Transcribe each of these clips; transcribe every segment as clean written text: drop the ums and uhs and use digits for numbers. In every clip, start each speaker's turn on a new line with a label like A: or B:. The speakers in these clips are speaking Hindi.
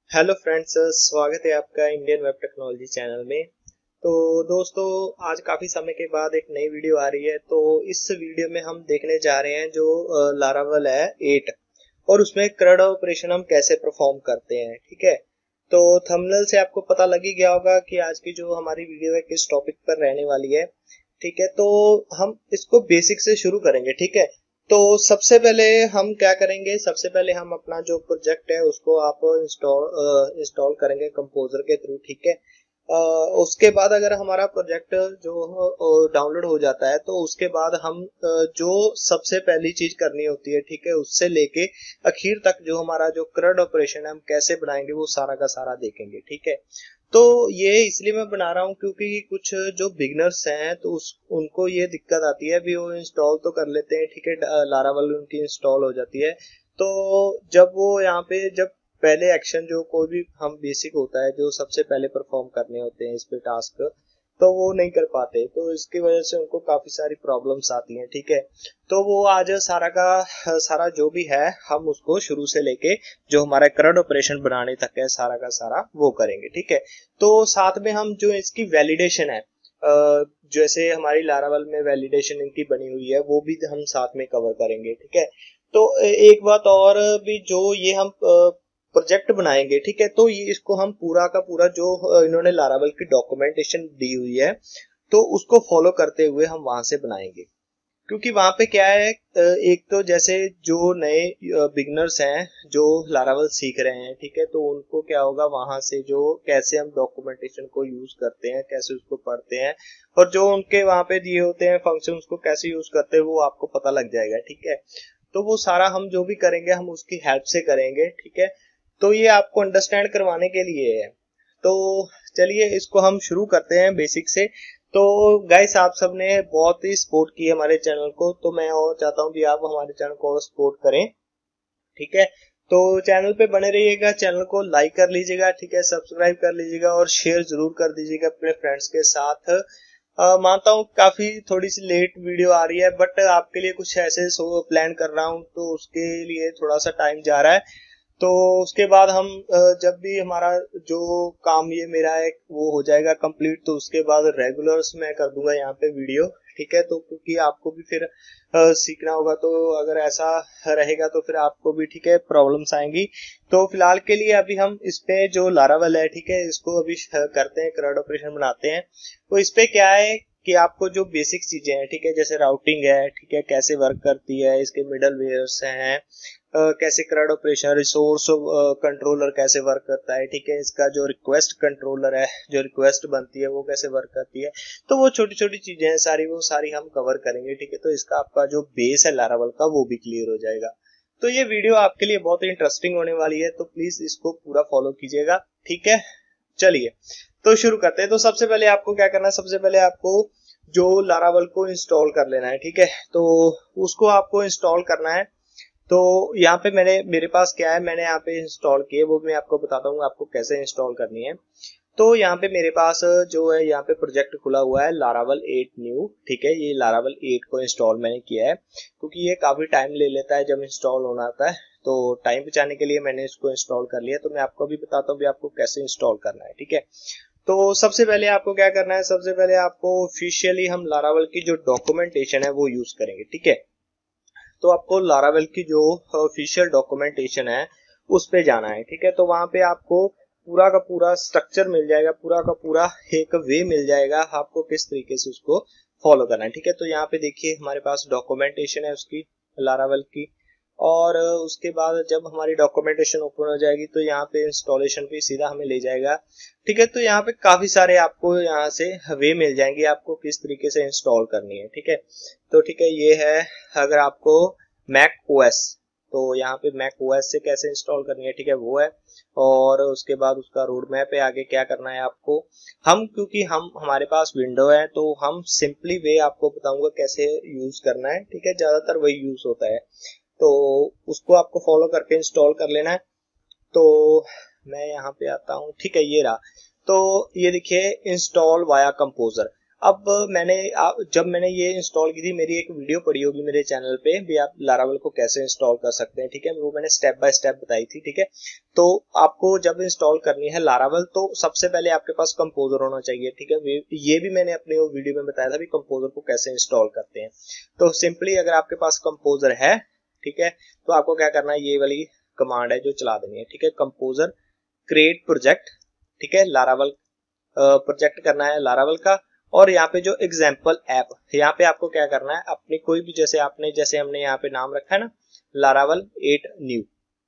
A: हेलो फ्रेंड्स, स्वागत है आपका इंडियन वेब टेक्नोलॉजी चैनल में। तो दोस्तों, आज काफ़ी समय के बाद एक नई वीडियो आ रही है। तो इस वीडियो में हम देखने जा रहे हैं जो लारावल है 8 और उसमें क्रड ऑपरेशन हम कैसे परफॉर्म करते हैं। ठीक है, तो थंबनेल से आपको पता लग ही गया होगा कि आज की जो हमारी वीडियो है किस टॉपिक पर रहने वाली है। ठीक है, तो हम इसको बेसिक से शुरू करेंगे। ठीक है, तो सबसे पहले हम क्या करेंगे, सबसे पहले हम अपना जो प्रोजेक्ट है उसको आप इंस्टॉल करेंगे कंपोजर के थ्रू। ठीक है, उसके बाद अगर हमारा प्रोजेक्ट जो डाउनलोड हो जाता है तो उसके बाद हम जो सबसे पहली चीज करनी होती है, ठीक है, उससे लेके आखिर तक जो हमारा जो क्रड ऑपरेशन है हम कैसे बनाएंगे वो सारा का सारा देखेंगे। ठीक है, तो ये इसलिए मैं बना रहा हूँ क्योंकि कुछ जो बिगनर्स हैं तो उनको ये दिक्कत आती है, भी वो इंस्टॉल तो कर लेते हैं। ठीक है, लारावल उनकी इंस्टॉल हो जाती है, तो जब वो यहाँ पे जब पहले एक्शन जो कोई भी हम बेसिक होता है जो सबसे पहले परफॉर्म करने होते हैं इस पे टास्क, तो वो नहीं कर पाते, तो इसकी वजह से उनको काफी सारी प्रॉब्लम्स आती हैं। ठीक है, तो वो आज सारा का सारा जो भी है हम उसको शुरू से लेके जो हमारा करंट ऑपरेशन बनाने तक है सारा का सारा वो करेंगे। ठीक है, तो साथ में हम जो इसकी वैलिडेशन है, जैसे हमारी लारावल में वैलिडेशन इनकी बनी हुई है वो भी हम साथ में कवर करेंगे। ठीक है, तो एक बात और भी, जो ये हम प्रोजेक्ट बनाएंगे, ठीक है, तो ये इसको हम पूरा का पूरा जो इन्होंने लारावल की डॉक्यूमेंटेशन दी हुई है तो उसको फॉलो करते हुए हम वहां से बनाएंगे। क्योंकि वहां पे क्या है, एक तो जैसे जो नए बिगनर्स हैं जो लारावल सीख रहे हैं, ठीक है, तो उनको क्या होगा वहां से जो कैसे हम डॉक्यूमेंटेशन को यूज करते हैं, कैसे उसको पढ़ते हैं और जो उनके वहां पे दिए होते हैं फंक्शन उसको कैसे यूज करते हैं वो आपको पता लग जाएगा। ठीक है, तो वो सारा हम जो भी करेंगे हम उसकी हेल्प से करेंगे। ठीक है, तो ये आपको अंडरस्टैंड करवाने के लिए है। तो चलिए इसको हम शुरू करते हैं बेसिक से। तो गाइस, आप सबने बहुत ही सपोर्ट की है हमारे चैनल को, तो मैं और चाहता हूँ कि आप हमारे चैनल को और सपोर्ट करें। ठीक है, तो चैनल पे बने रहिएगा, चैनल को लाइक कर लीजिएगा, ठीक है, सब्सक्राइब कर लीजिएगा और शेयर जरूर कर दीजिएगा अपने फ्रेंड्स के साथ। मानता हूँ काफी थोड़ी सी लेट वीडियो आ रही है, बट आपके लिए कुछ ऐसे प्लान कर रहा हूँ तो उसके लिए थोड़ा सा टाइम जा रहा है। तो उसके बाद हम जब भी हमारा जो काम ये मेरा है वो हो जाएगा कंप्लीट, तो उसके बाद रेगुलर्स मैं कर दूंगा यहाँ पे वीडियो। ठीक है, तो क्योंकि आपको भी फिर सीखना होगा, तो अगर ऐसा रहेगा तो फिर आपको भी, ठीक है, प्रॉब्लम्स आएंगी। तो फिलहाल के लिए अभी हम इस पे जो लारावल है, ठीक है, इसको अभी करते हैं, क्रड ऑपरेशन बनाते हैं। तो इस पे क्या है कि आपको जो बेसिक चीजें हैं, ठीक है, जैसे राउटिंग है, ठीक है, कैसे वर्क करती है, इसके मिडल वेयर्स हैं, कैसे क्रड ऑपरेशन, रिसोर्स कंट्रोलर कैसे वर्क करता है, ठीक है, इसका जो रिक्वेस्ट कंट्रोलर है, जो रिक्वेस्ट बनती है वो कैसे वर्क करती है, तो वो छोटी छोटी चीजें हैं सारी, वो सारी हम कवर करेंगे। ठीक है, तो इसका आपका जो बेस है लारावल का वो भी क्लियर हो जाएगा। तो ये वीडियो आपके लिए बहुत ही इंटरेस्टिंग होने वाली है, तो प्लीज इसको पूरा फॉलो कीजिएगा। ठीक है, चलिए तो शुरू करते हैं। तो सबसे पहले आपको क्या करना है, सबसे पहले आपको जो लारावल को इंस्टॉल कर लेना है। ठीक है, तो उसको आपको इंस्टॉल करना है। तो यहाँ पे मेरे पास क्या है, मैंने यहाँ पे इंस्टॉल किए, वो मैं आपको बताता हूँ आपको कैसे इंस्टॉल करनी है। तो यहाँ पे मेरे पास जो है यहाँ पे प्रोजेक्ट खुला हुआ है लारावल 8 न्यू। ठीक है, ये लारावल 8 को इंस्टॉल मैंने किया है क्योंकि ये काफी टाइम ले लेता है जब इंस्टॉल होना आता है, तो टाइम बचाने के लिए मैंने इसको इंस्टॉल कर लिया। तो मैं आपको अभी बताता हूँ भी आपको कैसे इंस्टॉल करना है। ठीक है, तो सबसे पहले आपको क्या करना है, सबसे पहले आपको ऑफिशियली हम लारावल की जो डॉक्यूमेंटेशन है वो यूज करेंगे। ठीक है, तो आपको लारावेल की जो ऑफिशियल डॉक्यूमेंटेशन है उस पे जाना है। ठीक है, तो वहां पे आपको पूरा का पूरा स्ट्रक्चर मिल जाएगा, पूरा का पूरा एक वे मिल जाएगा आपको किस तरीके से उसको फॉलो करना है। ठीक है, तो यहाँ पे देखिए हमारे पास डॉक्यूमेंटेशन है उसकी, लारावेल की। और उसके बाद जब हमारी डॉक्यूमेंटेशन ओपन हो जाएगी तो यहाँ पे इंस्टॉलेशन पे सीधा हमें ले जाएगा। ठीक है, तो यहाँ पे काफी सारे आपको यहाँ से वे मिल जाएंगे आपको किस तरीके से इंस्टॉल करनी है। ठीक है, तो ठीक है, ये है अगर आपको मैक ओएस, तो यहाँ पे मैक ओएस से कैसे इंस्टॉल करनी है, ठीक है, वो है। और उसके बाद उसका रोड मैप है आगे क्या करना है आपको। हम क्योंकि हम हमारे पास विंडो है तो हम सिंपली वे आपको बताऊंगा कैसे यूज करना है। ठीक है, ज्यादातर वही यूज होता है, तो उसको आपको फॉलो करके इंस्टॉल कर लेना है। तो मैं यहाँ पे आता हूँ। ठीक है, ये रहा। तो ये देखिए इंस्टॉल वाया कंपोजर। अब जब मैंने ये इंस्टॉल की थी, मेरी एक वीडियो पड़ी होगी मेरे चैनल पे भी, आप लारावेल को कैसे इंस्टॉल कर सकते हैं, ठीक है, वो मैंने स्टेप बाय स्टेप बताई थी, ठीक है। तो आपको जब इंस्टॉल करनी है लारावेल, तो सबसे पहले आपके पास कंपोजर होना चाहिए, ठीक है। ये भी मैंने अपने वीडियो में बताया था भी कंपोजर को कैसे इंस्टॉल करते हैं। तो सिंपली अगर आपके पास कंपोजर है, ठीक है, तो आपको क्या करना है, ये वाली कमांड है जो चला देनी है, ठीक है। कंपोजर क्रिएट प्रोजेक्ट, ठीक है, लारावेल प्रोजेक्ट करना है लारावेल का। और यहाँ पे जो एग्जाम्पल ऐप, यहाँ पे आपको क्या करना है, अपनी कोई भी, जैसे हमने यहाँ पे नाम रखा है ना लारावेल 8 न्यू,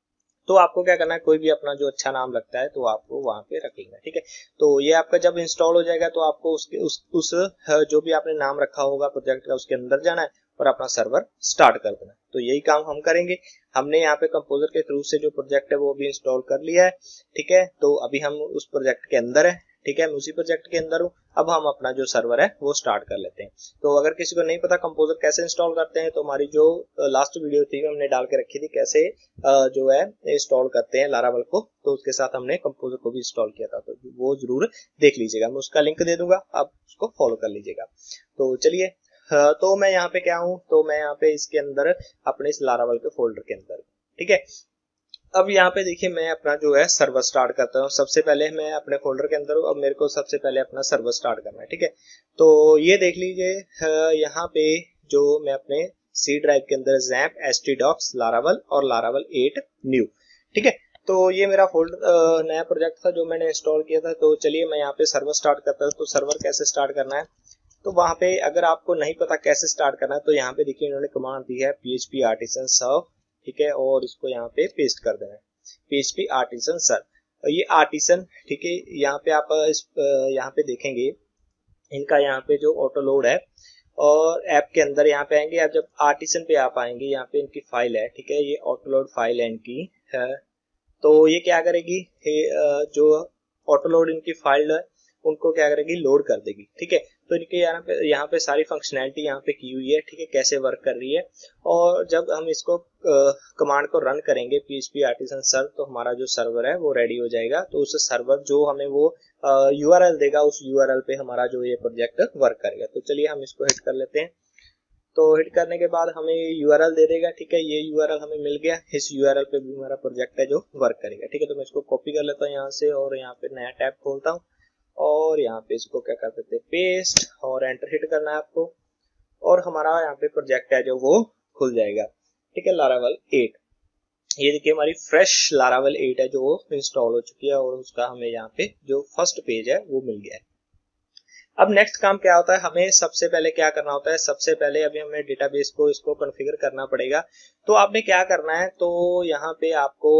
A: तो आपको क्या करना है, कोई भी अपना जो अच्छा नाम लगता है तो आपको वहां पे रख लेना, ठीक है। तो ये आपका जब इंस्टॉल हो जाएगा तो आपको उस जो भी आपने नाम रखा होगा प्रोजेक्ट का, उसके अंदर जाना है और अपना सर्वर स्टार्ट कर देना है। तो यही काम हम करेंगे। हमने यहाँ पे कंपोजर के थ्रू से जो प्रोजेक्ट है वो भी इंस्टॉल कर लिया है, ठीक है। तो अभी हम उस प्रोजेक्ट के अंदर है, ठीक है, मैं उसी प्रोजेक्ट के अंदर हूँ। अब हम अपना जो सर्वर है वो स्टार्ट कर लेते हैं। तो अगर किसी को नहीं पता कंपोजर कैसे इंस्टॉल करते हैं, तो हमारी जो लास्ट वीडियो थी हमने डाल के रखी थी कैसे जो है इंस्टॉल करते हैं लारावेल को, तो उसके साथ हमने कंपोजर को भी इंस्टॉल किया था, तो वो जरूर देख लीजिएगा, मैं उसका लिंक दे दूंगा, आप उसको फॉलो कर लीजिएगा। तो चलिए, तो मैं यहाँ पे क्या हूँ, तो मैं यहाँ पे इसके अंदर अपने इस लारावेल के फोल्डर के अंदर, ठीक है। अब यहाँ पे देखिए मैं अपना जो है सर्वर स्टार्ट करता हूँ। सबसे पहले मैं अपने फोल्डर के अंदर हूँ, अब मेरे को सबसे पहले अपना सर्वर स्टार्ट करना है, ठीक है। तो ये देख लीजिए यहाँ पे जो मैं अपने सी ड्राइव के अंदर जैम्प htdocs लारावेल और लारावेल 8 न्यू, ठीक है। तो ये मेरा फोल्डर नया प्रोजेक्ट था जो मैंने इंस्टॉल किया था। तो चलिए मैं यहाँ पे सर्वर स्टार्ट करता हूँ। तो सर्वर कैसे स्टार्ट करना है, तो वहां पे अगर आपको नहीं पता कैसे स्टार्ट करना है, तो यहाँ पे देखिए इन्होंने कमांड दी है php artisan serve, ठीक है, और इसको यहाँ पे पेस्ट कर देना है, php artisan serve। ये आर्टिसन, ठीक है, यहाँ पे आप यहाँ पे देखेंगे इनका यहाँ पे जो ऑटो लोड है, और ऐप के अंदर यहाँ पे आएंगे आप, जब आर्टिसन पे आप आएंगे यहाँ पे इनकी फाइल है, ठीक है, ये ऑटो लोड फाइल है इनकी है। तो ये क्या करेगी, जो ऑटो लोड इनकी फाइल है उनको क्या करेगी, लोड कर देगी, ठीक है। तो इनके यहाँ पे सारी फंक्शनैलिटी यहाँ पे की हुई है, ठीक है, कैसे वर्क कर रही है। और जब हम इसको कमांड को रन करेंगे php artisan serve, तो हमारा जो सर्वर है वो रेडी हो जाएगा। तो उस सर्वर जो हमें वो यूआरएल देगा, उस यूआरएल पे हमारा जो ये प्रोजेक्ट वर्क करेगा। तो चलिए हम इसको हिट कर लेते हैं। तो हिट करने के बाद हमें यूआरएल दे देगा, ठीक है, ये यूआरएल हमें मिल गया। इस यूआरएल पे भी हमारा प्रोजेक्ट है जो वर्क करेगा, ठीक है। तो मैं इसको कॉपी कर लेता हूँ यहाँ से, और यहाँ पे नया टैब खोलता हूँ, और यहाँ पे इसको क्या कर देते हैं, पेस्ट, और एंटर हिट करना है आपको, और हमारा यहाँ पे प्रोजेक्ट है जो वो खुल जाएगा, ठीक है, लारावेल 8। ये देखिए हमारी फ्रेश लारावेल 8 है जो इंस्टॉल हो चुकी है, और उसका हमें यहाँ पे जो फर्स्ट पेज है वो मिल गया है। अब नेक्स्ट काम क्या होता है, हमें सबसे पहले क्या करना होता है, सबसे पहले अभी हमें डेटाबेस को इसको कॉन्फ़िगर करना पड़ेगा। तो आपने क्या करना है, तो यहाँ पे आपको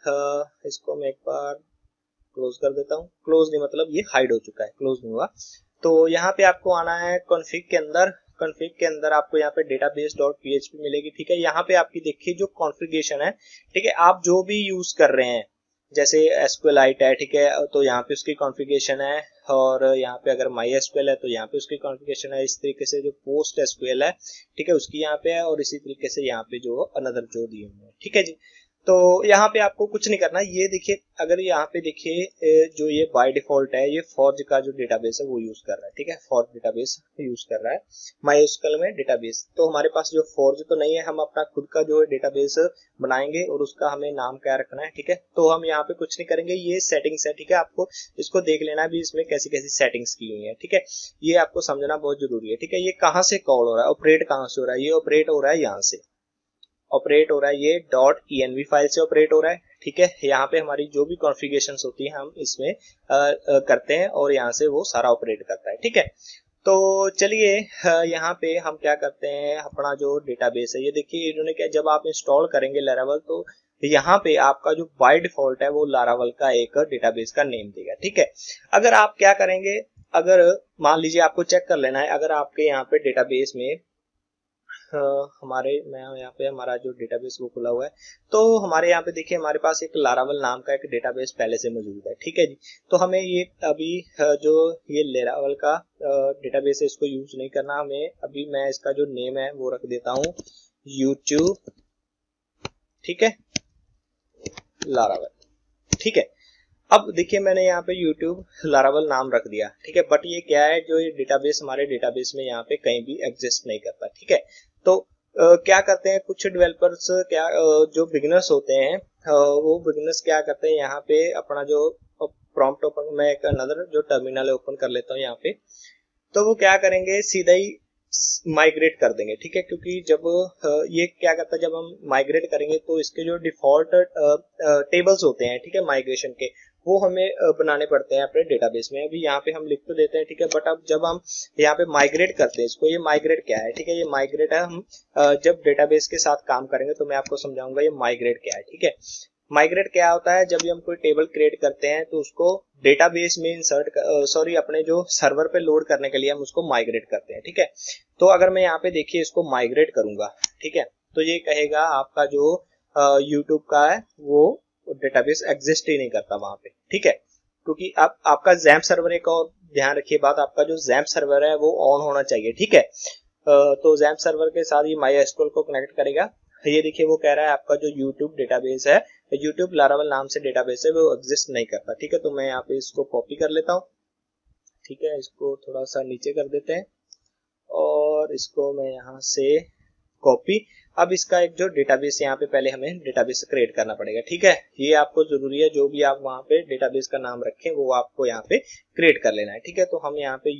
A: इसको मैं एक बार क्लोज कर देता हूँ, क्लोज नहीं मतलब ये हाइड हो चुका है, क्लोज नहीं हुआ। तो यहाँ पे आपको आना है कॉन्फ़िग के अंदर, कॉन्फ़िग के अंदर आपको यहाँ पे database.php मिलेगी, ठीक है। यहाँ पे आपकी देखिए जो कॉन्फ़िगरेशन है, ठीक है, आप जो भी यूज कर रहे हैं, जैसे SQLite है, ठीक है, तो यहाँ पे उसकी कॉन्फ़िगरेशन है, और यहाँ पे अगर MySQL है तो यहाँ पे उसकी कॉन्फ़िगरेशन है। इस तरीके से जो PostSQL है, ठीक है, उसकी यहाँ पे है, और इसी तरीके से यहाँ पे जो अनदर जो दिए हुए हैं, ठीक है जी। तो यहाँ पे आपको कुछ नहीं करना, ये देखिए, अगर यहाँ पे देखिए जो ये बाय डिफॉल्ट है, ये फॉर्ज का जो डेटाबेस है वो यूज कर रहा है, ठीक है, फॉर्ज डेटाबेस यूज कर रहा है MySQL में डेटाबेस। तो हमारे पास जो फॉर्ज तो नहीं है, हम अपना खुद का जो डेटाबेस बनाएंगे, और उसका हमें नाम क्या रखना है, ठीक है। तो हम यहाँ पे कुछ नहीं करेंगे, ये सेटिंग्स है, ठीक है, आपको इसको देख लेना भी, इसमें कैसी कैसी सेटिंग्स की हुई है, ठीक है, ये आपको समझना बहुत जरूरी है, ठीक है। ये कहाँ से कॉल हो रहा है, ऑपरेट कहाँ से हो रहा है, ये ऑपरेट हो रहा है यहाँ से, ऑपरेट हो रहा है ये .env फाइल से ऑपरेट हो रहा है, ठीक है। यहाँ पे हमारी जो भी कॉन्फ़िगरेशन होती है हम इसमें करते हैं, और यहाँ से वो सारा ऑपरेट करता है, ठीक है। तो चलिए यहाँ पे हम क्या करते हैं, अपना जो डेटाबेस है, ये देखिए इन्होंने क्या, जब आप इंस्टॉल करेंगे लारावेल, तो यहाँ पे आपका जो बाय डिफॉल्ट है वो लारावेल का एक डेटाबेस का नेम देगा, ठीक है। अगर आप क्या करेंगे, अगर मान लीजिए आपको चेक कर लेना है, अगर आपके यहाँ पे डेटाबेस में मैं यहाँ पे हमारा जो डेटाबेस वो खुला हुआ है, तो हमारे यहाँ पे देखिए हमारे पास एक लारावेल नाम का एक डेटाबेस पहले से मौजूद है, ठीक है जी। तो हमें ये अभी जो ये लारावेल का डेटाबेस है इसको यूज नहीं करना हमें, अभी मैं इसका जो नेम है वो रख देता हूँ YouTube, ठीक है, लारावेल, ठीक है। अब देखिए मैंने यहाँ पे YouTube Laravel नाम रख दिया, ठीक है, बट ये क्या है, जो ये डेटाबेस हमारे डेटाबेस में यहाँ पे कहीं भी एग्जिस्ट नहीं करता, ठीक है। तो क्या करते हैं कुछ डेवलपर्स, क्या जो बिगिनर्स होते हैं, वो बिगिनर्स क्या करते हैं, यहाँ पे अपना जो प्रॉम्प्ट ओपन, मैं एक अनदर जो टर्मिनल है ओपन कर लेता हूँ यहाँ पे, तो वो क्या करेंगे, सीधा ही माइग्रेट कर देंगे, ठीक है, क्योंकि जब ये क्या करता है, जब हम माइग्रेट करेंगे तो इसके जो डिफॉल्ट टेबल्स होते हैं, ठीक है, माइग्रेशन के, वो हमें बनाने पड़ते हैं अपने डेटाबेस में। अभी यहाँ पे हम लिख तो देते हैं, ठीक है, बट अब जब हम यहाँ पे माइग्रेट करते हैं इसको, ये माइग्रेट क्या है, ठीक है, ये माइग्रेट है, हम जब डेटाबेस के साथ काम करेंगे तो मैं आपको समझाऊंगा ये माइग्रेट क्या है, ठीक है। माइग्रेट क्या होता है, जब भी हम कोई टेबल क्रिएट करते हैं तो उसको डेटाबेस में इंसर्ट, सॉरी, अपने जो सर्वर पे लोड करने के लिए हम उसको माइग्रेट करते हैं, ठीक है। तो अगर मैं यहाँ पे देखिए इसको माइग्रेट करूंगा, ठीक है, तो ये कहेगा आपका जो यूट्यूब का है वो डेटाबेस एग्जिस्ट ही नहीं करता वहां पे, ठीक है, क्योंकि अब आपका जैम्प सर्वर, एक और ध्यान रखिए बात, आपका जो जैम्प सर्वर है वो ऑन होना चाहिए, ठीक है। तो जैम्प सर्वर के साथ ये MySQL को कनेक्ट करेगा। ये देखिए वो कह रहा है आपका जो YouTube डेटाबेस है, YouTube Laravel नाम से डेटाबेस है, वो एग्जिस्ट नहीं करता, ठीक है। तो मैं यहाँ पे इसको कॉपी कर लेता हूँ, ठीक है, इसको थोड़ा सा नीचे कर देते हैं और इसको मैं यहाँ से कॉपी। अब इसका एक जो डेटाबेस, यहाँ पे पहले हमें डेटाबेस क्रिएट करना पड़ेगा, ठीक है, ये आपको जरूरी है, जो भी आप वहां पे डेटाबेस का नाम रखें वो आपको यहाँ पे क्रिएट कर लेना है, ठीक है। तो हम यहाँ पे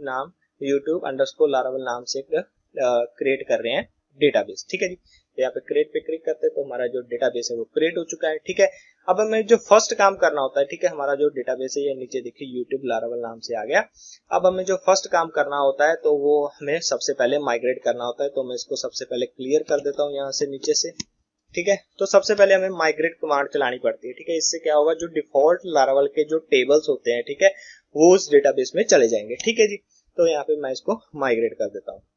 A: YouTube Laravel नाम से क्रिएट कर रहे हैं डेटाबेस, ठीक है जी। तो यहाँ पे क्रिएट पे क्लिक करते हैं तो हमारा जो डेटाबेस है वो क्रिएट हो चुका है, ठीक है। अब हमें जो फर्स्ट काम करना होता है, ठीक है, हमारा जो डेटाबेस है ये नीचे देखिए YouTube Laravel नाम से आ गया। अब हमें जो फर्स्ट काम करना होता है तो वो हमें सबसे पहले माइग्रेट करना होता है, तो मैं इसको सबसे पहले क्लियर कर देता हूँ यहाँ से नीचे से, ठीक है। तो सबसे पहले हमें माइग्रेट कमांड चलानी पड़ती है, ठीक है, इससे क्या होगा, जो डिफॉल्ट Laravel के जो टेबल्स होते हैं, ठीक है, वो उस डेटाबेस में चले जाएंगे, ठीक है जी। तो यहाँ पे मैं इसको माइग्रेट कर देता हूँ,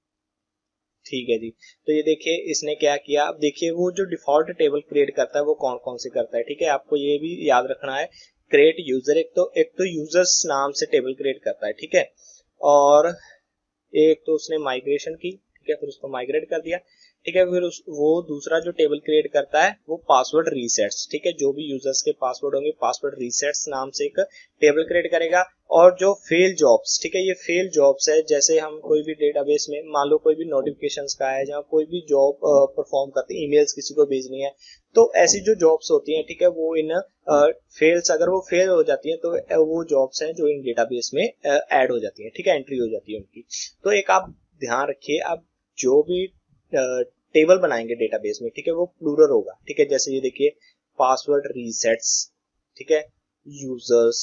A: ठीक है जी। तो ये देखिए इसने क्या किया, अब देखिए वो जो डिफॉल्ट टेबल क्रिएट करता है वो कौन कौन से करता है, ठीक है, आपको ये भी याद रखना है। क्रिएट यूजर, एक तो यूजर्स नाम से टेबल क्रिएट करता है, ठीक है, और एक तो उसने माइग्रेशन की, ठीक है, फिर उसको माइग्रेट कर दिया, ठीक है, फिर वो दूसरा जो टेबल क्रिएट करता है वो पासवर्ड रीसेट्स, ठीक है, जो भी यूजर्स के पासवर्ड होंगे पासवर्ड रीसेट्स नाम से एक टेबल क्रिएट करेगा। और जो फेल जॉब्स, ठीक है, ये फेल जॉब्स है, जैसे हम कोई भी डेटाबेस में मान लो कोई भी नोटिफिकेशंस का है, जहाँ कोई भी जॉब परफॉर्म करते हैं, ईमेल्स किसी को भेजनी है, तो ऐसी जो जॉब्स होती हैं, ठीक है, वो इन फेल्स, अगर वो फेल हो जाती है तो वो जॉब्स हैं जो इन डेटाबेस में ऐड हो जाती है, ठीक है, एंट्री हो जाती है उनकी। तो एक आप ध्यान रखिए, आप जो भी टेबल बनाएंगे डेटाबेस में, ठीक है, वो प्लूरल होगा, ठीक है, जैसे ये देखिए पासवर्ड रीसेट्स, ठीक है, यूजर्स,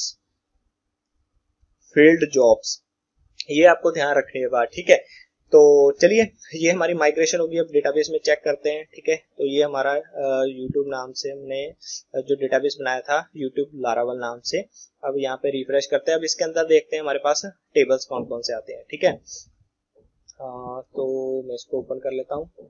A: फील्ड जॉब्स, ये आपको ध्यान रखनी है बात, ठीक है। तो चलिए ये हमारी माइग्रेशन होगी, अब डेटाबेस में चेक करते हैं, ठीक है। तो ये हमारा YouTube नाम से हमने जो डेटाबेस बनाया था YouTube Laravel नाम से, अब यहाँ पे रिफ्रेश करते हैं, अब इसके अंदर देखते हैं हमारे पास टेबल्स कौन कौन से आते हैं, ठीक है। तो मैं इसको ओपन कर लेता हूँ।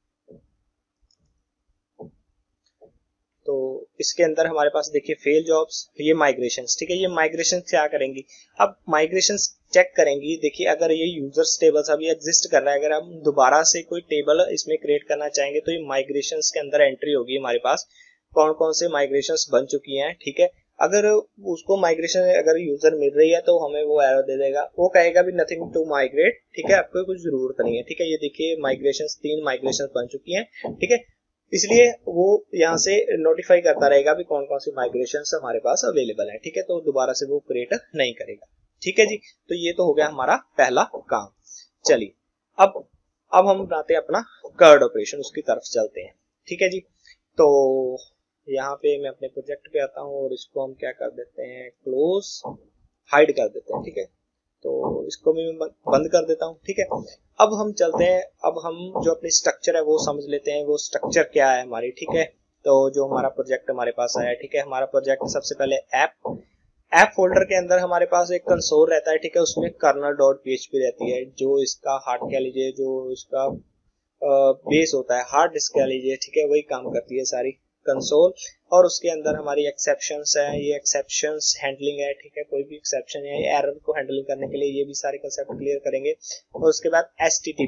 A: तो इसके अंदर हमारे पास देखिए फेल जॉब्स, ये माइग्रेशंस, ठीक है, ये माइग्रेशन क्या करेंगी, अब माइग्रेशंस चेक करेंगी, देखिए अगर ये यूजर्स टेबल्स अभी एग्जिस्ट कर रहा है, अगर हम दोबारा से कोई टेबल इसमें क्रिएट करना चाहेंगे तो ये माइग्रेशंस के अंदर एंट्री होगी हमारे पास, कौन कौन से माइग्रेशंस बन चुकी हैं, ठीक है। अगर उसको माइग्रेशन अगर यूजर मिल रही है तो हमें वो एरर दे देगा, वो कहेगा भी नथिंग टू माइग्रेट, ठीक है, आपको कुछ जरूरत नहीं है, ठीक है। ये देखिए माइग्रेशंस 3 माइग्रेशंस बन चुकी हैं, ठीक है, इसलिए वो यहाँ से नोटिफाई करता रहेगा भी कौन कौन सी माइग्रेशन हमारे पास अवेलेबल है, ठीक है, तो दोबारा से वो क्रिएट नहीं करेगा, ठीक है जी। तो ये तो हो गया हमारा पहला काम। चलिए अब हम बनाते हैं अपना कर्ड ऑपरेशन, उसकी तरफ चलते हैं, ठीक है जी। तो यहाँ पे मैं अपने प्रोजेक्ट पे आता हूँ और इसको हम क्या कर देते हैं, क्लोज, हाइड कर देते हैं, ठीक है। तो इसको भी मैं बंद कर देता हूँ, ठीक है। अब हम चलते हैं, अब हम जो अपनी स्ट्रक्चर है वो समझ लेते हैं, वो स्ट्रक्चर क्या है हमारी, ठीक है। तो जो हमारा प्रोजेक्ट हमारे पास आया, ठीक है, हमारा प्रोजेक्ट सबसे पहले ऐप फोल्डर के अंदर हमारे पास एक कंसोल रहता है, ठीक है, उसमें kernel.php रहती है, जो इसका हार्ड कह लीजिए, जो इसका बेस होता है, हार्ड डिस्क कह लीजिए, ठीक है, वही काम करती है सारी कंसोल। और उसके अंदर हमारी एक्सेप्शंस है, ये एक्सेप्शंस हैंडलिंग है, ठीक है, कोई भी एक्सेप्शन या एरर को हैंडलिंग करने के लिए ये भी सारे कंसेप्ट क्लियर करेंगे। और उसके बाद HTTP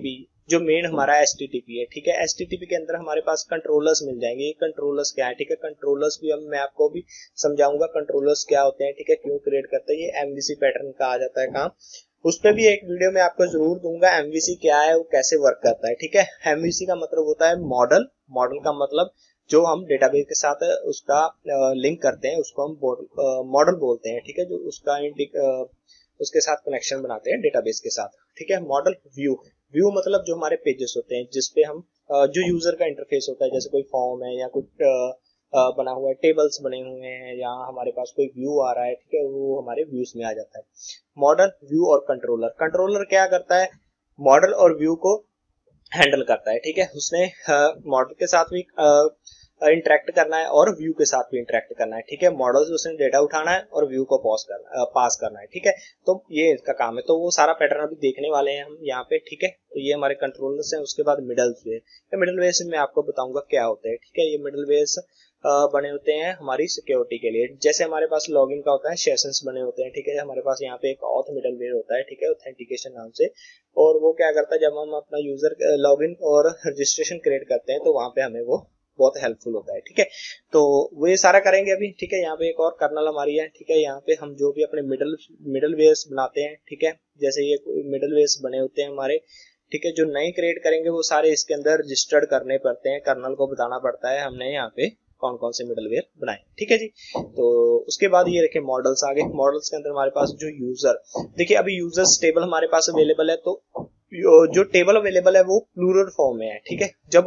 A: जो मेन हमारा HTTP है, ठीक है। HTTP के अंदर हमारे पास कंट्रोलर्स मिल जाएंगे। ये कंट्रोलर्स क्या है, ठीक है। कंट्रोलर्स भी मैं आपको भी समझाऊंगा कंट्रोलर्स क्या होते हैं, ठीक है, क्यों क्रिएट करते हैं। ये MVC पैटर्न का आ जाता है काम, उस पर भी एक वीडियो में आपको जरूर दूंगा। MVC क्या है, वो कैसे वर्क करता है, ठीक है। MVC का मतलब होता है मॉडल। मॉडल का मतलब जो हम डेटाबेस के साथ उसका लिंक करते हैं उसको हम मॉडल बोलते हैं, ठीक है। जो उसका उसके साथ कनेक्शन बनाते हैं डेटाबेस के साथ, ठीक है। मॉडल व्यू, व्यू मतलब जो हमारे पेजेस होते हैं जिसपे हम जो यूजर का इंटरफेस होता है, जैसे कोई फॉर्म है या कुछ बना हुआ है, टेबल्स बने हुए हैं या हमारे पास कोई व्यू आ रहा है, ठीक है, वो हमारे व्यूज में आ जाता है। मॉडल, व्यू और कंट्रोलर। कंट्रोलर क्या करता है, मॉडल और व्यू को हैंडल करता है, ठीक है। उसने मॉडल के साथ भी इंटरेक्ट करना है और व्यू के साथ भी इंटरेक्ट करना है, ठीक है। मॉडल से उसने डेटा उठाना है और व्यू को पास करना है, ठीक है। तो ये इसका काम है। तो वो सारा पैटर्न अभी देखने वाले हैं हम यहाँ पे, ठीक है। तो ये हमारे कंट्रोलर्स हैं। उसके बाद मिडल वेयर। मिडल वेयर मैं आपको बताऊंगा क्या होता है, ठीक है। ये मिडल वेयर बने होते हैं हमारी सिक्योरिटी के लिए। जैसे हमारे पास लॉगिन का होता है, सेशंस बने होते हैं, ठीक है। हमारे पास यहाँ पे एक ऑथ मिडल वेयर होता है, ठीक है, ऑथेंटिकेशन नाम से। और वो क्या करता है, जब हम अपना यूजर लॉगिन और रजिस्ट्रेशन क्रिएट करते हैं तो वहां पे हमें वो बहुत हेल्पफुल होता है, ठीक है। तो वो ये सारा करेंगे अभी, ठीक है। यहाँ पे एक और कर्नल हमारी है, ठीक है। यहाँ पे हम जो भी अपने मिडल वेयर्स बनाते हैं, ठीक है, जैसे ये मिडल वेयर्स बने होते हैं हमारे, ठीक है, जो नए क्रिएट करेंगे वो सारे इसके अंदर रजिस्टर्ड करने पड़ते हैं। कर्नल को बताना पड़ता है हमने यहाँ पे कौन कौन से मिडलवेयर बनाए, ठीक है जी। तो उसके बाद ये रखे मॉडल्स आगे। मॉडल्स के अंदर हमारे पास जो यूजर, देखिए अभी यूजर्स टेबल हमारे पास अवेलेबल है, तो जो टेबल अवेलेबल है वो प्लूरल फॉर्म में है, ठीक है।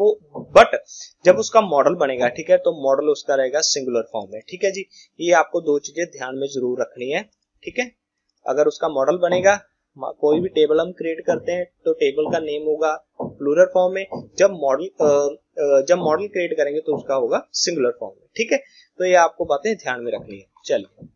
A: जब उसका मॉडल बनेगा, ठीक है, तो मॉडल उसका रहेगा सिंगुलर फॉर्म में, ठीक है जी। ये आपको दो चीजें ध्यान में जरूर रखनी है, ठीक है। अगर उसका मॉडल बनेगा, कोई भी टेबल हम क्रिएट करते हैं तो टेबल का नेम होगा प्लूरल फॉर्म में। जब मॉडल क्रिएट करेंगे तो उसका होगा सिंगुलर फॉर्म में, ठीक है। तो ये आपको बातें ध्यान में रखनी है। चलिए,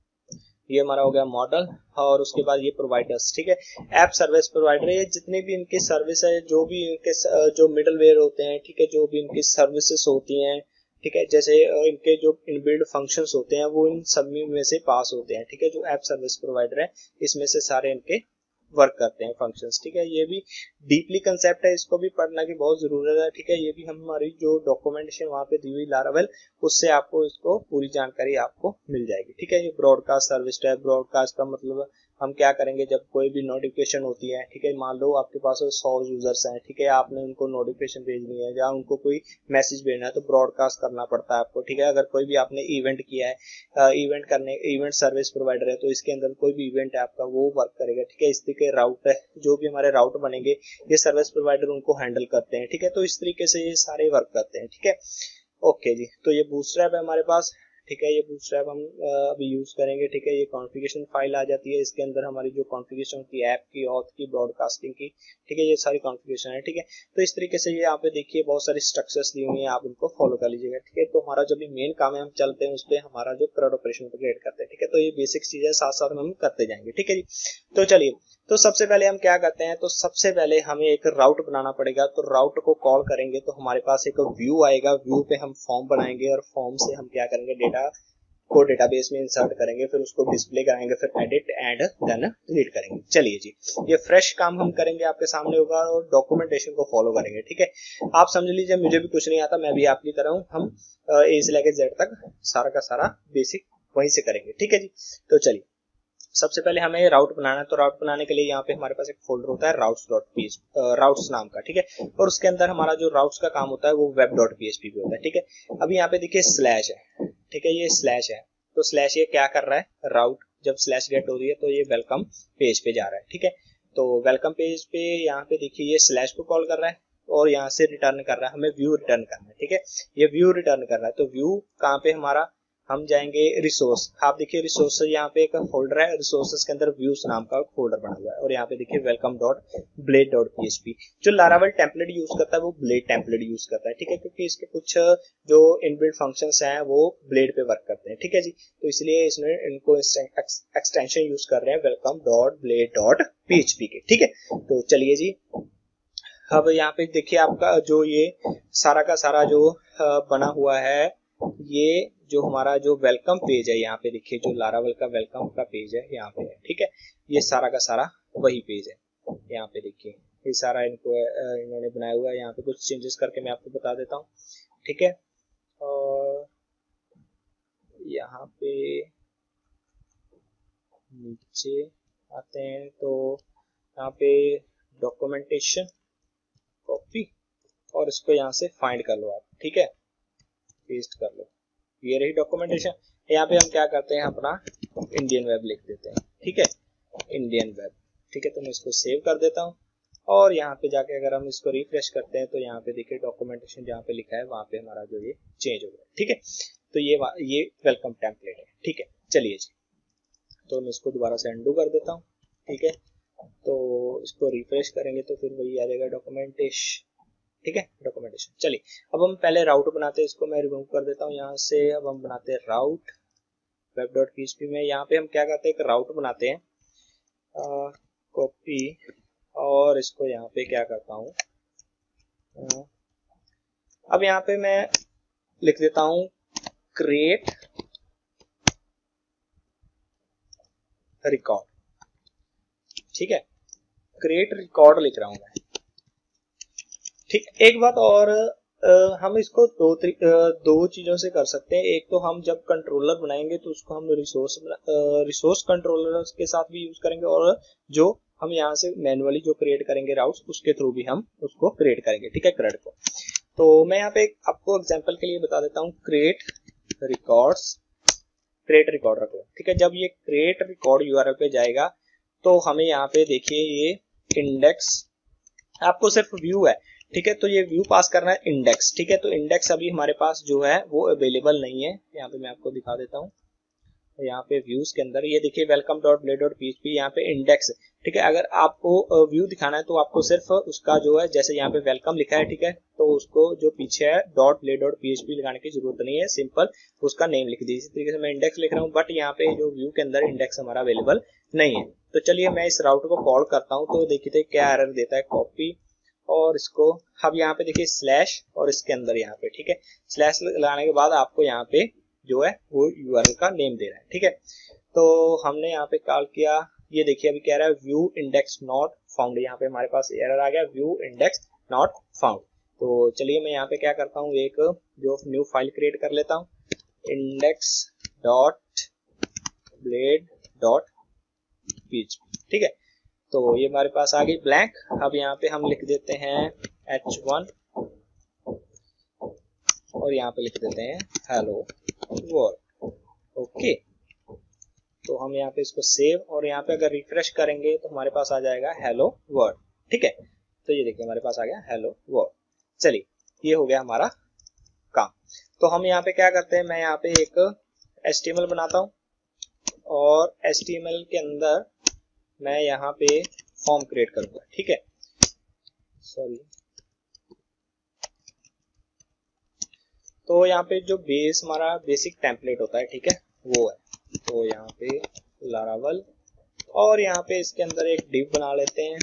A: ये हमारा हो गया मॉडल। और उसके बाद ये प्रोवाइडर्स, ठीक है, ऐप सर्विस प्रोवाइडर। ये जितने भी इनके सर्विस है, जो भी इनके जो मिडलवेयर होते हैं, ठीक है, जो भी इनकी सर्विसेज होती हैं, ठीक है, जैसे इनके जो इनबिल्ड फंक्शंस होते हैं वो इन सब में से पास होते हैं, ठीक है। जो ऐप सर्विस प्रोवाइडर है इसमें से सारे इनके वर्क करते हैं फंक्शंस, ठीक है। ये भी डीपली कंसेप्ट है, इसको भी पढ़ना की बहुत जरूरत है, ठीक है। ये भी हमारी जो डॉक्यूमेंटेशन वहां पे दी हुई लारावेल, उससे आपको इसको पूरी जानकारी आपको मिल जाएगी, ठीक है। ये ब्रॉडकास्ट सर्विस है। ब्रॉडकास्ट का मतलब हम क्या करेंगे, जब कोई भी नोटिफिकेशन होती है, ठीक है, मान लो आपके पास 100 यूजर्स हैं, ठीक है, आपने उनको नोटिफिकेशन भेजनी है या उनको कोई मैसेज भेजना है तो ब्रॉडकास्ट करना पड़ता है आपको, ठीक है। अगर कोई भी आपने इवेंट किया है, इवेंट सर्विस प्रोवाइडर है, तो इसके अंदर कोई भी इवेंट है आपका वो वर्क करेगा, ठीक है। इस तरीके के राउट है, जो भी हमारे राउट बनेंगे ये सर्विस प्रोवाइडर उनको हैंडल करते हैं, ठीक है। तो इस तरीके से ये सारे वर्क करते हैं, ठीक है। ओके जी, तो ये बूटस्ट्रैप है हमारे पास, ठीक है। ये बूटस्ट्रैप हम अभी यूज करेंगे, ठीक है। ये कॉन्फ़िगरेशन फाइल आ जाती है, इसके अंदर हमारी जो कॉन्फ़िगरेशन होती है ऐप की, ऑथ की, ब्रॉडकास्टिंग की, ठीक है, ये सारी कॉन्फ़िगरेशन है, ठीक है। तो इस तरीके से ये यहाँ पे देखिए बहुत सारी स्ट्रक्चर्स दी हुई हैं, आप इनको फॉलो कर लीजिएगा, ठीक है। तो हमारा जो भी मेन काम है हम चलते हैं उस पर, हमारा जो CRUD ऑपरेशन क्रिएट करते हैं, ठीक है। तो ये बेसिक चीजें साथ साथ हम करते जाएंगे, ठीक है जी। तो चलिए, तो सबसे पहले हम क्या करते हैं, तो सबसे पहले हमें एक राउट बनाना पड़ेगा। तो राउट को कॉल करेंगे तो हमारे पास एक व्यू आएगा, व्यू पे हम फॉर्म बनाएंगे और फॉर्म से हम क्या करेंगे, डेटा को डेटाबेस में इंसर्ट करेंगे, फिर उसको डिस्प्ले कराएंगे, फिर एडिट एंड देन डिलीट करेंगे। चलिए जी, ये फ्रेश काम हम करेंगे, आपके सामने होगा और डॉक्यूमेंटेशन को फॉलो करेंगे, ठीक है। आप समझ लीजिए मुझे भी कुछ नहीं आता, मैं भी आपकी तरह हूँ। हम ए से लेकर जेड तक सारा का सारा बेसिक वहीं से करेंगे, ठीक है जी। तो चलिए, सबसे पहले हमें राउट बनाना है। तो राउट बनाने के लिए यहाँ पे हमारे पास एक फोल्डर होता है राउट्स नाम का, ठीक है। और उसके अंदर हमारा जो राउट्स का काम होता है वो web.php पे होता है, ठीक है। अभी यहाँ पे देखिए स्लैश है, ठीक है, ये स्लैश है। तो स्लैश ये क्या कर रहा है, राउट जब स्लैश गेट हो रही है तो ये वेलकम पेज पे जा रहा है, ठीक है। तो वेलकम पेज पे यहाँ पे देखिए ये स्लैश को कॉल कर रहा है और यहाँ से रिटर्न कर रहा है, हमें व्यू रिटर्न करना है, ठीक है। ये व्यू रिटर्न कर रहा है। तो व्यू कहाँ पे हमारा, हम जाएंगे रिसोर्स। आप देखिए रिसोर्स यहाँ पे एक फोल्डर है, रिसोर्सेज के अंदर व्यूज नाम का फोल्डर बना हुआ है और यहाँ पे देखिए welcome.blade.php। जो लारावेल टेम्पलेट यूज करता है वो ब्लेड टेम्पलेट यूज करता है, ठीक है, क्योंकि इसके कुछ जो इनबिल्ट फंक्शंस हैं वो ब्लेड पे वर्क करते हैं, ठीक है जी। तो इसलिए इसमें इनको एक्सटेंशन यूज कर रहे हैं welcome.blade.php के, ठीक है। तो चलिए जी, अब यहाँ पे देखिए आपका जो ये सारा का सारा जो बना हुआ है, ये जो हमारा जो वेलकम पेज है, यहाँ पे देखिए जो लारावेल का वेलकम का पेज है यहाँ पे है, ठीक है। ये सारा का सारा वही पेज है, यहाँ पे देखिए ये सारा इनको इन्होंने बनाया हुआ है। यहाँ पे कुछ चेंजेस करके मैं आपको बता देता हूँ, ठीक है। और यहाँ पे नीचे आते हैं तो यहाँ पे डॉक्यूमेंटेशन कॉपी, और इसको यहाँ से फाइंड कर लो आप, ठीक है, पेस्ट कर लो। ये रही डॉक्यूमेंटेशन। यहाँ पे हम क्या करते हैं, अपना इंडियन वेब लिख देते हैं, ठीक है, इंडियन वेब, ठीक है। तो मैं इसको सेव कर देता हूँ और यहाँ पे जाके अगर हम इसको रिफ्रेश करते हैं तो यहाँ पे देखिए डॉक्यूमेंटेशन जहाँ पे लिखा है वहाँ पे हमारा जो ये चेंज हो गया, ठीक है। तो ये वेलकम टेम्पलेट है, ठीक है। चलिए जी, तो मैं इसको दोबारा से अनडू कर देता हूँ, ठीक है। तो इसको रिफ्रेश करेंगे तो फिर वही आ जाएगा डॉक्यूमेंटेशन, ठीक है, डॉक्यूमेंटेशन। चलिए अब हम पहले राउट बनाते हैं, इसको मैं रिमूव कर देता हूँ यहाँ से। अब हम बनाते हैं राउट web.php में। यहाँ पे हम क्या करते हैं, एक राउट बनाते हैं, कॉपी, और इसको यहाँ पे क्या करता हूँ, अब यहाँ पे मैं लिख देता हूँ क्रिएट रिकॉर्ड, ठीक है, क्रिएट रिकॉर्ड लिख रहा हूँ मैं, ठीक। एक बात और, हम इसको दो चीजों से कर सकते हैं। एक तो हम जब कंट्रोलर बनाएंगे तो उसको हम रिसोर्स कंट्रोलर के साथ भी यूज करेंगे, और जो हम यहाँ से मैनुअली जो क्रिएट करेंगे राउट्स, उसके थ्रू भी हम उसको क्रिएट करेंगे, ठीक है, क्रेड को। तो मैं यहाँ पे आपको एग्जांपल के लिए बता देता हूँ, क्रिएट रिकॉर्ड रख लो, ठीक है। जब ये क्रिएट रिकॉर्ड यूआरएल पे जाएगा तो हमें यहाँ पे देखिए ये इंडेक्स, आपको सिर्फ व्यू है, ठीक है, तो ये व्यू पास करना है इंडेक्स, ठीक है। तो इंडेक्स अभी हमारे पास जो है वो अवेलेबल नहीं है। यहाँ पे मैं आपको दिखा देता हूँ, यहाँ पे व्यूज के अंदर ये देखिए welcome.blade.php, यहाँ पे इंडेक्स, ठीक है। अगर आपको व्यू दिखाना है तो आपको सिर्फ उसका जो है, जैसे यहाँ पे वेलकम लिखा है, ठीक है, तो उसको जो पीछे है .blade.php लगाने की जरूरत नहीं है, सिंपल उसका नेम लिख दीजिए। इसी तरीके से मैं इंडेक्स लिख रहा हूँ, बट यहाँ पे जो व्यू के अंदर इंडेक्स हमारा अवेलेबल नहीं है। तो चलिए मैं इस राउटर को कॉल करता हूँ, तो देखिए क्या एरर देता है, कॉपी, और इसको अब यहाँ पे देखिए स्लैश, और इसके अंदर यहाँ पे, ठीक है, स्लैश लगाने के बाद आपको यहाँ पे जो है वो यूआरएल का नेम दे रहा है, ठीक है। तो हमने यहाँ पे कॉल किया, ये देखिए अभी कह रहा है व्यू इंडेक्स नॉट फाउंड, यहाँ पे हमारे पास एरर आ गया, व्यू इंडेक्स नॉट फाउंड। तो चलिए मैं यहाँ पे क्या करता हूँ, एक जो न्यू फाइल क्रिएट कर लेता हूँ, index.blade.php, ठीक है। तो ये हमारे पास आ गई ब्लैंक। अब यहाँ पे हम लिख देते हैं h1, और यहाँ पे लिख देते हैं हेलो वर्ल्ड, ओके। तो हम यहाँ पे इसको सेव, और यहाँ पे अगर रिफ्रेश करेंगे तो हमारे पास आ जाएगा हेलो वर्ल्ड, ठीक है। तो ये देखिए हमारे पास आ गया हेलो वर्ल्ड। चलिए ये हो गया हमारा काम। तो हम यहाँ पे क्या करते हैं, मैं यहाँ पे एक HTML बनाता हूँ, और HTML के अंदर मैं यहाँ पे फॉर्म क्रिएट करूंगा, ठीक है, सॉरी। तो यहाँ पे जो बेस हमारा बेसिक टेम्पलेट होता है, ठीक है, वो है। तो यहाँ पे लारावल, और यहाँ पे इसके अंदर एक डिव बना लेते हैं,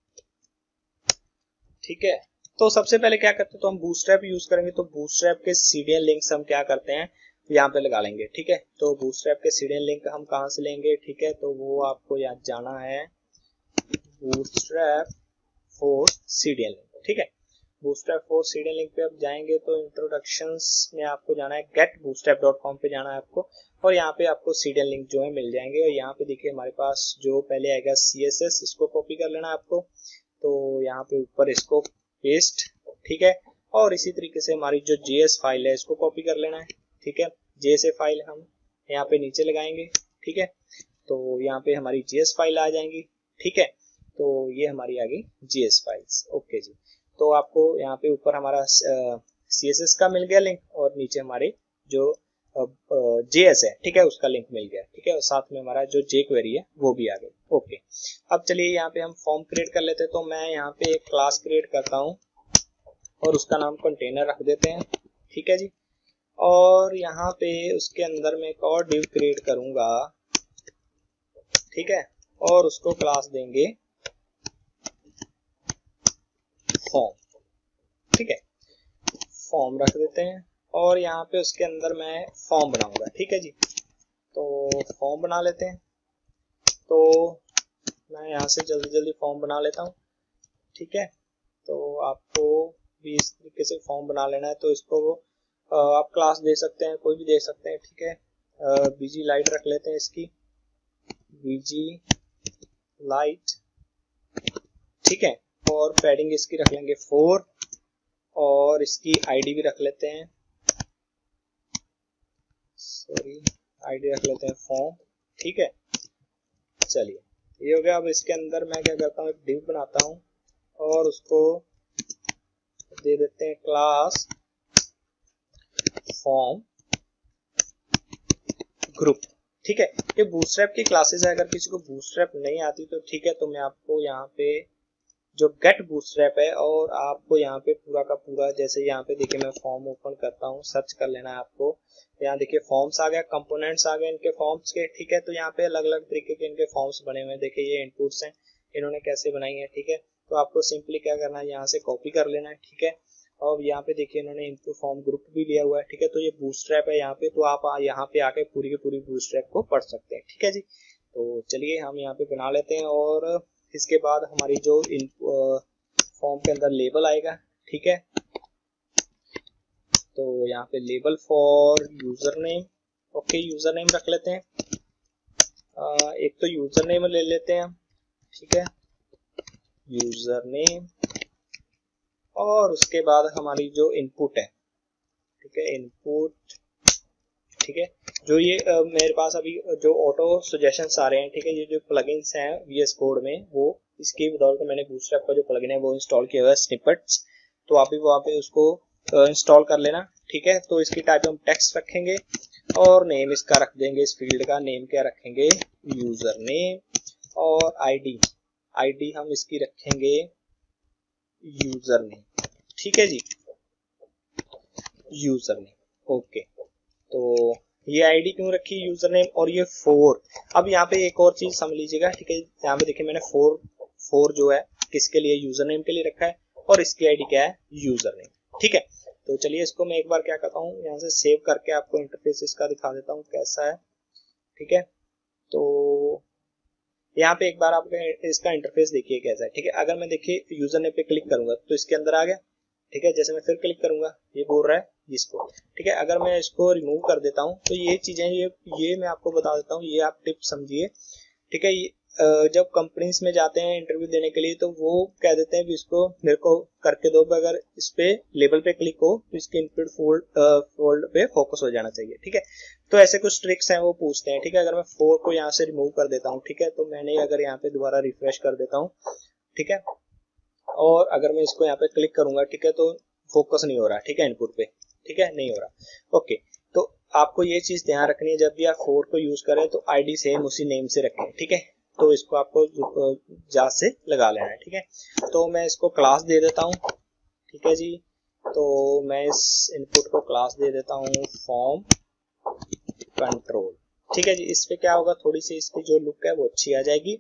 A: ठीक है। तो सबसे पहले क्या करते हैं, तो हम बूटस्ट्रैप यूज करेंगे, तो बूटस्ट्रैप के सीडीएन लिंक्स हम क्या करते हैं, यहाँ पे लगा लेंगे, ठीक है। तो बूटस्ट्रैप के सीडीएन लिंक हम कहाँ से लेंगे, ठीक है, तो वो आपको याद जाना है बूटस्ट्रैप फॉर सीडीएन लिंक, ठीक है। बूटस्ट्रैप फॉर सीडीएन लिंक पे आप जाएंगे तो इंट्रोडक्शंस में आपको जाना है, getbootstrap.com पे जाना है आपको, और यहाँ पे आपको सीडीएन लिंक जो है मिल जाएंगे। और यहाँ पे देखिए हमारे पास जो पहले आएगा CSS, इसको कॉपी कर लेना है आपको, तो यहाँ पे ऊपर इसको पेस्ट, ठीक है। और इसी तरीके से हमारी जो JS फाइल है इसको कॉपी कर लेना है, ठीक है। JS फाइल हम यहाँ पे नीचे लगाएंगे, ठीक है। तो यहाँ पे हमारी JS फाइल आ जाएंगी, ठीक है। तो ये हमारी आ गई JS फाइल्स, ओके जी। तो आपको यहाँ पे ऊपर हमारा CSS का मिल गया लिंक, और नीचे हमारे जो JS है, ठीक है, उसका लिंक मिल गया, ठीक है। और साथ में हमारा जो jQuery है वो भी आ गई, ओके। अब चलिए यहाँ पे हम फॉर्म क्रिएट कर लेते हैं। तो मैं यहाँ पे एक क्लास क्रिएट करता हूँ, और उसका नाम कंटेनर रख देते हैं, ठीक है जी। और यहाँ पे उसके अंदर मैं एक और डिव क्रिएट करूंगा, ठीक है, और उसको क्लास देंगे फॉर्म, ठीक है, फॉर्म रख देते हैं। और यहाँ पे उसके अंदर मैं फॉर्म बनाऊंगा, ठीक है जी। तो फॉर्म बना लेते हैं। तो मैं यहाँ से जल्दी जल्दी फॉर्म बना लेता हूँ, ठीक है। तो आपको भी इस तरीके से फॉर्म बना लेना है। तो इसको आप क्लास दे सकते हैं, कोई भी दे सकते हैं, ठीक है। बीजी लाइट रख लेते हैं इसकी, बीजी लाइट, ठीक है। और पैडिंग इसकी रख लेंगे 4 और इसकी आईडी भी रख लेते हैं, सॉरी आईडी रख लेते हैं फॉर्म, ठीक है। चलिए ये हो गया। अब इसके अंदर मैं क्या करता हूँ, एक डिव बनाता हूँ और उसको दे देते हैं क्लास फॉर्म ग्रुप, ठीक है। ये बूटस्ट्रैप की क्लासेस है, अगर किसी को बूटस्ट्रैप नहीं आती तो ठीक है, तो मैं आपको यहाँ पे जो गेट बूटस्ट्रैप है और आपको यहाँ पे पूरा का पूरा, जैसे यहाँ पे देखिए मैं फॉर्म ओपन करता हूँ, सर्च कर लेना है आपको। यहाँ देखिए फॉर्म्स आ गया, कंपोनेंट्स आ गए इनके फॉर्म्स के, ठीक है। तो यहाँ पे अलग अलग तरीके के इनके फॉर्म्स बने हुए हैं, देखिए ये इनपुट्स हैं, इन्होंने कैसे बनाई है, ठीक है। तो आपको सिंपली क्या करना है, यहाँ से कॉपी कर लेना है, ठीक है। और यहाँ पे देखिए इन्होंने इनपुट फॉर्म ग्रुप भी लिया हुआ है, ठीक है। तो ये बूटस्ट्रैप है यहाँ पे, तो आप यहाँ पे आके पूरी की पूरी बूटस्ट्रैप को पढ़ सकते हैं, ठीक है जी। तो चलिए हम यहाँ पे बना लेते हैं और इसके बाद हमारी जो इन फॉर्म के अंदर लेबल आएगा, ठीक है। तो यहाँ पे label for user name, okay user name रख लेते हैं। एक तो यूजर नेम ले लेते हैं, ठीक है, यूजर नेम। और उसके बाद हमारी जो इनपुट है, ठीक है, इनपुट, ठीक है। जो ये मेरे पास अभी जो ऑटो सजेशंस आ रहे हैं, ठीक है, ये जो प्लगइन्स हैं VS कोड में, वो इसके बदौलत मैंने बूटस्ट्रैप का जो प्लगइन है वो इंस्टॉल किया हुआ है, स्निपेट्स। तो आप भी वहाँ पे उसको इंस्टॉल कर लेना, ठीक है। तो इसकी टाइप हम टेक्स्ट रखेंगे और नेम इसका रख देंगे, इस फील्ड का नेम क्या रखेंगे, यूजर नेम। और आईडी हम इसकी रखेंगे यूजर नेम, ठीक है जी, यूजर नेम, ओके। तो ये आईडी क्यों रखी यूजर नेम और ये 4। अब यहाँ पे एक और चीज समझ लीजिएगा, ठीक है। यहाँ पे देखिए मैंने 4 जो है किसके लिए, यूजर नेम के लिए रखा है, और इसकी आईडी क्या है, यूजर नेम, ठीक है। तो चलिए इसको मैं एक बार क्या करता हूँ, यहाँ से सेव करके आपको इंटरफेस इसका दिखा देता हूँ कैसा है, ठीक है। तो यहाँ पे एक बार आप इसका इंटरफेस देखिए कैसा है, ठीक है। अगर मैं देखिए यूजर नेम पे क्लिक करूंगा तो इसके अंदर आ गया, ठीक है। जैसे मैं फिर क्लिक करूंगा ये बोल रहा है इसको, ठीक है। अगर मैं इसको रिमूव कर देता हूँ तो ये चीजें, ये मैं आपको बता देता हूँ, ये आप टिप समझिए, ठीक है। जब कंपनीज में जाते हैं इंटरव्यू देने के लिए तो वो कह देते हैं भी इसको मेरे को करके दो, अगर इस पे लेबल पे क्लिक हो तो इसके इनपुट फोल्ड पे फोकस हो जाना चाहिए, ठीक है। तो ऐसे कुछ ट्रिक्स हैं वो पूछते हैं, ठीक है। अगर मैं 4 को यहाँ से रिमूव कर देता हूँ, ठीक है, तो मैंने अगर यहाँ पे दोबारा रिफ्रेश कर देता हूँ, ठीक है, और अगर मैं इसको यहाँ पे क्लिक करूंगा, ठीक है, तो फोकस नहीं हो रहा, ठीक है, इनपुट पे, ठीक है, नहीं हो रहा, ओके। तो आपको ये चीज ध्यान रखनी है, जब भी आप 4 को यूज करें तो आईडी सेम उसी नेम से रखें, ठीक है। तो इसको आपको जांच से लगा लेना है, ठीक है। तो मैं इसको क्लास दे देता हूँ, ठीक है जी। तो मैं इस इनपुट को क्लास दे देता हूँ फॉर्म कंट्रोल, ठीक है जी। इस पे क्या होगा, थोड़ी सी इसकी जो लुक है वो अच्छी आ जाएगी।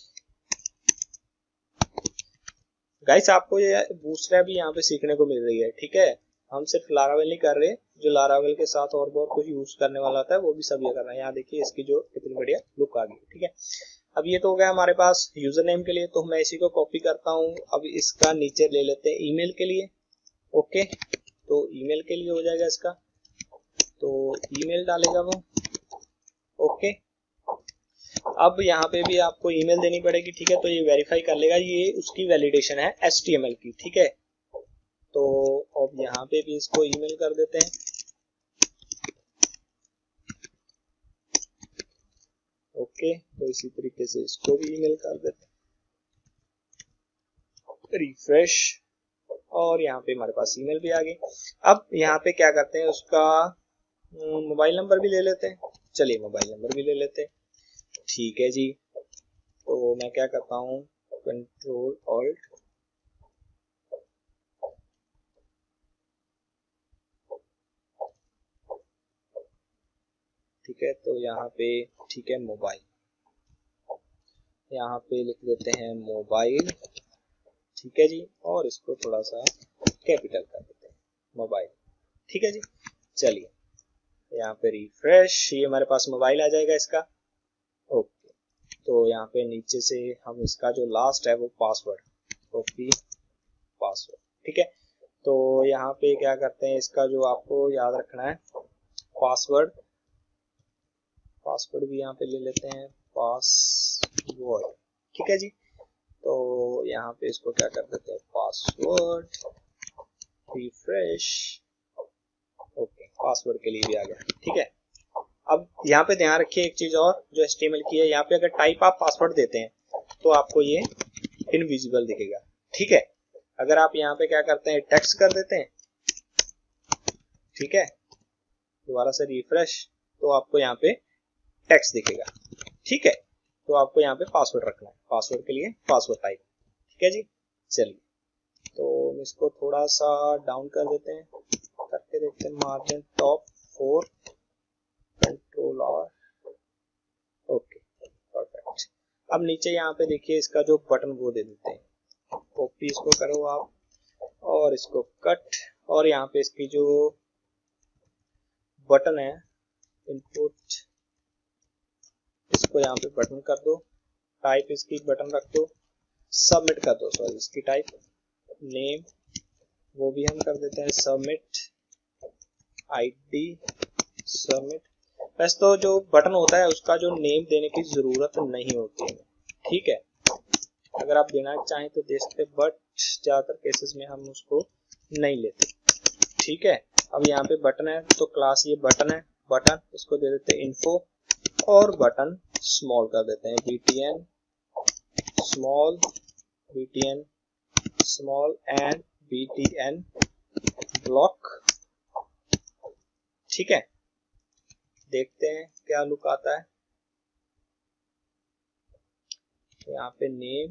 A: गाइस आपको ये बूटस्ट्रैप भी यहाँ पे सीखने को मिल रही है, ठीक है। हम सिर्फ लारावेल नहीं कर रहे, जो लारावेल के साथ और बहुत कुछ यूज करने वाला होता है वो भी सब ये कर रहे हैं। यहाँ देखिए इसकी जो कितनी बढ़िया लुक आ गई, ठीक है। अब ये तो हो गया हमारे पास यूजर नेम के लिए, तो मैं इसी को कॉपी करता हूँ। अब इसका नीचे ले लेते हैं ईमेल के लिए, ओके। तो ईमेल के लिए हो जाएगा इसका, तो ईमेल डालेगा वो, ओके। अब यहाँ पे भी आपको ईमेल देनी पड़ेगी, ठीक है। तो ये वेरीफाई कर लेगा, ये उसकी वैलिडेशन है HTML की, ठीक है। तो अब यहाँ पे भी इसको ईमेल कर देते हैं, ओके। तो इसी तरीके से इसको भी ईमेल कर देते हैं, रिफ्रेश, और यहाँ पे हमारे पास ईमेल भी आ गई। अब यहाँ पे क्या करते हैं, उसका मोबाइल नंबर भी ले लेते हैं, चलिए मोबाइल नंबर भी ले लेते हैं, ठीक है जी। तो मैं क्या करता हूँ, कंट्रोल ऑल्ट, ठीक है। तो यहाँ पे ठीक है मोबाइल, यहाँ पे लिख देते हैं मोबाइल, ठीक है जी। और इसको थोड़ा सा कैपिटल कर देते हैं, मोबाइल, ठीक है जी। चलिए यहाँ पे रिफ्रेश, ये हमारे पास मोबाइल आ जाएगा इसका, ओके। तो यहाँ पे नीचे से हम इसका जो लास्ट है वो पासवर्ड, कॉपी पासवर्ड। ठीक है, तो यहाँ पे क्या करते हैं, इसका जो आपको याद रखना है पासवर्ड भी यहाँ पे ले लेते हैं पासवर्ड। ठीक है जी, तो यहाँ पे इसको क्या कर देते हैं पासवर्ड, रिफ्रेश। ओके, पासवर्ड के लिए भी आ गया। ठीक है, अब यहाँ पे ध्यान रखिए एक चीज और जो HTML की है, यहाँ पे अगर टाइप आप पासवर्ड देते हैं तो आपको ये इनविजिबल दिखेगा। ठीक है, अगर आप यहाँ पे क्या करते हैं टेक्स्ट कर देते हैं, ठीक है, दोबारा से रिफ्रेश, तो आपको यहाँ पे टेक्स्ट दिखेगा। ठीक है, तो आपको यहाँ पे पासवर्ड रखना है, पासवर्ड के लिए पासवर्ड टाइप। ठीक है जी, चलिए तो हम इसको थोड़ा सा डाउन कर देते हैं, करके देखते हैं मार्जिन टॉप 4, कंट्रोल और ओके परफेक्ट। अब नीचे यहाँ पे देखिए इसका जो बटन वो दे देते हैं, कॉपी इसको करो आप और इसको कट, और यहाँ पे इसकी जो बटन है इनपुट, इसको यहाँ पे बटन कर दो, टाइप इसकी बटन रख दो, सबमिट कर दो, सॉरी इसकी टाइप, नेम वो भी हम कर देते हैं सबमिट, आईडी सबमिट। वैसे तो जो बटन होता है उसका जो नेम देने की जरूरत नहीं होती है। ठीक है, अगर आप देना चाहें तो दे सकते, बट ज्यादातर केसेस में हम उसको नहीं लेते। ठीक है, अब यहाँ पे बटन है तो क्लास ये बटन है, बटन इसको दे देते हैं इन्फो, और बटन स्मॉल कर देते हैं btn small, btn small and btn block. ठीक है, देखते हैं क्या लुक आता है। यहाँ पे नेम,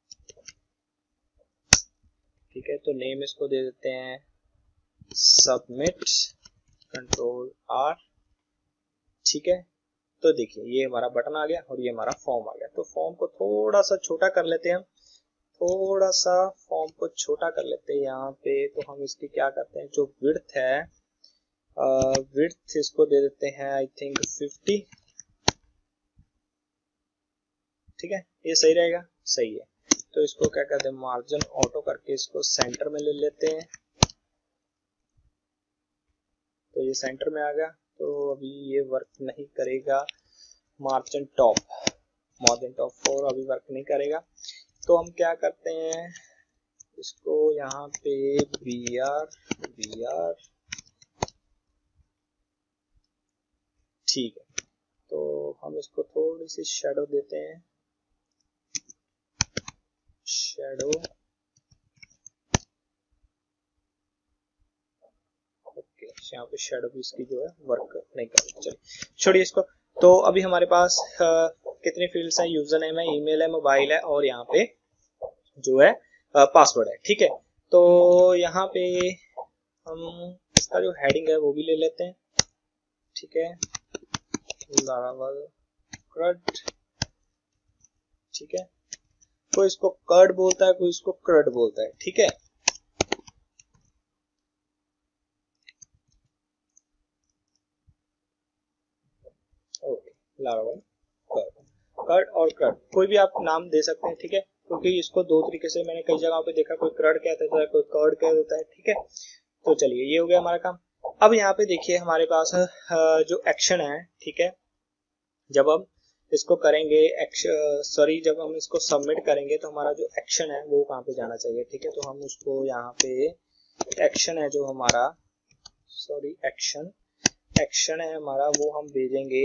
A: ठीक है, तो नेम इसको दे देते हैं सबमिट, कंट्रोल R। ठीक है, तो देखिए ये हमारा बटन आ गया और ये हमारा फॉर्म आ गया। तो फॉर्म को थोड़ा सा छोटा कर लेते हैं हम, थोड़ा सा फॉर्म को छोटा कर लेते हैं यहाँ पे। तो हम इसकी क्या करते हैं, जो विड्थ है विड्थ इसको दे देते हैं आई थिंक 50। ठीक है, ये सही रहेगा, सही है। तो इसको क्या करते हैं मार्जिन ऑटो करके इसको सेंटर में ले लेते हैं, तो ये सेंटर में आ गया। तो अभी ये वर्क नहीं करेगा, मार्जिन टॉप 4 अभी वर्क नहीं करेगा। तो हम क्या करते हैं इसको यहाँ पे br, ठीक है, तो हम इसको थोड़ी सी शेडो देते हैं, शेडो ओके, यहाँ पे शेडो भी इसकी जो है वर्क नहीं कर रही। चलिए छोड़िए इसको। तो अभी हमारे पास कितनी फील्ड्स हैं, यूजर नेम है, ईमेल है, मोबाइल है और यहाँ पे जो है पासवर्ड है। ठीक है, तो यहाँ पे हम इसका जो हेडिंग है वो भी ले लेते हैं। ठीक है, लारावल क्रड। ठीक है, कोई इसको कर्ड बोलता है, कोई इसको क्रड बोलता है। ठीक है, ओके, लारावल कर्ड और क्रड कोई भी आप नाम दे सकते हैं। ठीक है, क्योंकि इसको दो तरीके से मैंने कई जगहों पे देखा, कोई क्रड कह देता है, कोई कर्ड कह देता है। ठीक है, तो चलिए ये हो गया हमारा काम। अब यहाँ पे देखिए हमारे पास जो एक्शन है, ठीक है, जब हम इसको करेंगे सॉरी जब हम इसको सबमिट करेंगे तो हमारा जो एक्शन है वो कहाँ पे जाना चाहिए। ठीक है, तो हम उसको यहाँ पे एक्शन है जो हमारा, सॉरी एक्शन है हमारा, वो हम भेजेंगे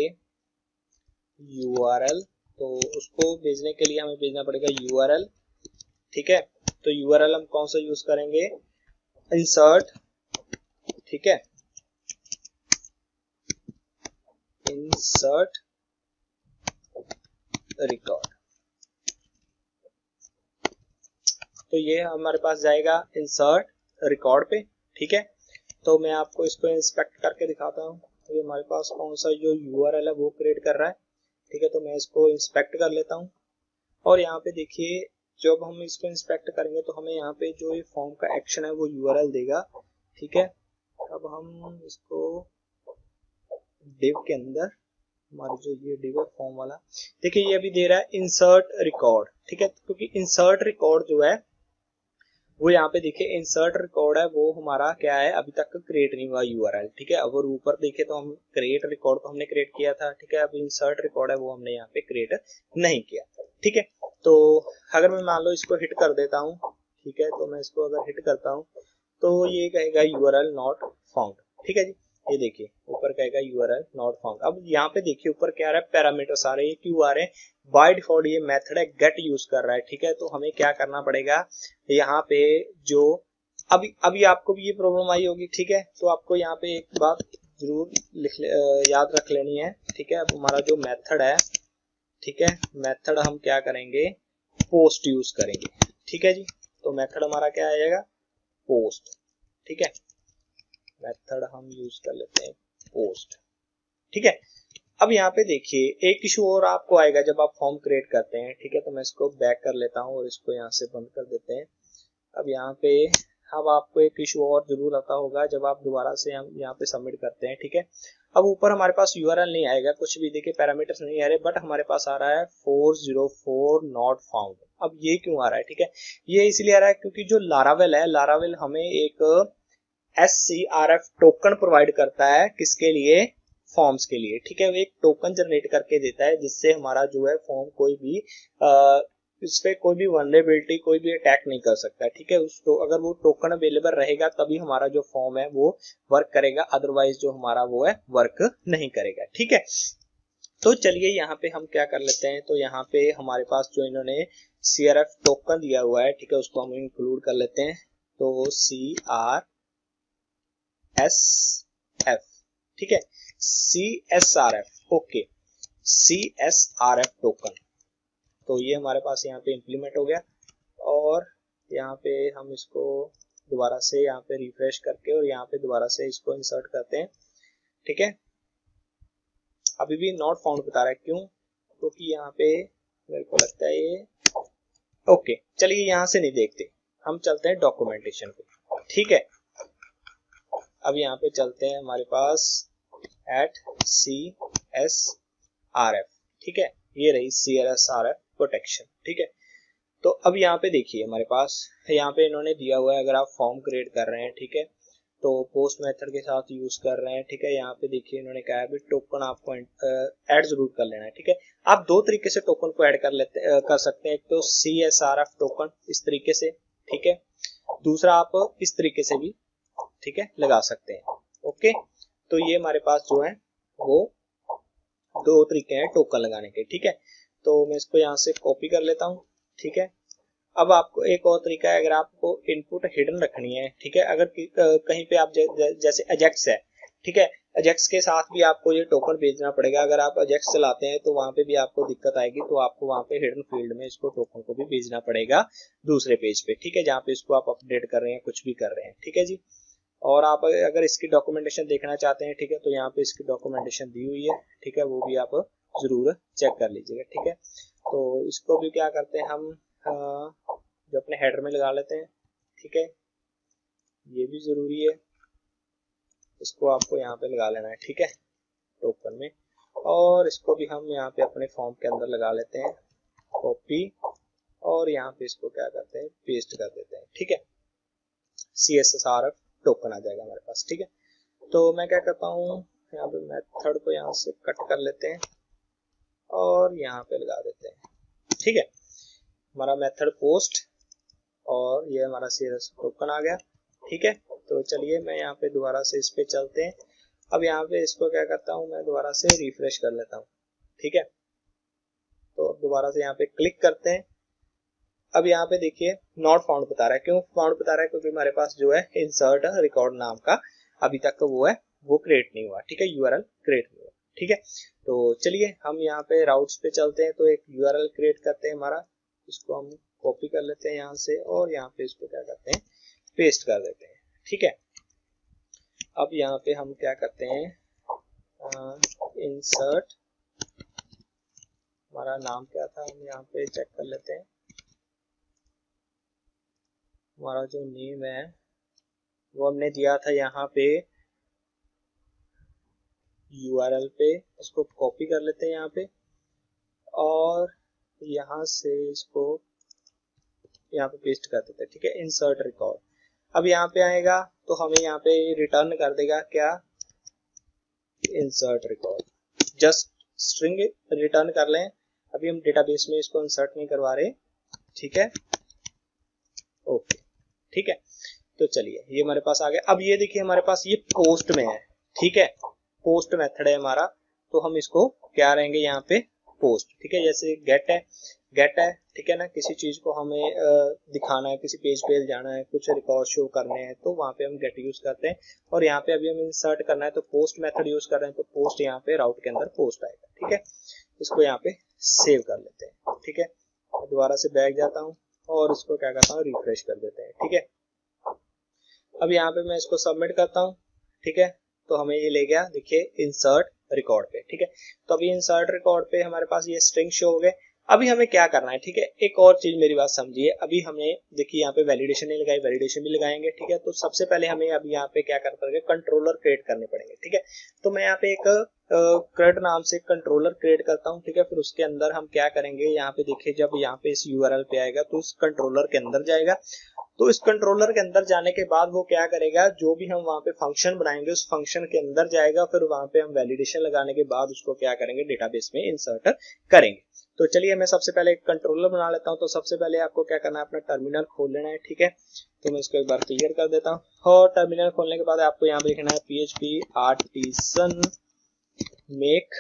A: URL। तो उसको भेजने के लिए हमें भेजना पड़ेगा URL। ठीक है, तो URL हम कौन सा यूज करेंगे, इंसर्ट। ठीक है, इंसर्ट रिकॉर्ड, तो ये हमारे पास जाएगा इंसर्ट रिकॉर्ड पे। ठीक है, तो मैं आपको इसको इंस्पेक्ट करके दिखाता हूँ। ये हमारे पास कौन सा जो URL है वो क्रिएट कर रहा है। ठीक है, तो मैं इसको इंस्पेक्ट कर लेता हूँ और यहाँ पे देखिए जब हम इसको इंस्पेक्ट करेंगे तो हमें यहाँ पे जो ये फॉर्म का एक्शन है वो URL देगा। ठीक है, अब हम इसको डिव के अंदर, हमारी जो ये डिव है फॉर्म वाला, देखिए ये अभी दे रहा है इंसर्ट रिकॉर्ड। ठीक है, क्योंकि इंसर्ट रिकॉर्ड जो है वो यहाँ पे देखिए इंसर्ट रिकॉर्ड है, वो हमारा क्या है, अभी तक क्रिएट नहीं हुआ यूआरएल, ठीक है। अगर ऊपर देखे तो हम क्रिएट रिकॉर्ड तो हमने क्रिएट किया था, ठीक है। अब इंसर्ट रिकॉर्ड है वो हमने यहाँ पे क्रिएट नहीं किया, ठीक है। तो अगर मैं मान लो इसको हिट कर देता हूँ, ठीक है, तो मैं इसको अगर हिट करता हूँ तो ये कहेगा यूआरएल नॉट फाउंड, ठीक है जी। ये देखिए ऊपर कहेगा यूआरएल नॉट फाउंड। अब यहाँ पे देखिए ऊपर क्या आ रहा है, पैरामीटर्स आ रहे हैं, क्यों आ रहे हैं, बाय डिफॉल्ट ये मेथड है गेट यूज कर रहा है, ठीक है। तो हमें क्या करना पड़ेगा, यहाँ पे जो अभी अभी आपको भी ये प्रॉब्लम आई होगी, ठीक है। तो आपको यहाँ पे एक बात जरूर याद रख लेनी है, ठीक है। अब हमारा जो मेथड है, ठीक है, मेथड हम क्या करेंगे, पोस्ट यूज करेंगे, ठीक है जी। तो मेथड हमारा क्या आएगा, पोस्ट, ठीक है। मेथड हम यूज कर लेते हैं पोस्ट, ठीक है। अब यहाँ पे देखिए एक इशू और आपको आएगा जब आप फॉर्म क्रिएट करते हैं, ठीक है। तो मैं इसको बैक कर लेता हूँ और इसको यहाँ से बंद कर देते हैं। अब यहाँ पे अब आपको एक इशू और जरूर आता होगा जब आप दोबारा से हम यहाँ पे सबमिट करते हैं, ठीक है। अब ऊपर हमारे पास यूआरएल नहीं आएगा, कुछ भी देखिए पैरामीटर्स नहीं आ रहे, बट हमारे पास आ रहा है 404 नॉट फाउंड। अब ये क्यों आ रहा है, ठीक है। ये इसलिए आ रहा है क्योंकि जो लारावेल है, लारावेल हमें एक SCRF टोकन प्रोवाइड करता है, किसके लिए, फॉर्म्स के लिए, ठीक है। वो एक टोकन जनरेट करके देता है जिससे हमारा जो है फॉर्म कोई भी इस पे कोई भी वनरेबिलिटी, कोई भी अटैक नहीं कर सकता, ठीक है। उसको अगर वो टोकन अवेलेबल रहेगा तभी हमारा जो फॉर्म है वो वर्क करेगा, अदरवाइज जो हमारा वो है वर्क नहीं करेगा, ठीक है। तो चलिए यहाँ पे हम क्या कर लेते हैं, तो यहाँ पे हमारे पास जो इन्होंने CRF टोकन दिया हुआ है, ठीक है, उसको हम इंक्लूड कर लेते हैं। तो CRSF, ठीक है, CSRF, ओके, CSRF टोकन। तो ये हमारे पास यहाँ पे इंप्लीमेंट हो गया और यहाँ पे हम इसको दोबारा से यहाँ पे रिफ्रेश करके और यहाँ पे दोबारा से इसको इंसर्ट करते हैं, ठीक है। अभी भी नॉट फाउंड बता रहा है, क्यों, क्योंकि यहाँ पे मेरे को लगता है ये ओके। चलिए यहाँ से नहीं देखते, हम चलते हैं डॉक्यूमेंटेशन पे, ठीक है। अब यहाँ पे चलते हैं हमारे पास @CSRF, ठीक है, ये रही CSRF प्रोटेक्शन, ठीक है। तो अब यहाँ पे देखिए हमारे पास यहाँ पे इन्होंने दिया हुआ है, अगर आप फॉर्म क्रिएट कर रहे हैं, ठीक है, तो पोस्ट मेथड के साथ यूज कर रहे हैं, ठीक है। यहाँ पे देखिए इन्होंने कहा है टोकन आपको ऐड जरूर कर लेना है, ठीक है। आप दो तरीके से टोकन को ऐड कर सकते हैं, एक तो CSRF टोकन इस तरीके से, ठीक है, दूसरा आप इस तरीके से भी, ठीक है, लगा सकते हैं, ओके। तो ये हमारे पास जो है वो दो तरीके हैं टोकन लगाने के, ठीक है। तो मैं इसको यहाँ से कॉपी कर लेता हूँ, ठीक है। अब आपको एक और तरीका है, अगर आपको इनपुट हिडन रखनी है, ठीक है, अगर कहीं पे आप जैसे अजेक्स है, ठीक है, अजेक्स के साथ भी आपको ये टोकन भेजना पड़ेगा। अगर आप अजेक्स चलाते हैं तो वहां पे भी आपको दिक्कत आएगी, तो आपको वहां पे हिडन फील्ड में इसको टोकन को भी भेजना पड़ेगा दूसरे पेज पे, ठीक है, जहाँ पे इसको आप अपडेट कर रहे हैं, कुछ भी कर रहे हैं, ठीक है जी। और आप अगर इसकी डॉक्यूमेंटेशन देखना चाहते हैं, ठीक है, तो यहाँ पे इसकी डॉक्यूमेंटेशन दी हुई है, ठीक है, वो भी आप जरूर चेक कर लीजिएगा, ठीक है। तो इसको भी क्या करते हैं हम जो अपने हेडर में लगा लेते हैं, ठीक है, ये भी जरूरी है, इसको आपको यहाँ पे लगा लेना है, ठीक है, टोकन में। और इसको भी हम यहाँ पे अपने फॉर्म के अंदर लगा लेते हैं, कॉपी, और यहाँ पे इसको क्या करते हैं, पेस्ट कर देते हैं, ठीक है। CSRF टोकन आ जाएगा हमारे पास, ठीक है। तो मैं क्या करता हूँ, यहाँ पे मेथड को यहाँ से कट कर लेते हैं और यहाँ पे लगा देते हैं, ठीक है। हमारा मेथड पोस्ट और ये हमारा CSRF टोकन आ गया, ठीक है। तो चलिए मैं यहाँ पे दोबारा से इस पे चलते हैं। अब यहाँ पे इसको क्या करता हूँ, मैं दोबारा से रिफ्रेश कर लेता हूँ, ठीक है। तो दोबारा से यहाँ पे क्लिक करते हैं। अब यहाँ पे देखिए नॉट फाउंड बता रहा है, क्यों फाउंड बता रहा है, क्योंकि हमारे पास जो है इंसर्ट रिकॉर्ड नाम का अभी तक वो है वो क्रिएट नहीं हुआ, ठीक है, यूआरएल क्रिएट नहीं हुआ, ठीक है। तो चलिए हम यहाँ पे राउट्स पे चलते हैं, तो एक यूआरएल क्रिएट करते हैं हमारा, इसको हम कॉपी कर लेते हैं यहाँ से और यहाँ पे इसको क्या करते हैं, पेस्ट कर देते हैं, ठीक है। अब यहाँ पे हम क्या करते हैं, इंसर्ट, हमारा नाम क्या था, हम यहाँ पे चेक कर लेते हैं। हमारा जो नेम है वो हमने दिया था यहाँ पे यूआरएल पे, इसको कॉपी कर लेते हैं यहाँ पे और यहाँ से इसको यहाँ पे पेस्ट कर देते हैं, ठीक है, इंसर्ट रिकॉर्ड। अब यहाँ पे आएगा तो हमें यहाँ पे रिटर्न कर देगा क्या, insert record, just string return कर लें। अभी हम डेटाबेस में इसको इंसर्ट नहीं करवा रहे, ठीक है, ओके, ठीक है। तो चलिए ये हमारे पास आ गया। अब ये देखिए हमारे पास ये पोस्ट में है, ठीक है, पोस्ट मेथड है हमारा, तो हम इसको क्या रहेंगे यहाँ पे पोस्ट, ठीक है, जैसे गेट है, ठीक है ना, किसी चीज को हमें दिखाना है, किसी पेज पे जाना है, कुछ रिकॉर्ड शो करने हैं, तो वहां पे हम गेट यूज करते हैं। और यहाँ पे अभी हम इंसर्ट करना है तो पोस्ट मेथड यूज कर रहे हैं, तो पोस्ट यहाँ पे राउट के अंदर पोस्ट आएगा, ठीक है। इसको यहाँ पे सेव कर लेते हैं, ठीक है, दोबारा से बैक जाता हूँ और इसको क्या करता हूँ, रिफ्रेश कर देते हैं, ठीक है। अब यहाँ पे मैं इसको सबमिट करता हूँ, ठीक है, तो हमें ये ले गया देखिए इंसर्ट रिकॉर्ड पे, ठीक है। तो अभी इंसर्ट रिकॉर्ड पे हमारे पास ये स्ट्रिंग शो हो गए। अभी हमें क्या करना है, ठीक है, एक और चीज मेरी बात समझिए। अभी हमें देखिए यहाँ पे वैलिडेशन नहीं लगाई, वैलिडेशन भी लगाएंगे, ठीक है। तो सबसे पहले हमें अभी यहाँ पे क्या करना पड़ेगा, कंट्रोलर क्रिएट करने पड़ेंगे, ठीक है। तो मैं यहाँ पे एक क्रड नाम से कंट्रोलर क्रिएट करता हूँ, ठीक है। फिर उसके अंदर हम क्या करेंगे, यहाँ पे देखिए जब यहाँ पे इस यूआरएल पे आएगा तो इस कंट्रोलर के अंदर जाएगा। तो इस कंट्रोलर के अंदर जाने के बाद वो क्या करेगा, जो भी हम वहां पे फंक्शन बनाएंगे उस फंक्शन के अंदर जाएगा, फिर वहां पे हम वैलिडेशन लगाने के बाद उसको क्या करेंगे, डेटाबेस में इंसर्ट करेंगे। तो चलिए मैं सबसे पहले एक कंट्रोलर बना लेता हूं। तो सबसे पहले आपको क्या करना है, अपना टर्मिनल खोल लेना है, ठीक है। तो मैं इसको एक बार क्लियर कर देता हूं और टर्मिनल खोलने के बाद आपको यहाँ पे लिखना है PHP artisan make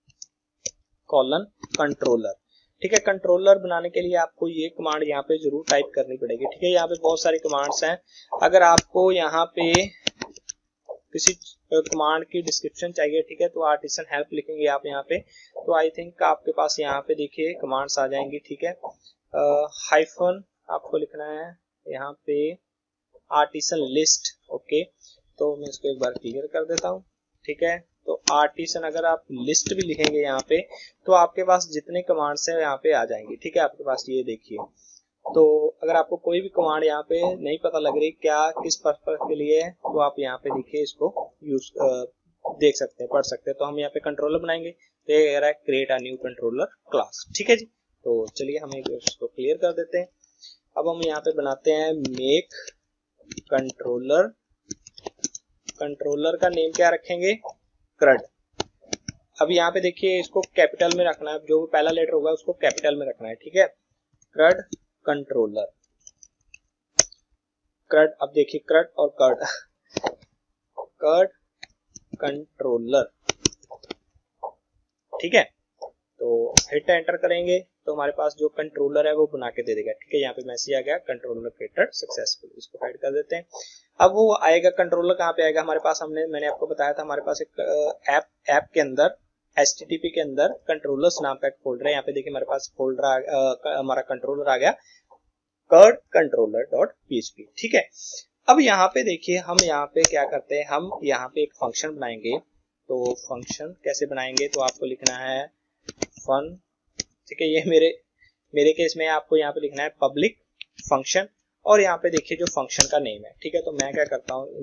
A: colon controller, ठीक है। कंट्रोलर बनाने के लिए आपको ये कमांड यहाँ पे जरूर टाइप करनी पड़ेगी, ठीक है। यहाँ पे बहुत सारी कमांड्स हैं। अगर आपको यहाँ पे किसी कमांड की डिस्क्रिप्शन चाहिए, ठीक है, तो आर्टिसन हेल्प लिखेंगे आप यहाँ पे, तो आई थिंक आपके पास यहाँ पे देखिए कमांड्स आ जाएंगी, ठीक है। हाइफन आपको लिखना है यहाँ पे आर्टिसन लिस्ट, ओके। तो मैं इसको एक बार क्लियर कर देता हूँ, ठीक है। तो आर्टिसन अगर आप लिस्ट भी लिखेंगे यहाँ पे तो आपके पास जितने कमांड्स हैं यहाँ पे आ जाएंगे, ठीक है। आपके पास ये देखिए, तो अगर आपको कोई भी कमांड यहाँ पे नहीं पता लग रही क्या किस पर्पस के लिए है, तो आप यहाँ पे देखिए इसको यूज देख सकते हैं, पढ़ सकते हैं। तो हम यहाँ पे कंट्रोलर बनाएंगे, तो ये कह रहा है create a new controller class, ठीक है जी। तो चलिए हम इसको क्लियर कर देते हैं। अब हम यहाँ पे बनाते हैं मेक कंट्रोलर, कंट्रोलर का नेम क्या रखेंगे, क्रड। अब यहाँ पे देखिए इसको कैपिटल में रखना है, जो भी पहला लेटर होगा उसको कैपिटल में रखना है, ठीक है। क्रड कंट्रोलर, क्रड, अब देखिए क्रड और कर्ड, कर्ड कंट्रोलर, ठीक है। तो हिट एंटर करेंगे तो हमारे पास जो कंट्रोलर है वो बना के दे देगा, ठीक है। यहाँ पे मैसेज आ गया कंट्रोलर क्रिएटेड सक्सेसफुल, इसको हाइड कर देते हैं। अब वो आएगा कंट्रोलर कहाँ पे आएगा हमारे पास, मैंने आपको बताया था हमारे पास एक ऐप के अंदर HTTP के अंदर कंट्रोलर्स नाम का एक फोल्डर है। यहाँ पे देखिए हमारे पास फोल्डर हमारा कंट्रोलर आ गया कर्ड कंट्रोलर डॉट PHP, ठीक है। अब यहाँ पे देखिए हम यहाँ पे क्या करते हैं, हम यहाँ पे एक फंक्शन बनाएंगे। तो फंक्शन कैसे बनाएंगे, तो आपको लिखना है फन, ठीक है। ये मेरे केस में आपको यहाँ पे लिखना है पब्लिक फंक्शन और यहाँ पे देखिए जो फंक्शन का नेम है, ठीक है। तो मैं क्या करता हूँ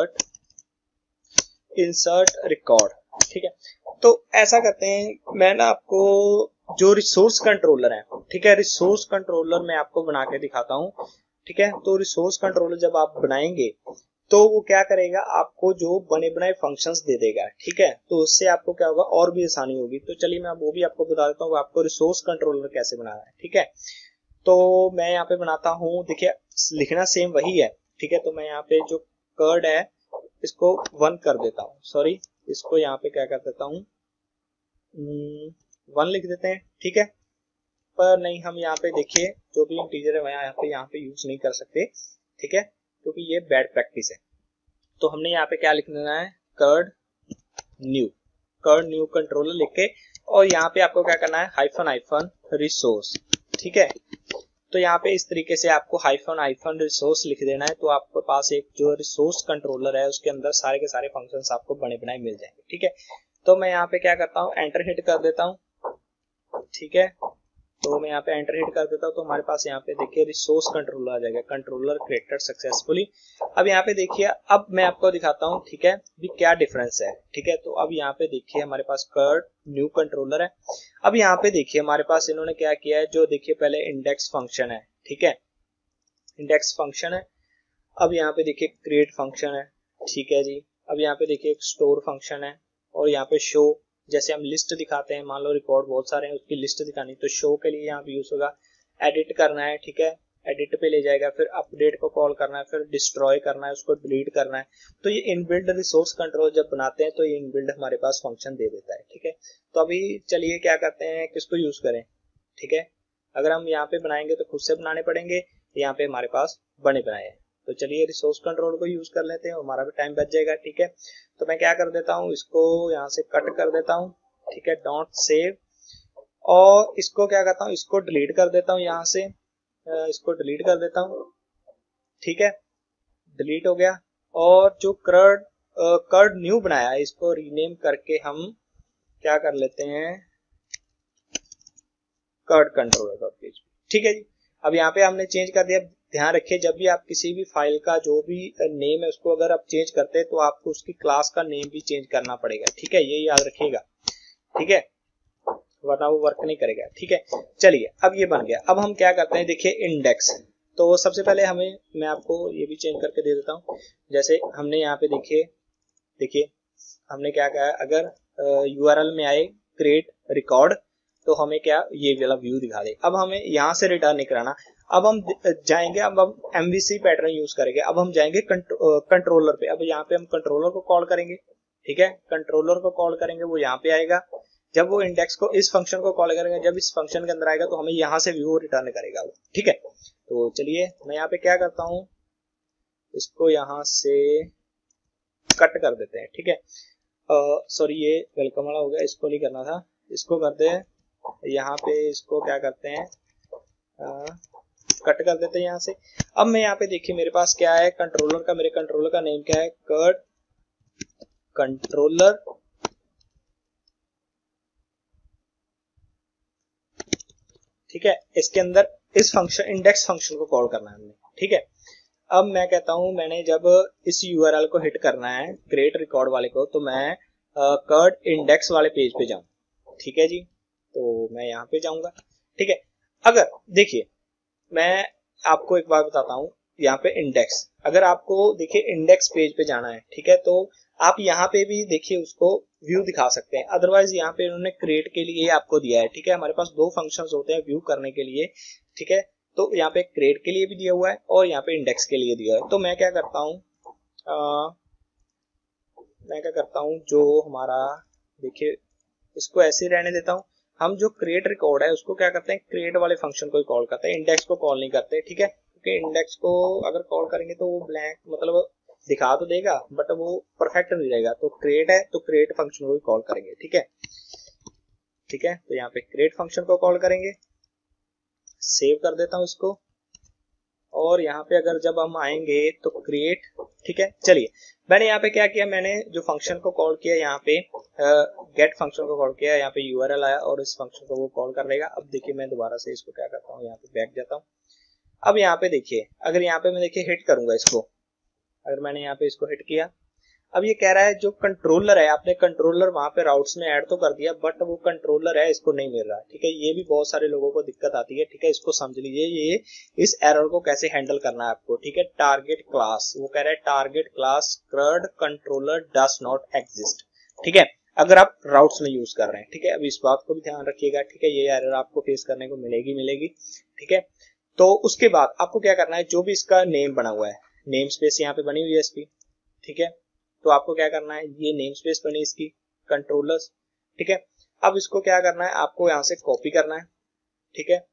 A: इंसर्ट रिकॉर्ड, ठीक है। तो ऐसा करते हैं, मैं ना आपको जो रिसोर्स कंट्रोलर है, ठीक है, रिसोर्स कंट्रोलर मैं आपको बना के दिखाता हूँ, ठीक है। तो रिसोर्स कंट्रोलर जब आप बनाएंगे तो वो क्या करेगा, आपको जो बने बनाए फंक्शंस दे देगा, ठीक है। तो उससे आपको क्या होगा, और भी आसानी होगी। तो चलिए मैं वो भी आपको बता देता हूँ आपको रिसोर्स कंट्रोलर कैसे बनाना है, ठीक है। तो मैं यहाँ पे बनाता हूँ, देखिए लिखना सेम वही है, ठीक है। तो मैं यहाँ पे जो कर्ड है इसको 1 कर देता हूँ, सॉरी इसको यहाँ पे क्या कर देता हूँ 1 लिख देते हैं, ठीक है। पर नहीं, हम यहाँ पे देखिए जो भी इंटीजर है यहाँ पे यूज नहीं कर सकते, ठीक है, क्योंकि ये बैड प्रैक्टिस है। तो हमने यहाँ पे क्या लिख देना है, कर्ड न्यू कंट्रोलर लिख के, और यहाँ पे आपको क्या करना है हाइफन रिसोर्स, ठीक है। तो यहाँ पे इस तरीके से आपको हाइफन रिसोर्स लिख देना है। तो आपके पास एक जो रिसोर्स कंट्रोलर है उसके अंदर सारे के सारे फंक्शंस आपको बने बनाए मिल जाएंगे, ठीक है। तो मैं यहाँ पे क्या करता हूँ, एंटर हिट कर देता हूँ, ठीक है। तो मैं यहाँ पे एंटर हिट कर देता हूँ, तो हमारे पास यहाँ पे देखिए रिसोर्स कंट्रोलर आ जाएगा, कंट्रोलर क्रिएटेड सक्सेसफुली। अब यहाँ पे देखिए, अब मैं आपको दिखाता हूँ, ठीक है, भी क्या डिफरेंस है, ठीक है। तो अब यहाँ पे देखिए हमारे पास कर्ड न्यू कंट्रोलर है। अब यहाँ पे देखिए हमारे पास इन्होंने क्या किया है, जो देखिए पहले इंडेक्स फंक्शन है, ठीक है, इंडेक्स फंक्शन है। अब यहाँ पे देखिए क्रिएट फंक्शन है, ठीक है जी। अब यहाँ पे देखिए एक स्टोर फंक्शन है और यहाँ पे शो, जैसे हम लिस्ट दिखाते हैं, मान लो रिकॉर्ड बहुत सारे हैं उसकी लिस्ट दिखानी, तो शो के लिए यहाँ पे यूज होगा। एडिट करना है, ठीक है, एडिट पे ले जाएगा, फिर अपडेट को कॉल करना है, फिर डिस्ट्रॉय करना है, उसको डिलीट करना है। तो ये इनबिल्ड रिसोर्स कंट्रोल जब बनाते हैं तो ये इनबिल्ड हमारे पास फंक्शन दे देता है, ठीक है। तो अभी चलिए क्या करते हैं, किसको यूज करें, ठीक है। अगर हम यहाँ पे बनाएंगे तो खुद से बनाने पड़ेंगे, यहाँ पे हमारे पास बने बनाए हैं। तो चलिए रिसोर्स कंट्रोल को यूज कर लेते हैं, हमारा भी टाइम बच जाएगा, ठीक है। तो मैं क्या कर देता हूँ, इसको यहाँ से कट कर देता हूँ, ठीक है, डॉट सेव, और इसको क्या करता हूँ, इसको डिलीट कर देता हूँ, यहाँ से इसको डिलीट कर देता हूँ, ठीक है, डिलीट हो गया। और जो कर्ड न्यू बनाया है इसको रीनेम करके हम क्या कर लेते हैं, कर्ड कंट्रोलर डॉट पीएचपी, ठीक है जी। अब यहाँ पे हमने चेंज कर दिया। ध्यान रखिए जब भी आप किसी भी फाइल का जो भी नेम है उसको अगर आप चेंज करते हैं तो आपको उसकी क्लास का नेम भी चेंज करना पड़ेगा, ठीक है, ये याद रखिएगा, ठीक है, वरना वो वर्क नहीं करेगा, ठीक है। चलिए अब ये बन गया। अब हम क्या करते हैं, देखिए इंडेक्स। तो सबसे पहले हमें, मैं आपको ये भी चेंज करके दे देता हूँ, जैसे हमने यहाँ पे देखिए हमने क्या कहा है, अगर यूआरएल में आए क्रिएट रिकॉर्ड तो हमें क्या ये वाला व्यू दिखा दे। अब हमें यहाँ से रिटर्न नहीं कराना, अब हम जाएंगे, अब हम एमवीसी पैटर्न यूज करेंगे। अब हम जाएंगे कंट्रोलर पे। अब यहाँ पे हम कंट्रोलर को कॉल करेंगे, ठीक है, कंट्रोलर को कॉल करेंगे, वो यहाँ पे आएगा। जब वो इंडेक्स को, इस फंक्शन को कॉल करेंगे, जब इस फंक्शन के अंदर आएगा तो हमें यहाँ से व्यू रिटर्न करेगा वो, ठीक है। तो चलिए मैं यहाँ पे क्या करता हूँ, इसको यहाँ से कट कर देते हैं, ठीक है। सॉरी ये वेलकम वाला हो गया, इसको नहीं करना था, इसको करते हैं यहाँ पे, इसको क्या करते हैं, कट कर देते हैं यहाँ से। अब मैं यहाँ पे देखिए मेरे पास क्या है, कंट्रोलर का, मेरे कंट्रोलर का नेम क्या है, कर्ड कंट्रोलर, ठीक है। इसके अंदर इस फंक्शन इंडेक्स फंक्शन को कॉल करना है हमने, ठीक है। अब मैं कहता हूं, मैंने जब इस यूआरएल को हिट करना है क्रिएट रिकॉर्ड वाले को, तो मैं कर्ड इंडेक्स वाले पेज पे जाऊं, ठीक है जी। तो मैं यहाँ पे जाऊंगा, ठीक है। अगर देखिए मैं आपको एक बात बताता हूँ, यहाँ पे इंडेक्स, अगर आपको देखिए इंडेक्स पेज पे जाना है, ठीक है, तो आप यहाँ पे भी देखिए उसको व्यू दिखा सकते हैं। अदरवाइज यहाँ पे इन्होंने क्रिएट के लिए आपको दिया है, ठीक है। हमारे पास दो फंक्शंस होते हैं व्यू करने के लिए, ठीक है। तो यहाँ पे क्रिएट के लिए भी दिया हुआ है और यहाँ पे इंडेक्स के लिए दिया है। तो मैं क्या करता हूँ, जो हमारा, देखिए इसको ऐसे रहने देता हूँ। हम जो क्रिएट रिकॉर्ड है उसको क्या करते हैं, क्रिएट वाले फंक्शन को ही कॉल करते हैं, इंडेक्स को कॉल नहीं करते, ठीक है। क्योंकि इंडेक्स को अगर कॉल करेंगे तो वो ब्लैंक मतलब दिखा तो देगा बट वो परफेक्ट नहीं रहेगा। तो क्रिएट है तो क्रिएट फंक्शन को ही कॉल करेंगे, ठीक है, ठीक है। तो यहाँ पे क्रिएट फंक्शन को कॉल करेंगे, सेव कर देता हूँ इसको। और यहाँ पे अगर जब हम आएंगे तो क्रिएट, ठीक है। चलिए मैंने यहाँ पे क्या किया, मैंने जो फंक्शन को कॉल किया यहाँ पे गेट फंक्शन को कॉल किया, यहाँ पे यूआरएल आया और इस फंक्शन को वो कॉल कर लेगा। अब देखिए मैं दोबारा से इसको क्या करता हूँ, यहाँ पे बैक जाता हूँ। अब यहाँ पे देखिए, अगर यहाँ पे मैं देखिए हिट करूंगा इसको, अगर मैंने यहाँ पे इसको हिट किया, अब ये कह रहा है जो कंट्रोलर है, आपने कंट्रोलर वहां पे राउट्स में ऐड तो कर दिया बट वो कंट्रोलर है इसको नहीं मिल रहा, ठीक है। ये भी बहुत सारे लोगों को दिक्कत आती है, ठीक है। इसको समझ लीजिए ये इस एरर को कैसे हैंडल करना है आपको, ठीक है। टारगेट क्लास, वो कह रहा है target class crud controller does not exist, ठीक है, अगर आप राउट्स में यूज कर रहे हैं, ठीक है। अब इस बात को भी ध्यान रखिएगा, ठीक है, ये एरर आपको फेस करने को मिलेगी, ठीक है। तो उसके बाद आपको क्या करना है, जो भी इसका नेम बना हुआ है, नेम स्पेस यहाँ पे बनी हुई है इसकी, ठीक है। तो आपको क्या करना है, ये नेम स्पेस बनी इसकी कंट्रोलर्स, ठीक है। अब इसको क्या करना है, आपको यहाँ से कॉपी करना है, ठीक है।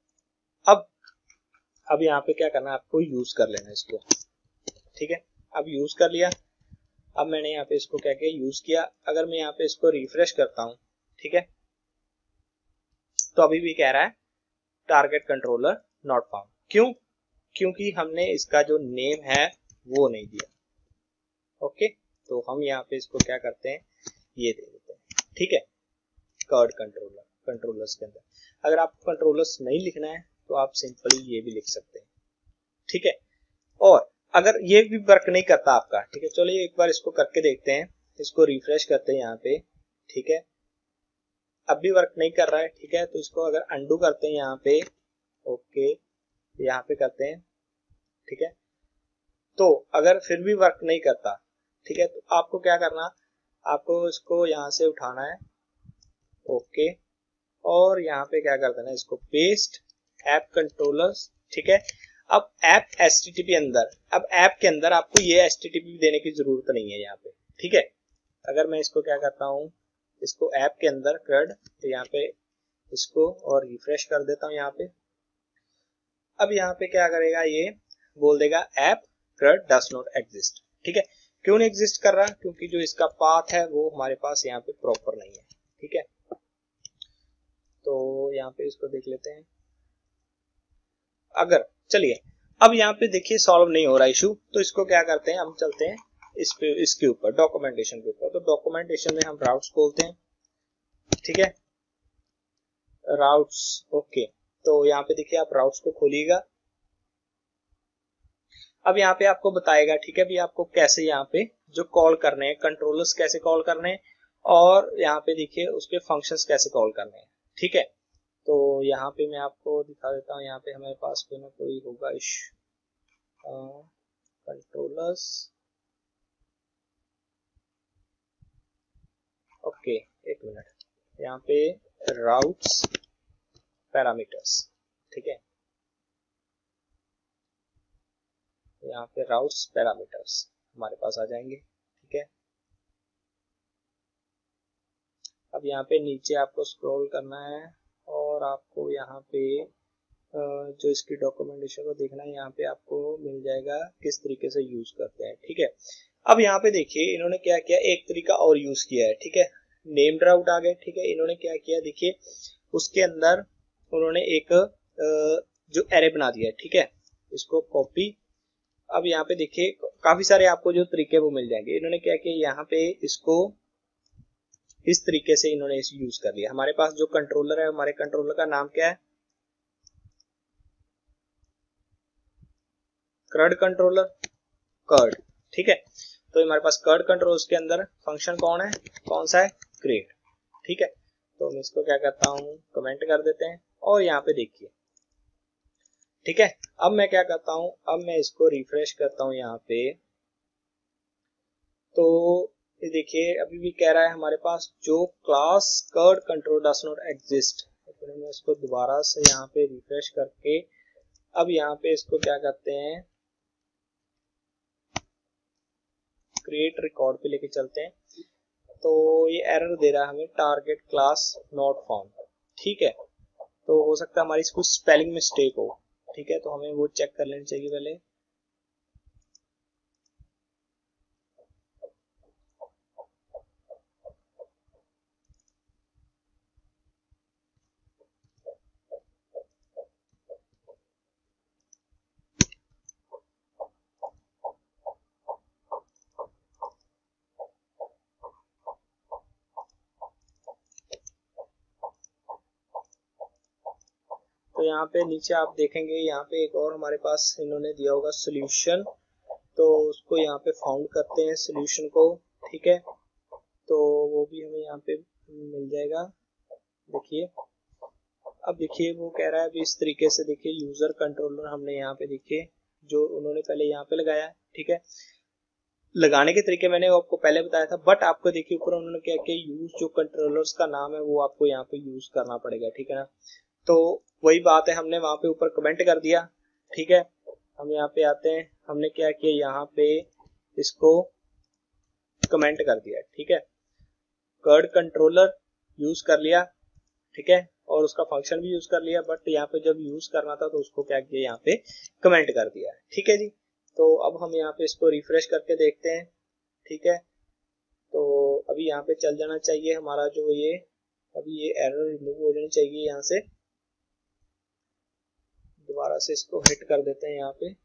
A: अब यहाँ पे क्या करना है, आपको यूज कर लेना है इसको, ठीक है। अब यूज कर लिया, अब मैंने यहाँ पे इसको क्या किया, यूज किया। अगर मैं यहाँ पे इसको रिफ्रेश करता हूँ, ठीक है, तो अभी भी कह रहा है टारगेट कंट्रोलर नॉट फाउंड। क्यों? क्योंकि हमने इसका जो नेम है वो नहीं दिया, ओके। तो हम यहाँ पे इसको क्या करते हैं, ये दे देते हैं, ठीक है, कर्ड कंट्रोलर्स के अंदर। अगर आपको कंट्रोलर्स नहीं लिखना है तो आप सिंपली ये भी लिख सकते हैं, ठीक है। और अगर ये भी वर्क नहीं करता आपका, ठीक है, चलिए एक बार इसको करके देखते हैं, इसको रिफ्रेश करते हैं यहाँ पे, ठीक है, अब भी वर्क नहीं कर रहा है, ठीक है। तो इसको अगर अंडू करते हैं यहाँ पे, ओके, यहाँ पे करते हैं, ठीक है। तो अगर फिर भी वर्क नहीं करता, ठीक है, तो आपको क्या करना, आपको इसको यहाँ से उठाना है, ओके, और यहाँ पे क्या कर देना, इसको पेस्ट ऐप कंट्रोलर्स, ठीक है। अब ऐप एचटीटीपी अंदर, अब ऐप के अंदर आपको ये एचटीटीपी देने की जरूरत नहीं है यहाँ पे, ठीक है। अगर मैं इसको क्या करता हूँ, इसको ऐप के अंदर क्रड, तो यहाँ पे इसको और रिफ्रेश कर देता हूँ यहाँ पे। अब यहाँ पे क्या करेगा, ये बोल देगा app crud does not exist, ठीक है। क्यों नहीं एग्जिस्ट कर रहा, क्योंकि जो इसका पाथ है वो हमारे पास यहाँ पे प्रॉपर नहीं है, ठीक है। तो यहाँ पे इसको देख लेते हैं। अगर चलिए अब यहाँ पे देखिए सॉल्व नहीं हो रहा इशू, तो इसको क्या करते हैं, हम चलते हैं इस पे, इसके ऊपर डॉक्यूमेंटेशन के ऊपर। तो डॉक्यूमेंटेशन में हम राउट्स बोलते हैं, ठीक है, राउट्स, ओके। तो यहाँ पे देखिए आप राउट्स को खोलिएगा। अब यहाँ पे आपको बताएगा, ठीक है, भी आपको कैसे यहाँ पे जो कॉल करने हैं, कंट्रोलर्स कैसे कॉल करने हैं, और यहाँ पे देखिए उसके फंक्शंस कैसे कॉल करने हैं, ठीक है। तो यहाँ पे मैं आपको दिखा देता हूँ, यहाँ पे हमारे पास कोई ना कोई होगा कंट्रोलर्स, ओके, एक मिनट, यहाँ पे राउट्स पैरामीटर्स, ठीक है, यहाँ पे राउट्स पैरामीटर्स हमारे पास आ जाएंगे, ठीक है। अब यहाँ पे नीचे आपको स्क्रॉल करना है और आपको यहाँ पे जो इसकी डॉक्यूमेंटेशन को देखना है, यहाँ पे आपको मिल जाएगा किस तरीके से यूज करते हैं, ठीक है। अब यहाँ पे देखिए इन्होंने क्या किया, एक तरीका और यूज किया है, ठीक है, नेम्ड राउट आ गए, ठीक है। इन्होंने क्या किया, देखिए उसके अंदर उन्होंने एक जो एरे बना दिया है, ठीक है, इसको कॉपी। अब यहाँ पे देखिए काफी सारे आपको जो तरीके वो मिल जाएंगे। इन्होंने क्या किया, यहाँ पे इसको इस तरीके से इन्होंने इसे यूज कर लिया। हमारे पास जो कंट्रोलर है, हमारे कंट्रोलर का नाम क्या है, कर्ड कंट्रोलर, कर्ड, ठीक है। तो हमारे पास कर्ड कंट्रोल, उसके अंदर फंक्शन कौन है, कौन सा है, क्रिएट, ठीक है। तो मैं इसको क्या करता हूँ, कमेंट कर देते हैं, और यहाँ पे देखिए, ठीक है। अब मैं क्या करता हूँ, अब मैं इसको रिफ्रेश करता हूँ यहाँ पे, तो ये देखिए अभी भी कह रहा है हमारे पास जो class crud control does not exist. तो मैं इसको दोबारा से यहाँ पे रिफ्रेश करके, अब यहाँ पे इसको क्या करते हैं, क्रिएट रिकॉर्ड पे लेके चलते हैं। तो ये एरर दे रहा है हमें, टारगेट क्लास नॉट फाउंड, ठीक है। तो हो सकता है हमारी कुछ स्पेलिंग मिस्टेक हो, ठीक है, तो हमें वो चेक कर लेनी चाहिए पहले। तो यहाँ पे नीचे आप देखेंगे, यहाँ पे एक और हमारे पास इन्होंने दिया होगा सोल्यूशन, तो उसको यहाँ पे फाउंड करते हैं सोल्यूशन को, ठीक है। तो वो भी हमें यहाँ पे मिल जाएगा, देखिए। अब देखिए वो कह रहा है अभी इस तरीके से, देखिए यूजर कंट्रोलर हमने यहाँ पे देखिए जो उन्होंने पहले यहाँ पे लगाया है, ठीक है। लगाने के तरीके मैंने आपको पहले बताया था, बट आपको देखिए ऊपर उन्होंने क्या किया, यूज जो कंट्रोलर्स का नाम है वो आपको यहाँ पे यूज करना पड़ेगा, ठीक है ना। तो वही बात है, हमने वहां पे ऊपर कमेंट कर दिया, ठीक है। हम यहाँ पे आते हैं, हमने क्या किया, यहाँ पे इसको कमेंट कर दिया, ठीक है, कर्ड कंट्रोलर यूज कर लिया, ठीक है, और उसका फंक्शन भी यूज कर लिया, बट यहाँ पे जब यूज करना था तो उसको क्या किया, यहाँ पे कमेंट कर दिया, ठीक है जी। तो अब हम यहाँ पे इसको रिफ्रेश करके देखते हैं, ठीक है। तो अभी यहाँ पे चल जाना चाहिए हमारा जो ये, अभी ये एरर रिमूव हो जानी चाहिए यहाँ से। दोबारा से इसको हिट कर देते हैं यहाँ पे,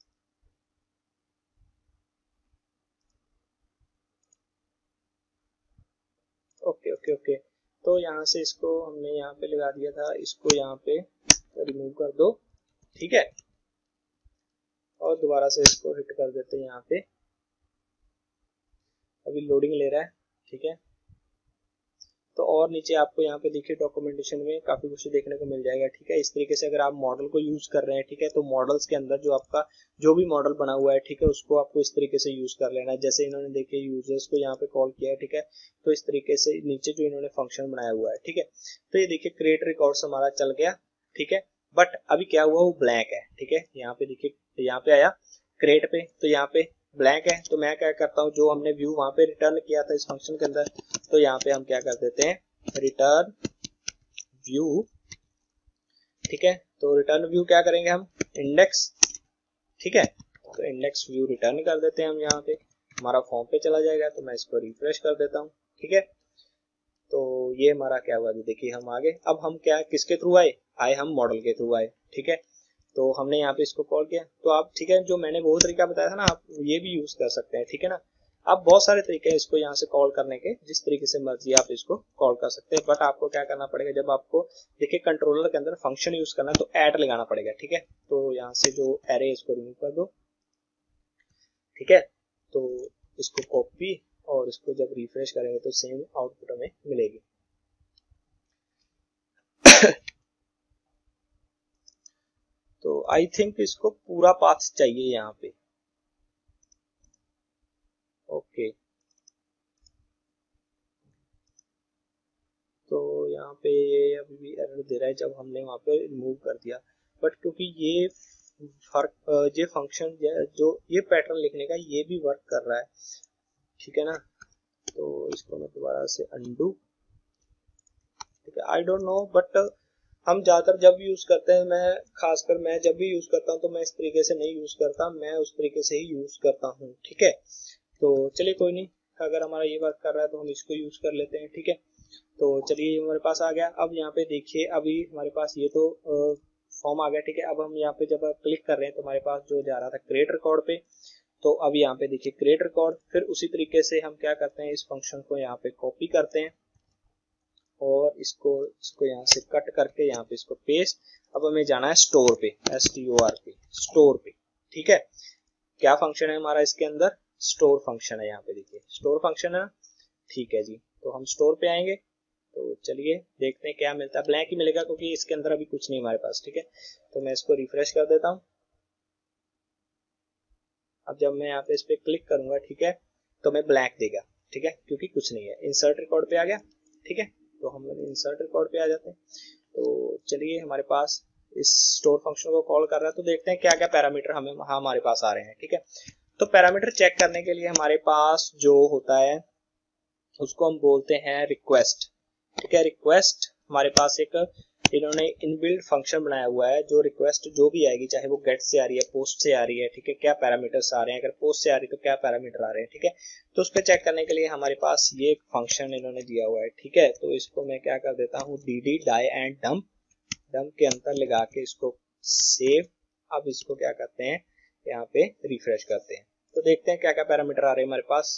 A: ओके ओके ओके। तो यहाँ से इसको हमने यहाँ पे लगा दिया था, इसको यहाँ पे रिमूव कर दो, ठीक है, और दोबारा से इसको हिट कर देते हैं यहाँ पे। अभी लोडिंग ले रहा है, ठीक है। तो और नीचे आपको यहाँ पे देखिए डॉक्यूमेंटेशन में काफी कुछ देखने को मिल जाएगा, ठीक है। इस तरीके से अगर आप मॉडल को यूज कर रहे हैं, ठीक है, तो मॉडल्स के अंदर जो आपका जो भी मॉडल बना हुआ है, ठीक है, उसको आपको इस तरीके से यूज कर लेना है। जैसे इन्होंने देखिए यूजर्स को यहाँ पे कॉल किया है, ठीक है, तो इस तरीके से नीचे जो इन्होंने फंक्शन बनाया हुआ है, ठीक है। तो ये देखिए क्रिएट रिकॉर्ड्स हमारा चल गया, ठीक है, बट अभी क्या हुआ, वो ब्लैंक है, ठीक है। यहाँ पे देखिए यहाँ पे आया क्रिएट पे, तो यहाँ पे ब्लैंक है। तो मैं क्या करता हूँ, जो हमने व्यू वहां पे रिटर्न किया था इस फंक्शन के अंदर, तो यहाँ पे हम क्या कर देते हैं, रिटर्न व्यू, ठीक है। तो रिटर्न व्यू क्या करेंगे हम, इंडेक्स, ठीक है। तो इंडेक्स व्यू रिटर्न कर देते हैं हम, यहाँ पे हमारा फॉर्म पे चला जाएगा। तो मैं इसको रिफ्रेश कर देता हूँ, ठीक है। तो ये हमारा क्या हुआ, देखिए हम आगे, अब हम क्या किसके थ्रू आए हम मॉडल के थ्रू आए, ठीक है। तो हमने यहाँ पे इसको कॉल किया, तो आप, ठीक है, जो मैंने वो तरीका बताया था ना, आप ये भी यूज कर सकते हैं, ठीक है ना। आप बहुत सारे तरीके हैं इसको यहाँ से कॉल करने के, जिस तरीके से मर्जी आप इसको कॉल कर सकते हैं, बट आपको क्या करना पड़ेगा, जब आपको देखिए कंट्रोलर के अंदर फंक्शन यूज करना है तो ऐड लगाना पड़ेगा, ठीक है। तो यहाँ से जो एरे इसको रिमूव कर दो, ठीक है। तो इसको कॉपी, और इसको जब रिफ्रेश करेंगे तो सेम आउटपुट हमें मिलेगी। तो आई थिंक इसको पूरा पाथ चाहिए यहाँ पे, ओके। तो यहाँ पे ये अभी भी एरर दे रहा है जब हमने वहां पे रिमूव कर दिया, बट क्योंकि ये फर्क ये फंक्शन जो ये पैटर्न लिखने का ये भी वर्क कर रहा है, ठीक है ना। तो इसको मैं दोबारा से अंडू, ठीक है। आई डोंट नो, बट हम ज्यादातर जब यूज करते हैं, खासकर मैं जब भी यूज करता हूँ तो मैं इस तरीके से नहीं यूज करता, मैं उस तरीके से ही यूज करता हूँ, ठीक है। तो चलिए कोई नहीं, अगर हमारा ये वर्क कर रहा है तो हम इसको यूज कर लेते हैं, ठीक है। तो चलिए हमारे पास आ गया। अब यहाँ पे देखिए अभी हमारे पास ये तो फॉर्म आ गया, ठीक है। अब हम यहाँ पे जब क्लिक कर रहे हैं तो हमारे पास जो जा रहा था क्रिएट रिकॉर्ड पे, तो अब यहाँ पे देखिए क्रिएट रिकॉर्ड, फिर उसी तरीके से हम क्या करते हैं, इस फंक्शन को यहाँ पे कॉपी करते हैं और इसको यहाँ से कट करके यहाँ पे इसको पेस्ट। अब हमें जाना है स्टोर पे, STOR पे, स्टोर पे, ठीक है। क्या फंक्शन है हमारा इसके अंदर, स्टोर फंक्शन है। यहाँ पे देखिए स्टोर फंक्शन है, ठीक है जी। तो हम स्टोर पे आएंगे, तो चलिए देखते हैं क्या मिलता है। ब्लैंक ही मिलेगा क्योंकि इसके अंदर अभी कुछ नहीं हमारे पास, ठीक है। तो मैं इसको रिफ्रेश कर देता हूँ। अब जब मैं यहाँ पे इस पे क्लिक करूंगा, ठीक है, तो मैं ब्लैंक देगा, ठीक है, क्योंकि कुछ नहीं है। इंसर्ट रिकॉर्ड पे आ गया, ठीक है। तो हम लोग इंसर्ट रिकॉर्ड पे आ जाते हैं। तो चलिए हमारे पास इस स्टोर फंक्शन को कॉल कर रहा है, तो देखते हैं क्या क्या पैरामीटर हमारे पास आ रहे हैं, ठीक है। तो पैरामीटर चेक करने के लिए हमारे पास जो होता है उसको हम बोलते हैं रिक्वेस्ट, ठीक है। रिक्वेस्ट हमारे पास एक इन्होंने इनबिल्ट फंक्शन बनाया हुआ है, जो रिक्वेस्ट जो भी आएगी, चाहे वो गेट से आ रही है, पोस्ट से आ रही है, ठीक है, क्या पैरामीटर्स आ रहे हैं, अगर पोस्ट से आ रही है तो क्या पैरामीटर आ रहे हैं, ठीक है। तो उस पर चेक करने के लिए हमारे पास ये एक फंक्शन इन्होंने दिया हुआ है, ठीक है। तो इसको मैं क्या कर देता हूँ, dd die and dump, dump के अंतर लगा के इसको सेव। अब इसको क्या करते हैं, यहाँ पे रिफ्रेश करते हैं, तो देखते हैं क्या क्या पैरामीटर आ रहे हैं हमारे पास।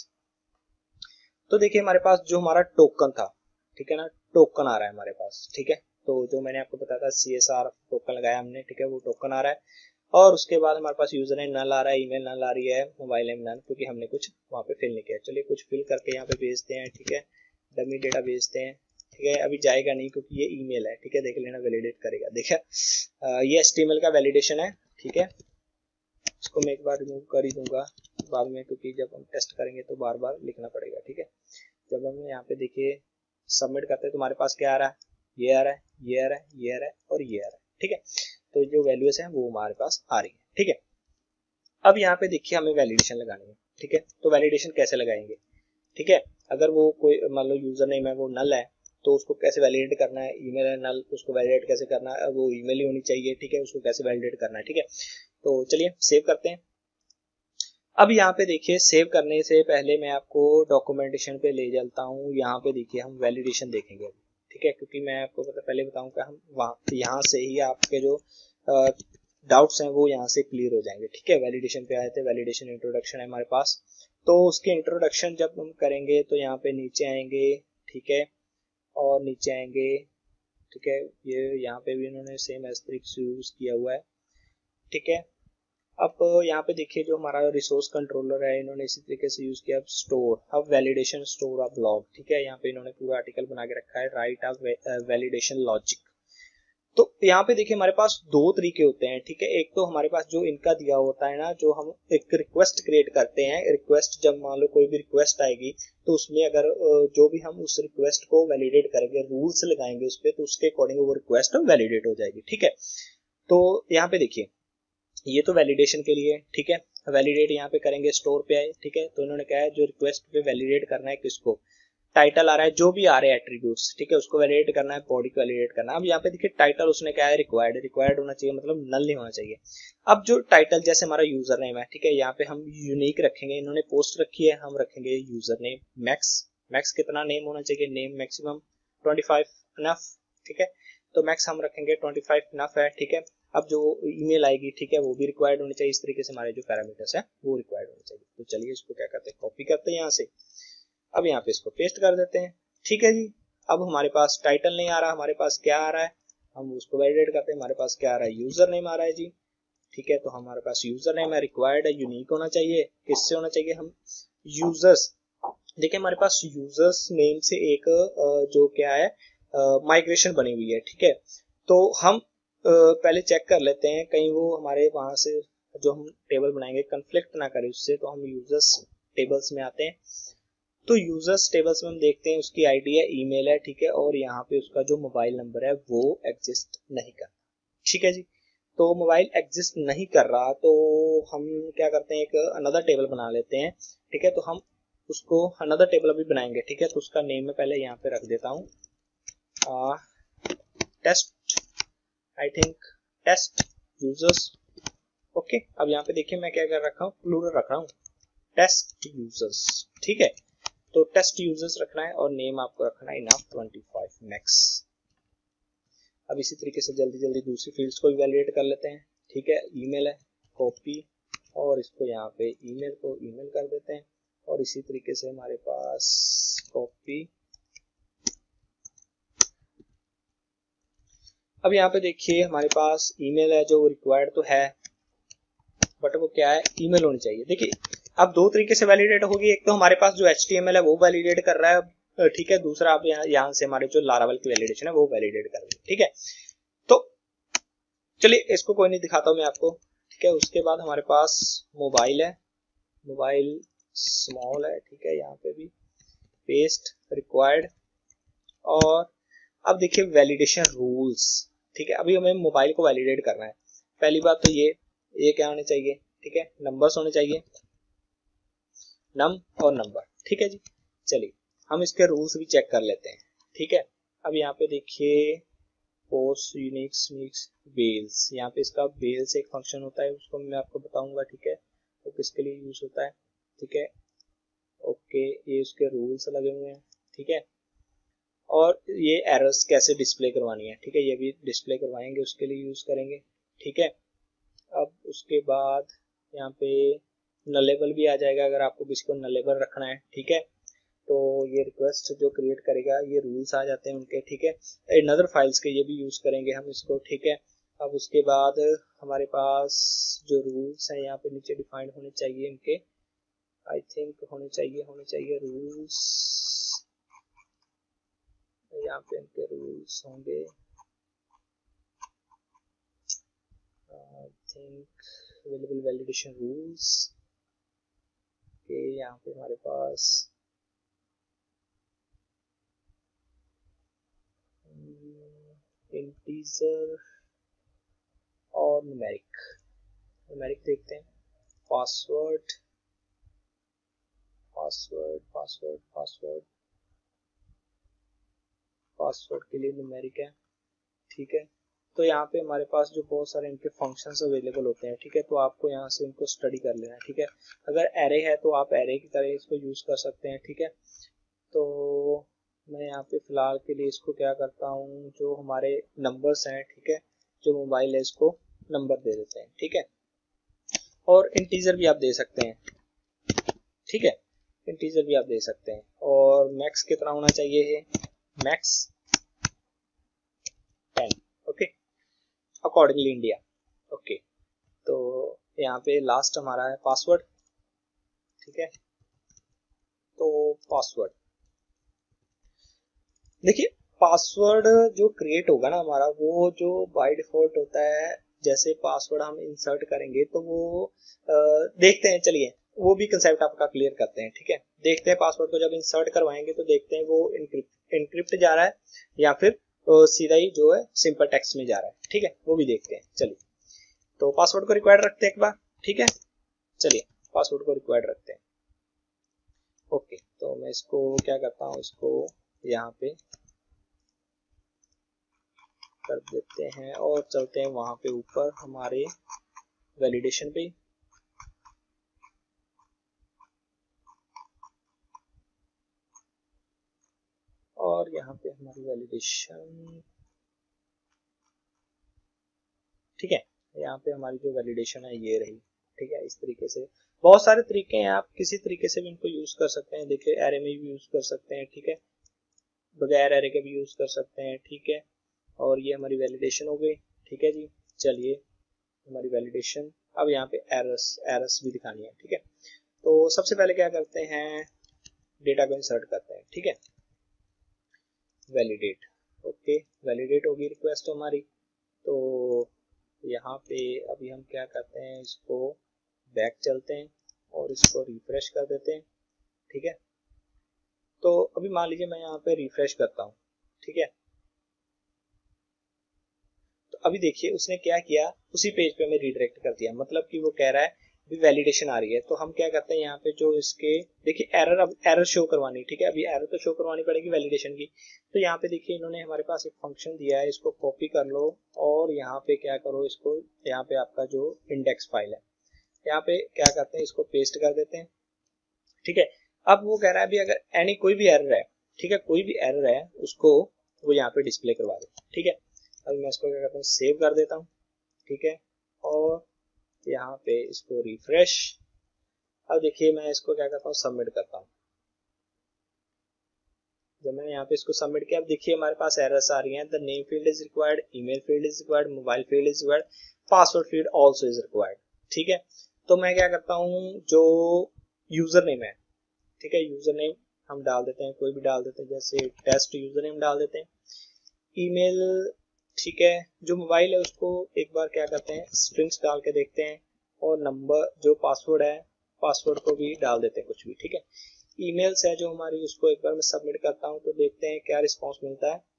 A: तो देखिए हमारे पास जो हमारा टोकन था, ठीक है ना, टोकन आ रहा है हमारे पास, ठीक है। तो जो मैंने आपको बताया था CSR टोकन लगाया हमने, ठीक है, वो टोकन आ रहा है। और उसके बाद हमारे पास यूजर नेम नल आ रहा है, ईमेल नल आ रही है, मोबाइल नेम नल, क्योंकि हमने कुछ वहाँ पे फिल नहीं किया। चलिए कुछ फिल करके यहाँ पे भेजते हैं, ठीक है, डमी डेटा भेजते हैं, ठीक है। अभी जाएगा नहीं क्योंकि ये ईमेल है, ठीक है, देख लेना, वैलिडेट करेगा, देखिए ये HTML का वैलिडेशन है, ठीक है। इसको मैं एक बार रिमूव कर ही दूंगा बाद में, क्योंकि जब हम टेस्ट करेंगे तो बार बार लिखना पड़ेगा, ठीक है। जब हम यहाँ पे देखिए सबमिट करते हैं तो हमारे पास क्या आ रहा है, ये आ रहा है, ये आ रहा है, ये आ रहा है और ये आ रहा है, ठीक है। तो जो वैल्यूज हैं वो हमारे पास आ रही है, ठीक है। अब यहाँ पे देखिए हमें वैलिडेशन लगानी है, ठीक है। तो वैलिडेशन कैसे लगाएंगे, ठीक है। अगर वो कोई मान लो यूजर नेम है वो नल है, तो उसको कैसे वैलिडेट करना है, ईमेल है नल, उसको वैलिडेट कैसे करना है, वो ईमेल ही होनी चाहिए, ठीक है, उसको कैसे वैलिडेट करना है, ठीक है। तो चलिए सेव करते हैं। अब यहाँ पे देखिए सेव करने से पहले मैं आपको डॉक्यूमेंटेशन पे ले चलता हूँ। यहाँ पे देखिए हम वैलिडेशन देखेंगे अभी, ठीक है, क्योंकि मैं आपको पहले बताऊंगा, हम वहाँ यहाँ से ही आपके जो डाउट्स हैं वो यहाँ से क्लियर हो जाएंगे, ठीक है। वैलिडेशन पे आए थे, वैलिडेशन इंट्रोडक्शन है हमारे पास। तो उसके इंट्रोडक्शन जब हम करेंगे तो यहाँ पे नीचे आएंगे, ठीक है, और नीचे आएंगे, ठीक है। ये यहाँ पे भी इन्होंने सेम एस्ट्रिक्स यूज किया हुआ है, ठीक है। अब यहाँ पे देखिए जो हमारा रिसोर्स कंट्रोलर है, इन्होंने इसी तरीके से यूज किया स्टोर, अब वैलिडेशन स्टोर ऑफ लॉग, ठीक है। यहाँ पे इन्होंने पूरा आर्टिकल बना के रखा है, राइट ऑफ वैलिडेशन लॉजिक। तो यहाँ पे देखिए हमारे पास दो तरीके होते हैं, ठीक है। एक तो हमारे पास जो इनका दिया होता है ना, जो हम एक रिक्वेस्ट क्रिएट करते हैं, रिक्वेस्ट जब मान लो कोई भी रिक्वेस्ट आएगी तो उसमें अगर जो भी हम उस रिक्वेस्ट को वैलिडेट करेंगे, रूल्स लगाएंगे उस पर, तो उसके अकॉर्डिंग वो रिक्वेस्ट वैलिडेट हो जाएगी, ठीक है। तो यहाँ पे देखिए ये तो वैलिडेशन के लिए, ठीक है। वैलिडेट यहाँ पे करेंगे स्टोर पे आए, ठीक है। तो इन्होंने कहा है जो रिक्वेस्ट पे वैलिडेट करना है किसको, टाइटल आ रहा है, जो भी आ रहे हैं एट्रीब्यूट्स, ठीक है, उसको वैलिडेट करना है, बॉडी को वैलिडेट करना है। अब यहाँ पे देखिए टाइटल उसने क्या है, रिक्वायर्ड होना चाहिए, मतलब नल नहीं होना चाहिए। अब जो टाइटल जैसे हमारा यूजर नेम है, ठीक है, यहाँ पे हम यूनिक रखेंगे, इन्होंने पोस्ट रखी है, हम रखेंगे यूजर नेम मैक्स कितना नेम होना चाहिए, नेम मैक्सिमम 25 इनफ, ठीक है। तो मैक्स हम रखेंगे 25 इनफ है, ठीक है। अब जो ईमेल आएगी, ठीक है, वो भी रिक्वायर्ड होनी चाहिए। इस तरीके से हमारे जो पैरामीटर्स है वो रिक्वायर्ड होने चाहिए। तो चलिए इसको क्या करते हैं, कॉपी करते हैं यहाँ से, अब यहाँ पे इसको पेस्ट कर देते हैं, ठीक है जी। अब हमारे पास टाइटल नहीं आ रहा, हमारे पास क्या आ रहा है, हम उसको वैलिडेट करते हैं, हमारे पास क्या आ रहा है, यूजर नेम आ रहा है जी, ठीक है। तो हमारे पास यूजर नेम है, रिक्वायर्ड है, यूनिक होना चाहिए, किससे होना चाहिए, हम यूजर्स, देखिए हमारे पास यूजर्स नेम से एक जो क्या है माइग्रेशन बनी हुई है, ठीक है। तो हम पहले चेक कर लेते हैं कहीं वो हमारे वहां से जो हम टेबल बनाएंगे कन्फ्लिक्ट ना करे उससे। तो हम यूजर्स टेबल्स में आते हैं, तो यूजर्स टेबल्स में हम देखते हैं उसकी आईडी है, ईमेल है, ठीक है, और यहाँ पे उसका जो मोबाइल नंबर है वो एग्जिस्ट नहीं कर, ठीक है जी। तो मोबाइल एग्जिस्ट नहीं कर रहा, तो हम क्या करते हैं, एक अनदर टेबल बना लेते हैं, ठीक है। तो हम उसको अनदर टेबल अभी बनाएंगे, ठीक है। तो उसका नेम मैं पहले यहाँ पे रख देता हूँ, test, I think test users, okay. अब यहाँ पे देखिए मैं क्या कर रखा हूँ, प्लूरल रख रहा हूँ, टेस्ट यूजर्स, ठीक है। तो टेस्ट यूजर्स रखना है और नेम आपको रखना है इनफ 25 मैक्स। अब इसी तरीके से जल्दी जल्दी दूसरी फील्ड्स को भी वैलिडेट कर लेते हैं, ठीक है। ईमेल है, कॉपी, और इसको यहाँ पे ईमेल को ईमेल कर देते हैं, और इसी तरीके से हमारे पास कॉपी। अब यहाँ पे देखिए हमारे पास ईमेल है जो रिक्वायर्ड तो है, बट वो क्या है, ईमेल होनी चाहिए। देखिए अब दो तरीके से वैलिडेट होगी, एक तो हमारे पास जो HTML है वो वैलिडेट कर रहा है, ठीक है। दूसरा आप यहाँ से हमारे जो लारावेल की वैलिडेशन है वो वैलिडेट कर रही है, ठीक है। तो चलिए इसको कोई नहीं दिखाता हूँ मैं आपको, ठीक है। उसके बाद हमारे पास मोबाइल है, मोबाइल स्मॉल है, ठीक है, यहाँ पे भी पेस्ट रिक्वायर्ड। और अब देखिए वैलिडेशन रूल्स, ठीक है। अभी हमें मोबाइल को वैलिडेट करना है। पहली बात तो ये क्या होने चाहिए, ठीक है, नंबर्स होने चाहिए, नम और नंबर, ठीक है जी। चलिए हम इसके रूल्स भी चेक कर लेते हैं, ठीक है। अब यहाँ पे देखिए पोस्ट यूनिक्स मिक्स बेल्स, यहाँ पे इसका बेल्स एक फंक्शन होता है, उसको मैं आपको बताऊंगा, ठीक है, वो किसके लिए यूज होता है, ठीक है, ओके। ये उसके रूल्स लगे हुए हैं, ठीक है। और ये एरर्स कैसे डिस्प्ले करवानी है, ठीक है, ये भी डिस्प्ले करवाएंगे, उसके लिए यूज करेंगे, ठीक है। अब उसके बाद यहाँ पे नलेबल भी आ जाएगा, अगर आपको किसी को नलेबल रखना है, ठीक है। तो ये रिक्वेस्ट जो क्रिएट करेगा, ये रूल्स आ जाते हैं उनके, ठीक है। अनदर फाइल्स के ये भी यूज करेंगे हम इसको, ठीक है। अब उसके बाद हमारे पास जो रूल्स हैं यहाँ पे नीचे डिफाइंड होने चाहिए इनके, आई थिंक होने चाहिए रूल्स, यहाँ पे इनके रूल्स होंगे, I think available validation rules के, यहाँ पे हमारे पास इंटीजर और न्यूमेरिक देखते हैं, password password password password password के लिए न्यूमेरिक है, ठीक है। तो यहाँ पे हमारे पास जो बहुत सारे इनके फंक्शंस अवेलेबल होते हैं, ठीक है। तो आपको यहाँ से इनको स्टडी कर लेना है, ठीक है। अगर एरे है तो आप एरे की तरह इसको यूज कर सकते हैं, ठीक है। तो मैं यहाँ पे फिलहाल के लिए इसको क्या करता हूँ, जो हमारे नंबर्स हैं, ठीक है, जो मोबाइल है इसको नंबर दे देते हैं, ठीक है। और इंटीजर भी आप दे सकते हैं, ठीक है, इंटीजर भी आप दे सकते हैं। और मैक्स कितना होना चाहिए है, max 10, okay, accordingly India, okay. तो यहाँ पे लास्ट हमारा है पासवर्ड, ठीक है। तो पासवर्ड देखिए, पासवर्ड जो क्रिएट होगा ना हमारा, वो जो बाय डिफॉल्ट होता है, जैसे पासवर्ड हम इंसर्ट करेंगे तो वो देखते हैं, चलिए वो भी कंसेप्ट आपका क्लियर करते हैं, ठीक है। देखते हैं पासवर्ड को जब इंसर्ट करवाएंगे तो देखते हैं वो इनक्रिप्ट जा रहा है या फिर सीधा ही जो है सिंपल टेक्स्ट में जा रहा है, ठीक है, वो भी देखते हैं। चलिए, तो पासवर्ड को रिक्वायर्ड रखते हैं एक बार, ठीक है। चलिए, पासवर्ड को रिक्वायर्ड रखते हैं। ओके, तो मैं इसको क्या करता हूँ, इसको यहाँ पे कर देते हैं और चलते हैं वहां पे ऊपर हमारे वैलिडेशन पे। और यहाँ पे हमारी वैलिडेशन, ठीक है, यहाँ पे हमारी जो वैलिडेशन है ये रही, ठीक है। इस तरीके से बहुत सारे तरीके हैं, आप किसी तरीके से भी इनको यूज कर सकते हैं। देखिए, एरे में भी यूज कर सकते हैं, ठीक है, बगैर एरे के भी यूज कर सकते हैं, ठीक है। और ये हमारी वैलिडेशन हो गई, ठीक है जी। चलिए, हमारी वैलिडेशन, अब यहाँ पे एरर्स भी दिखानी है, ठीक है। तो सबसे पहले क्या करते हैं, डेटा को इंसर्ट करते हैं, ठीक है। वैलिडेट, ओके, वैलिडेट होगी रिक्वेस्ट हमारी। तो यहाँ पे अभी हम क्या करते हैं, इसको बैक चलते हैं और इसको रिफ्रेश कर देते हैं, ठीक है। तो अभी मान लीजिए मैं यहाँ पे रिफ्रेश करता हूँ, ठीक है। तो अभी देखिए उसने क्या किया, उसी पेज पे हमें रिडायरेक्ट कर दिया, मतलब कि वो कह रहा है अभी वैलिडेशन आ रही है। तो हम क्या करते हैं, यहाँ पे जो इसके देखिए एरर, अब एरर शो करवानी, ठीक है, अभी एरर तो शो करवानी पड़ेगी वैलिडेशन की। तो यहाँ पे देखिए इन्होंने हमारे पास एक फंक्शन दिया है, इसको कॉपी कर लो और यहाँ पे क्या करो, इसको यहाँ पे आपका जो इंडेक्स फाइल है यहाँ पे क्या करते हैं, इसको पेस्ट कर देते हैं, ठीक है। अब वो कह रहा है अभी अगर एनी कोई भी एरर है, ठीक है, कोई भी एरर है उसको वो यहाँ पे डिस्प्ले करवा दे, ठीक है। अभी मैं इसको क्या करता हूँ, सेव कर देता हूँ, ठीक है। और यहाँ पे इसको रिफ्रेश, अब देखिए मैं इसको क्या करता हूँ, सबमिट करता हूँ। जब मैंने यहाँ पे इसको सबमिट किया, अब देखिए हमारे पास एरर्स आ रही हैं, the name field is required, email field is required, mobile field is required, password field also is required, ठीक है। तो मैं क्या करता हूँ, जो यूजर नेम है, ठीक है, यूजर नेम हम डाल देते हैं, कोई भी डाल देते हैं, जैसे टेस्ट यूजर नेम डाल देते हैं। ईमेल, ठीक है, जो मोबाइल है उसको एक बार क्या करते हैं, स्ट्रिंग्स डाल के देखते हैं। और नंबर, जो पासवर्ड है, पासवर्ड को भी डाल देते हैं कुछ भी, ठीक है। ईमेल्स है जो हमारी, उसको एक बार मैं सबमिट करता हूँ तो देखते हैं क्या रिस्पॉन्स मिलता है।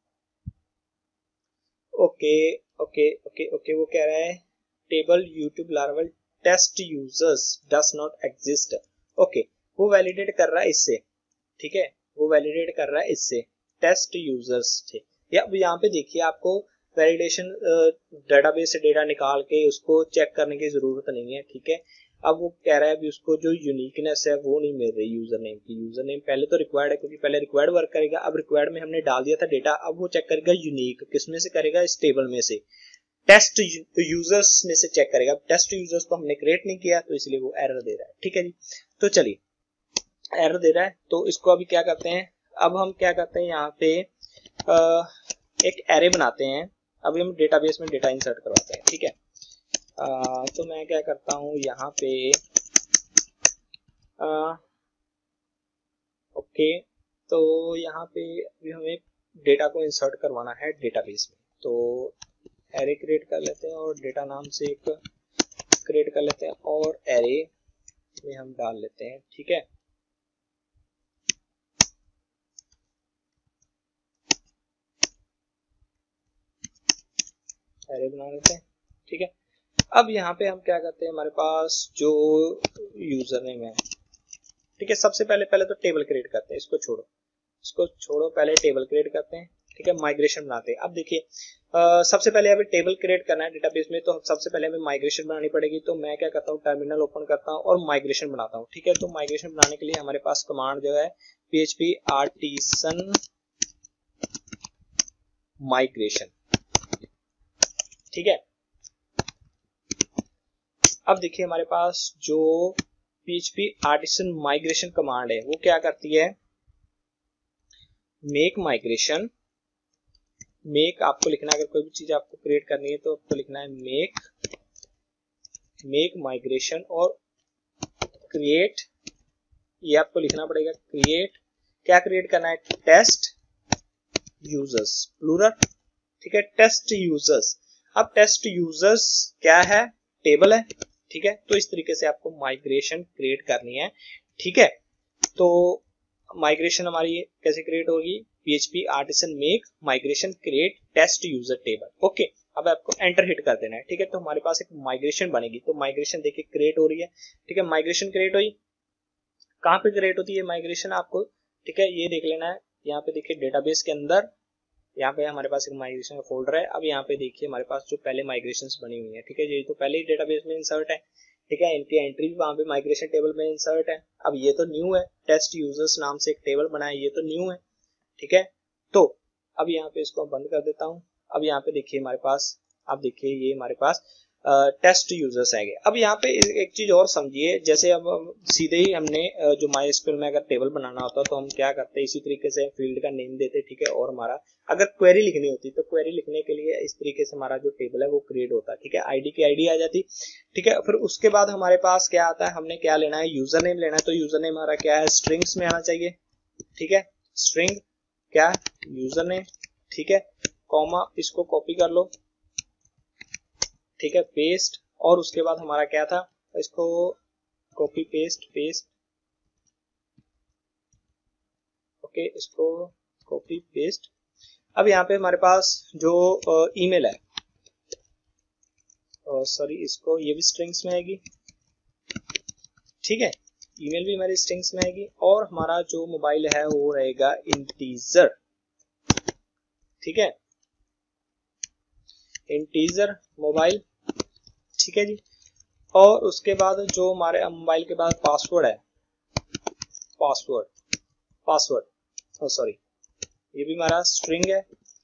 A: ओके ओके ओके ओके, वो कह रहा है table YouTube Laravel test users does not exist. Okay, वो वैलिडेट कर रहा है इससे, ठीक है, वो वैलिडेट कर रहा है इससे टेस्ट यूजर्स, ठीक। या अब यहाँ पे देखिए आपको वैलिडेशन डेटाबेस से डेटा निकाल के उसको चेक करने की जरूरत नहीं है, ठीक है। अब वो कह रहा है अभी उसको जो यूनिकनेस है वो नहीं मिल रही यूजर नेम की। यूजर नेम पहले तो रिक्वायर्ड है, क्योंकि पहले रिक्वायर्ड वर्क करेगा, अब रिक्वायर्ड में हमने डाल दिया था डेटा, अब वो चेक करेगा यूनिक, किसमें से करेगा, इस टेबल में से, टेस्ट यूजर्स में से चेक करेगा। टेस्ट यूजर्स तो हमने क्रिएट नहीं किया तो इसलिए वो एरर दे रहा है, ठीक है जी। तो चलिए, एरर दे रहा है तो इसको अभी क्या करते हैं, अब हम क्या करते हैं, यहाँ पे एक एरे बनाते हैं। अभी हम डेटाबेस में डेटा इंसर्ट करवाते हैं, ठीक है। तो मैं क्या करता हूँ, यहाँ पे ओके, तो यहाँ पे अभी हमें डेटा को इंसर्ट करवाना है डेटाबेस में। तो एरे क्रिएट कर लेते हैं और डेटा नाम से एक क्रिएट कर लेते हैं और एरे में हम डाल लेते हैं, ठीक है। एरे बना लेते हैं, ठीक है। अब यहाँ पे हम क्या करते हैं, हमारे पास जो यूजर नेम है, ठीक है, सबसे पहले तो टेबल क्रिएट करते हैं, इसको छोड़ो, पहले टेबल क्रिएट करते हैं, ठीक है, माइग्रेशन बनाते हैं। अब देखिए सबसे पहले हमें टेबल क्रिएट करना है डेटाबेस में, तो सबसे पहले हमें माइग्रेशन बनानी पड़ेगी। तो मैं क्या करता हूँ, टर्मिनल ओपन करता हूँ और माइग्रेशन बनाता हूँ, ठीक है। तो माइग्रेशन बनाने के लिए हमारे पास कमांड जो है php artisan माइग्रेशन, ठीक है। अब देखिए हमारे पास जो php artisan माइग्रेशन कमांड है वो क्या करती है, मेक माइग्रेशन, मेक आपको लिखना है, अगर कोई भी चीज आपको क्रिएट करनी है तो आपको लिखना है मेक मेक माइग्रेशन और क्रिएट, ये आपको लिखना पड़ेगा क्रिएट, क्या क्रिएट करना है, टेस्ट यूजर्स प्लूरल, ठीक है, टेस्ट यूजर्स। अब टेस्ट यूजर्स क्या है, टेबल है, ठीक है। तो इस तरीके से आपको माइग्रेशन क्रिएट करनी है, ठीक है। तो माइग्रेशन हमारी कैसे क्रिएट होगी, PHP artisan make migration create test user table, okay. अब आपको एंटर हिट कर देना है, ठीक है। तो हमारे पास एक माइग्रेशन बनेगी, तो माइग्रेशन देखिए क्रिएट हो रही है, ठीक है। माइग्रेशन क्रिएट हुई, कहाँ पे क्रिएट होती है माइग्रेशन आपको, ठीक है, ये देख लेना है। यहाँ पे देखिए डेटाबेस के अंदर, यहाँ पे हमारे पास एक माइग्रेशन का फोल्डर है। अब यहाँ पे देखिए हमारे पास जो पहले माइग्रेशंस बनी हुई है, ठीक है, ये तो पहले ही डेटाबेस में इंसर्ट है, ठीक है। इनकी एंट्री भी वहां पे माइग्रेशन टेबल में इंसर्ट है। अब ये तो न्यू है, टेस्ट यूजर्स नाम से एक टेबल बना है, ये तो न्यू है, ठीक है। तो अब यहाँ पे इसको बंद कर देता हूँ। अब यहाँ पे देखिए हमारे पास, अब देखिए ये हमारे पास टेस्ट यूजर्स आएंगे। अब यहाँ पे एक चीज और समझिए, जैसे अब सीधे ही हमने जो MySQL में अगर टेबल बनाना होता तो हम क्या करते हैं, इसी तरीके से फील्ड का नेम देते, ठीक है। और हमारा अगर क्वेरी लिखनी होती तो क्वेरी लिखने के लिए इस तरीके से हमारा जो टेबल है वो क्रिएट होता है, ठीक है। आईडी की आईडी आ जाती, ठीक है। फिर उसके बाद हमारे पास क्या आता है, हमने क्या लेना है, यूजर नेम लेना है। तो यूजर नेम हमारा क्या है, स्ट्रिंग्स में आना चाहिए, ठीक है। स्ट्रिंग क्या, यूजर नेम, ठीक है, कॉमा, इसको कॉपी कर लो, ठीक है, पेस्ट। और उसके बाद हमारा क्या था, इसको कॉपी पेस्ट पेस्ट, ओके, इसको कॉपी पेस्ट। अब यहाँ पे हमारे पास जो ईमेल है, सॉरी, इसको ये भी स्ट्रिंग्स में आएगी, ठीक है, ईमेल भी हमारी स्ट्रिंग्स में आएगी। और हमारा जो मोबाइल है वो रहेगा इंटीजर, ठीक है, इंटीजर मोबाइल, ठीक है जी। और उसके बाद जो हमारे मोबाइल के बाद पासवर्ड है, पासवर्ड सॉरी, ये भी हमारा स्ट्रिंग है।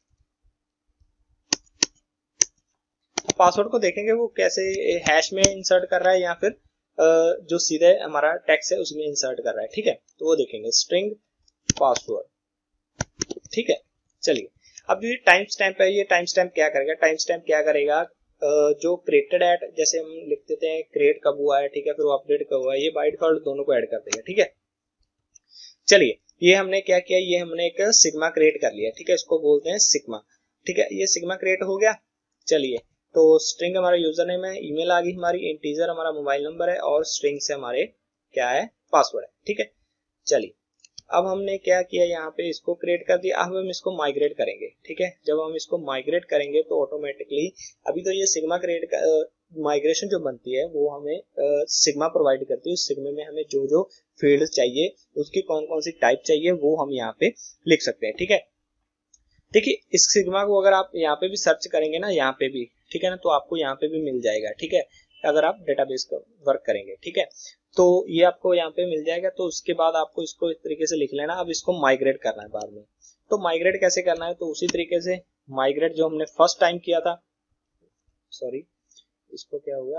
A: पासवर्ड को देखेंगे वो कैसे हैश में इंसर्ट कर रहा है या फिर जो सीधे हमारा टेक्स्ट है उसमें इंसर्ट कर रहा है, ठीक है। तो वो देखेंगे स्ट्रिंग पासवर्ड, ठीक है। चलिए, अब जो ये टाइम स्टैम्प है, ये टाइम स्टैम्प क्या करेगा, टाइम स्टैम्प क्या करेगा, जो क्रिएटेड एट, जैसे हम लिख देते हैं क्रिएट कब हुआ है, ठीक है, फिर वो अपडेट कब हुआ है, ये बाय डिफॉल्ट दोनों को ऐड कर देगा, ठीक है। चलिए, ये हमने क्या किया, ये हमने एक सिग्मा क्रिएट कर लिया, ठीक है, इसको बोलते हैं सिग्मा, ठीक है। ये सिग्मा क्रिएट हो गया। चलिए, तो स्ट्रिंग हमारा यूजर नेम है, ईमेल आ गई हमारी, इंटीजर हमारा मोबाइल नंबर है, और स्ट्रिंग से हमारे क्या है, पासवर्ड है, ठीक है। चलिए, अब हमने क्या किया, यहाँ पे इसको क्रिएट कर दिया। अब हम इसको माइग्रेट करेंगे, ठीक है। जब हम इसको माइग्रेट करेंगे तो ऑटोमेटिकली, अभी तो ये सिग्मा क्रिएट माइग्रेशन जो बनती है वो हमें सिग्मा प्रोवाइड करती है। उस सिग्मा में हमें जो जो फील्ड चाहिए, उसकी कौन कौन सी टाइप चाहिए, वो हम यहाँ पे लिख सकते हैं, ठीक है। देखिए, इस सिग्मा को अगर आप यहाँ पे भी सर्च करेंगे ना, यहाँ पे भी, ठीक है ना, तो आपको यहाँ पे भी मिल जाएगा, ठीक है, अगर आप डेटाबेस का वर्क करेंगे, ठीक है। तो ये आपको यहाँ पे मिल जाएगा। तो उसके बाद आपको इसको इस तरीके से लिख लेना। अब इसको माइग्रेट करना है बाद में। तो माइग्रेट कैसे करना है, तो उसी तरीके से माइग्रेट जो हमने फर्स्ट टाइम किया था, सॉरी, इसको क्या हुआ,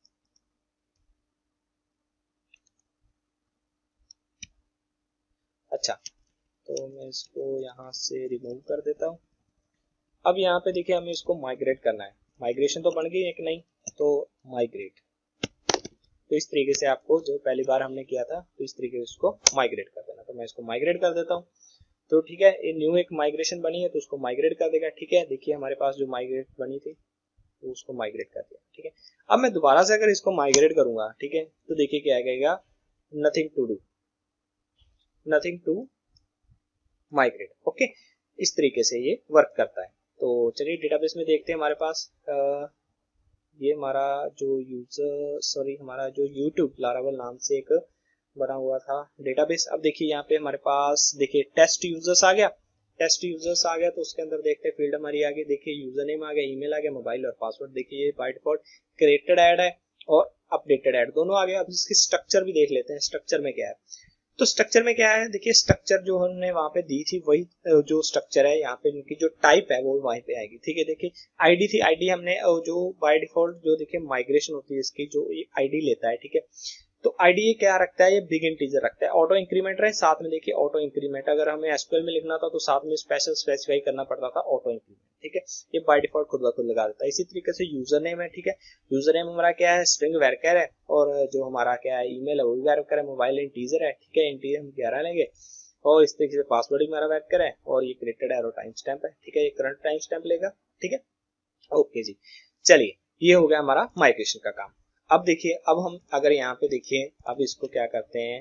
A: अच्छा, तो मैं इसको यहाँ से रिमूव कर देता हूँ। अब यहाँ पे देखिए हमें इसको माइग्रेट करना है। माइग्रेशन तो बन गई एक नई, तो माइग्रेट, तो इस तरीके से आपको जो पहली बार हमने किया था, तो इस तरीके से इसको माइग्रेट कर देना। तो मैं इसको माइग्रेट कर देता हूँ। तो ठीक है, ये न्यू एक माइग्रेशन बनी है तो उसको माइग्रेट कर देगा, ठीक है। देखिए हमारे पास जो माइग्रेट बनी थी तो उसको माइग्रेट कर दिया, ठीक है। अब मैं दोबारा से अगर इसको माइग्रेट करूंगा, ठीक है, तो देखिए क्या आएगा, nothing to do, nothing to migrate, okay. इस तरीके से ये वर्क करता है। तो चलिए डेटाबेस में देखते हैं हमारे पास ये हमारा जो यूजर, सॉरी, हमारा जो यूट्यूब लारावल नाम से एक बना हुआ था डेटाबेस। अब देखिए यहाँ पे हमारे पास देखिए टेस्ट यूजर्स आ गया, टेस्ट यूजर्स आ गया। तो उसके अंदर देखते हैं फील्ड हमारी आ गई, देखिए यूजर नेम आ गया, ईमेल आ गया, मोबाइल और पासवर्ड। देखिए ये बाय डिफॉल्ट क्रिएटेड ऐड है और अपडेटेड ऐड दोनों आ गया। अब इसकी स्ट्रक्चर भी देख लेते हैं, स्ट्रक्चर में क्या है। तो स्ट्रक्चर में क्या है, देखिए स्ट्रक्चर जो हमने वहां पे दी थी वही जो स्ट्रक्चर है यहाँ पे, इनकी जो टाइप है वो वहीं पे आएगी, ठीक है। देखिए आईडी थी, आईडी हमने जो बाय डिफॉल्ट जो देखिए माइग्रेशन होती है इसकी जो आईडी लेता है, ठीक है। तो आईडीए क्या रखता है, ये बिग इंटीजर रखता है। ऑटो इंक्रीमेंट रहे साथ में, देखिए ऑटो इंक्रीमेंट अगर हमें एसक्यूएल में लिखना था तो साथ में स्पेशल स्पेसिफाई करना पड़ता था ऑटो इंक्रीमेंट, ठीक है। ये बाय डिफॉल्ट खुद ब खुद लगा देता है। इसी तरीके से यूजर नेम है, ठीक है। यूजर नेम हमारा क्या है, स्ट्रिंग वैरकर है, और जो हमारा क्या है ईमेल है वो भी वैरकर है, मोबाइल इंटीजर है, ठीक है। इंटीजर हम 11 लेंगे, और इस तरीके से पासवर्ड भी हमारा वैरकर है, और ये क्रिएटेड एरो टाइम स्टैम्प है, ठीक है। ये करंट टाइम स्टैम्प लेगा, ठीक है। ओके जी, चलिए ये हो गया हमारा माइग्रेशन का काम। अब देखिए, अब हम अगर यहाँ पे देखिए, अब इसको क्या करते हैं,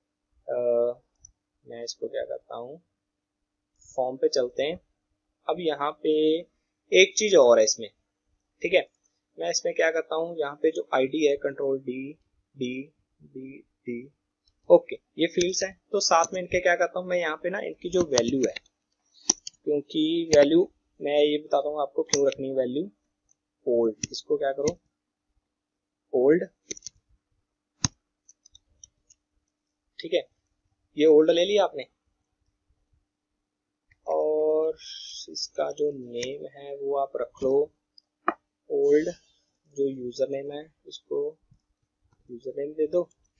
A: मैं इसको क्या करता हूँ, फॉर्म पे चलते हैं। अब यहाँ पे एक चीज और है इसमें, ठीक है। मैं इसमें क्या करता हूँ, यहाँ पे जो आईडी है control D D D D, okay, ये फील्ड्स हैं, तो साथ में इनके क्या करता हूँ मैं, यहाँ पे ना इनकी जो वैल्यू है, क्योंकि वैल्यू मैं ये बताता हूँ आपको क्यों रखनी है वैल्यू, ओल्ड, इसको क्या करो ओल्ड, ठीक है। ये ओल्ड ले लिया आपने, और इसका जो नेम है वो आप रख लो ओल्ड। जो यूजर नेम है इसको यूजर नेम दे दो,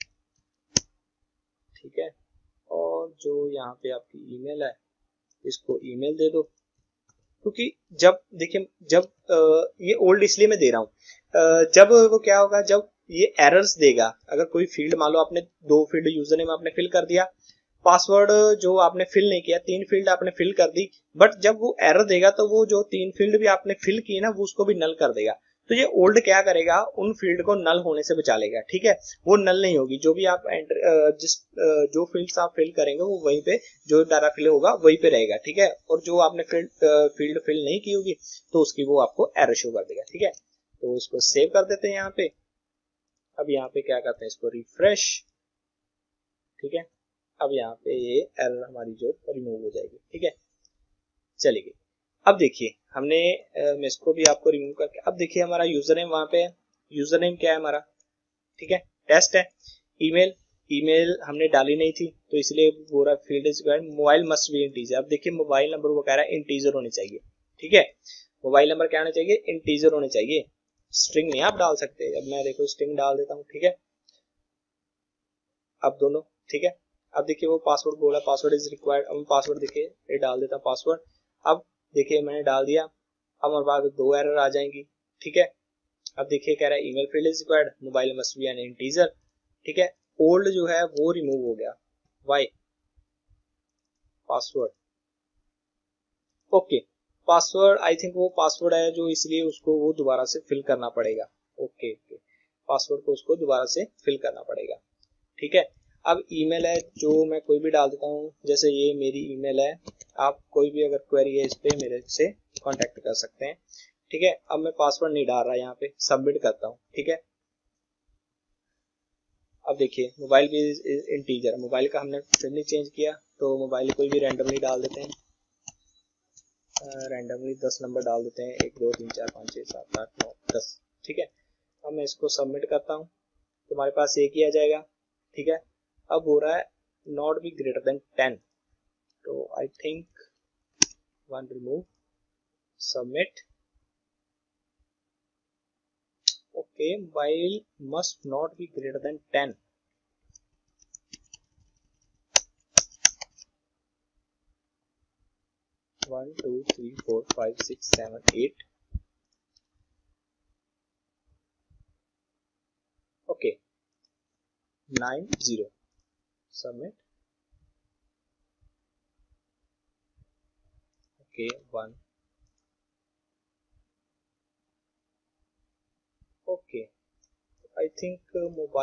A: ठीक है। और जो यहाँ पे आपकी ईमेल है इसको ईमेल दे दो, क्योंकि जब देखिए, जब ये ओल्ड इसलिए मैं दे रहा हूँ, जब वो क्या होगा, जब ये एरर्स देगा, अगर कोई फील्ड मान लो आपने 2 फील्ड यूजर नेम आपने फिल कर दिया, पासवर्ड जो आपने फिल नहीं किया, 3 फील्ड आपने फिल कर दी, बट जब वो एरर देगा तो वो जो 3 फील्ड भी आपने फिल किए ना वो उसको भी नल कर देगा। तो ये ओल्ड क्या करेगा, उन फील्ड को नल होने से बचा लेगा, ठीक है। वो नल नहीं होगी, जो भी आप एंटर जो फील्ड्स आप फिल करेंगे वो वहीं पे, जो डाटा फिल होगा वहीं पे रहेगा, ठीक है। और जो आपने फील्ड फिल नहीं की होगी तो उसकी वो आपको एरर शो कर देगा, ठीक है। तो इसको सेव कर देते हैं यहाँ पे। अब यहाँ पे क्या करते हैं, इसको रिफ्रेश, ठीक है। अब यहाँ पे ये एरर हमारी जो रिमूव हो जाएगी, ठीक है। चलिए अब देखिए हमने मैं इसको भी आपको रिमूव करके, अब देखिए हमारा यूजर नेम वहां पे है, यूजर नेम क्या है हमारा, ठीक है, टेस्ट है। ईमेल, ईमेल हमने डाली नहीं थी तो इसलिए पूरा field is required. Mobile must be integer, अब देखिए मोबाइल नंबर वो कह रहा है इंटीजर होने चाहिए, ठीक है। मोबाइल नंबर क्या होना चाहिए, इंटीजर होने चाहिए, स्ट्रिंग नहीं आप डाल सकते। अब मैं देखो स्ट्रिंग डाल देता हूँ, ठीक है। अब दोनों, ठीक है। अब देखिए वो पासवर्ड बोला, पासवर्ड इज रिक्वायर्ड, अब पासवर्ड देखिए ये डाल देता पासवर्ड। अब देखिए मैंने डाल दिया, अब हमारे पास 2 एरर आ जाएंगी, ठीक है। अब देखिए कह रहा है email field is required, mobile must be an integer, ठीक है। ओल्ड जो है वो रिमूव हो गया, why, password, okay. Password I think वो पासवर्ड है जो, इसलिए उसको वो दोबारा से फिल करना पड़ेगा, ओके ओके। पासवर्ड को उसको दोबारा से फिल करना पड़ेगा, ठीक है। अब ईमेल है जो मैं कोई भी डाल देता हूँ, जैसे ये मेरी ईमेल है, आप कोई भी अगर क्वेरी है इस पे मेरे से कांटेक्ट कर सकते हैं, ठीक है। अब मैं पासवर्ड नहीं डाल रहा, यहाँ पे सबमिट करता हूँ, ठीक है। अब देखिए मोबाइल भी इंटीजर, मोबाइल का हमने फिर नहीं चेंज किया, तो मोबाइल कोई भी रैंडमली डाल देते हैं, रैंडमली 10 नंबर डाल देते हैं, 1 2 3 4 5 6 7 8 9 10, ठीक है। अब मैं इसको सबमिट करता हूँ, तुम्हारे पास एक ही आ जाएगा, ठीक है। अब हो रहा है नॉट बी ग्रेटर देन 10, तो I think 1 remove, submit, okay. Mobile must not be greater than 10, one two three four five six seven eight, okay, 9 0, submit, okay 1, okay. I think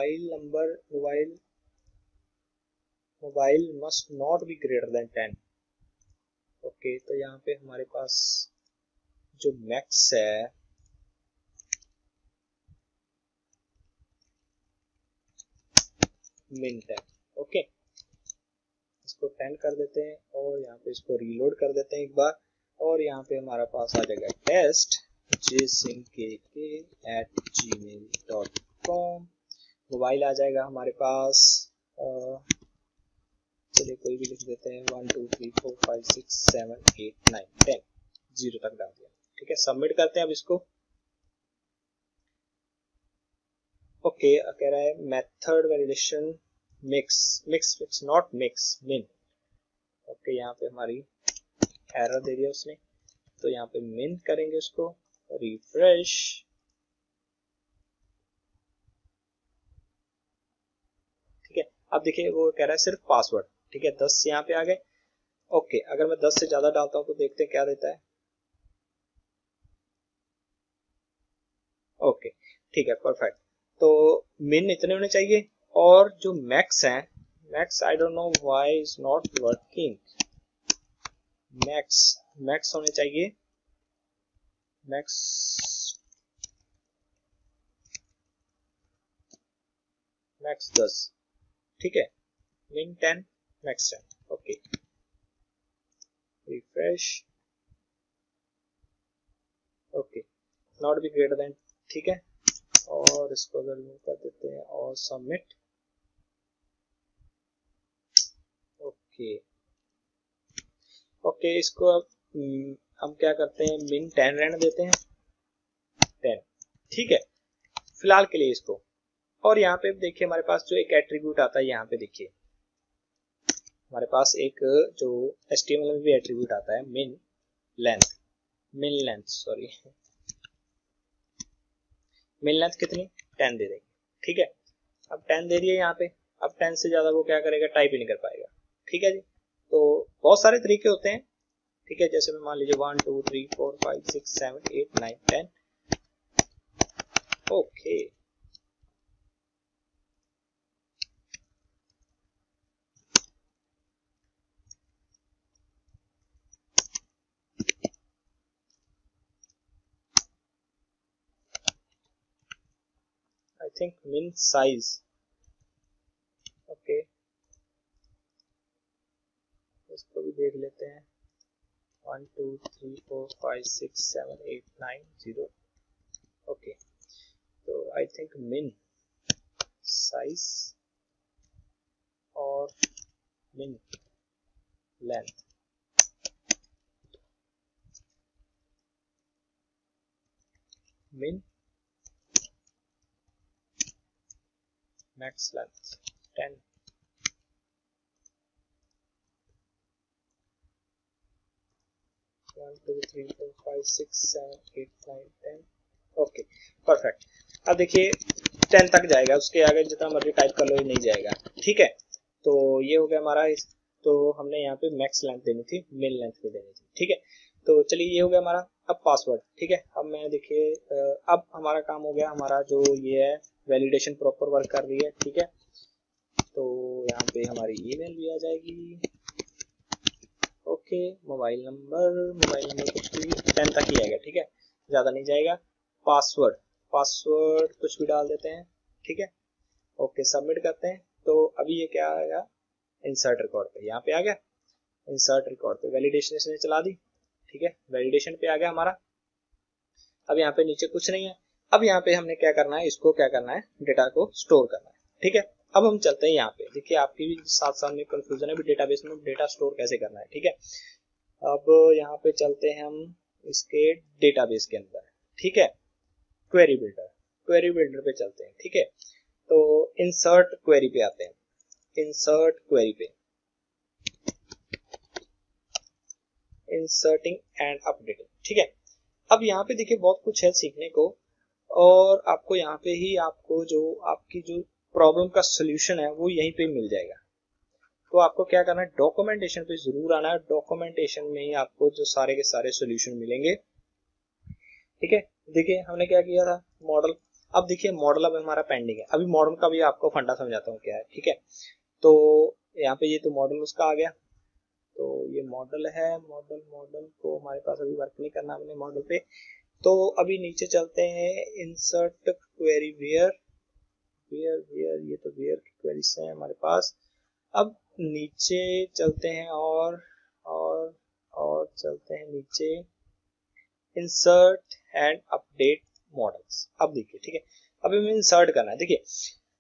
A: mobile must not be greater than 10, okay. तो यहाँ पे हमारे पास जो मैक्स है मिनट है, ओके। इसको 10 कर देते हैं, और यहाँ पे इसको रीलोड कर देते हैं एक बार, और यहाँ पे हमारा पास आ जाएगा टेस्ट jsinkk@gmail.com, मोबाइल आ जाएगा हमारे पास, चलिए कोई भी लिख देते हैं, 1 2 3 4 5 6 7 8 9 10, 0 तक डाल दिया, ठीक है। सबमिट करते हैं अब इसको, ओके कह रहा है method validation mix not mix min. Okay यहाँ पे हमारी एरर दे दिया उसने, तो यहाँ पे मिन करेंगे उसको, रिफ्रेश। ठीक है, अब देखिए वो कह रहा है सिर्फ पासवर्ड। ठीक है, 10 यहाँ पे आ गए। ओके, अगर मैं 10 से ज्यादा डालता हूँ तो देखते हैं क्या देता है। ओके ठीक है, परफेक्ट। तो मिन इतने होने चाहिए, और जो मैक्स है, max I don't know why is not working. Max max होने चाहिए, मैक्स मैक्स 10। ठीक है, min 10 max 10। Okay, refresh. Okay, not be greater than. ठीक है, और इसको अगर रिमूव कर देते हैं और सबमिट। ओके ओके, इसको अब हम क्या करते हैं, मिन 10 रहने देते हैं, 10। ठीक है, फिलहाल के लिए इसको। और यहाँ पे देखिए हमारे पास जो एक एट्रीब्यूट आता है, यहाँ पे देखिए हमारे पास एक जो HTML में भी एट्रीब्यूट आता है, min length sorry, min length कितनी, 10 दे देंगे। ठीक है, अब 10 दे दिए यहाँ पे। अब 10 से ज्यादा वो क्या करेगा, टाइप ही नहीं कर पाएगा। ठीक है जी, तो बहुत सारे तरीके होते हैं। ठीक है, जैसे मैं मान लीजिए 1 2 3 4 5 6 7 8 9 10। Okay, I think min size. Okay, इसको भी देख लेते हैं, 1 2 3 4 5 6 7 8 9 0। ओके, तो आई थिंक मिन साइज और min length, min max length 10। 1 2 3 4 5 6 7 8 9 10। Okay, perfect. अब देखिए 10 तक जाएगा, उसके आगे जितना मर्जी टाइप कर लो ये नहीं जाएगा। ठीक है, तो ये हो गया हमारा तो हमने यहाँ पे मैक्स लेंथ देनी थी, मिन लेंथ भी देनी थी। ठीक है, तो चलिए ये हो गया हमारा। अब पासवर्ड। ठीक है, अब मैं देखिए अब हमारा काम हो गया, हमारा जो ये है वैलिडेशन प्रॉपर वर्क कर रही है। ठीक है, तो यहाँ पे हमारी ईमेल भी आ जाएगी। ओके, मोबाइल नंबर कुछ भी 10 तक ही आएगा। ठीक है, ज़्यादा नहीं जाएगा। पासवर्ड पासवर्ड कुछ भी डाल देते हैं। ठीक है, ओके सबमिट करते हैं। तो अभी ये क्या आएगा, इंसर्ट रिकॉर्ड पे, यहाँ पे आ गया। इंसर्ट रिकॉर्ड पे वैलिडेशन इसने चला दी। ठीक है, वैलिडेशन पे आ गया हमारा। अब यहाँ पे नीचे कुछ नहीं है। अब यहाँ पे हमने क्या करना है, इसको क्या करना है, डेटा को स्टोर करना है। ठीक है, अब हम चलते हैं यहाँ पे। देखिए आपकी भी साथ साथ में कंफ्यूजन है भी डेटाबेस में डेटा स्टोर कैसे करना है। ठीक है, अब यहाँ पे चलते हैं हम इसके डेटाबेस के अंदर। ठीक है, क्वेरी बिल्डर पे चलते हैं। ठीक है, तो इंसर्ट क्वेरी पे आते हैं। इंसर्ट क्वेरी पे, इंसर्टिंग एंड अपडेटिंग। ठीक है, अब यहाँ पे देखिए बहुत कुछ है सीखने को, और आपको यहाँ पे ही आपको जो आपकी जो प्रॉब्लम का सोल्यूशन है वो यहीं पे मिल जाएगा। तो आपको क्या करना है, डॉक्यूमेंटेशन पे जरूर आना है। डॉक्यूमेंटेशन में ही आपको जो सारे के सारे सोल्यूशन मिलेंगे। ठीक है, देखिए हमने क्या किया था, मॉडल। अब देखिए मॉडल अब हमारा पेंडिंग है। अभी मॉडल का भी आपको फंडा समझाता हूँ क्या है। ठीक है, तो यहाँ पे ये तो मॉडल उसका आ गया। तो ये मॉडल है, मॉडल मॉडल को हमारे पास अभी वर्क नहीं करना हमने मॉडल पे। तो अभी नीचे चलते हैं, insert query where where where, ये तो वेयर की क्वेरीज है हमारे पास। अब नीचे चलते हैं और और चलते हैं नीचे, इंसर्ट एंड अपडेट मॉडल्स। अब देखिए, ठीक है, अभी हमें इंसर्ट करना है। देखिए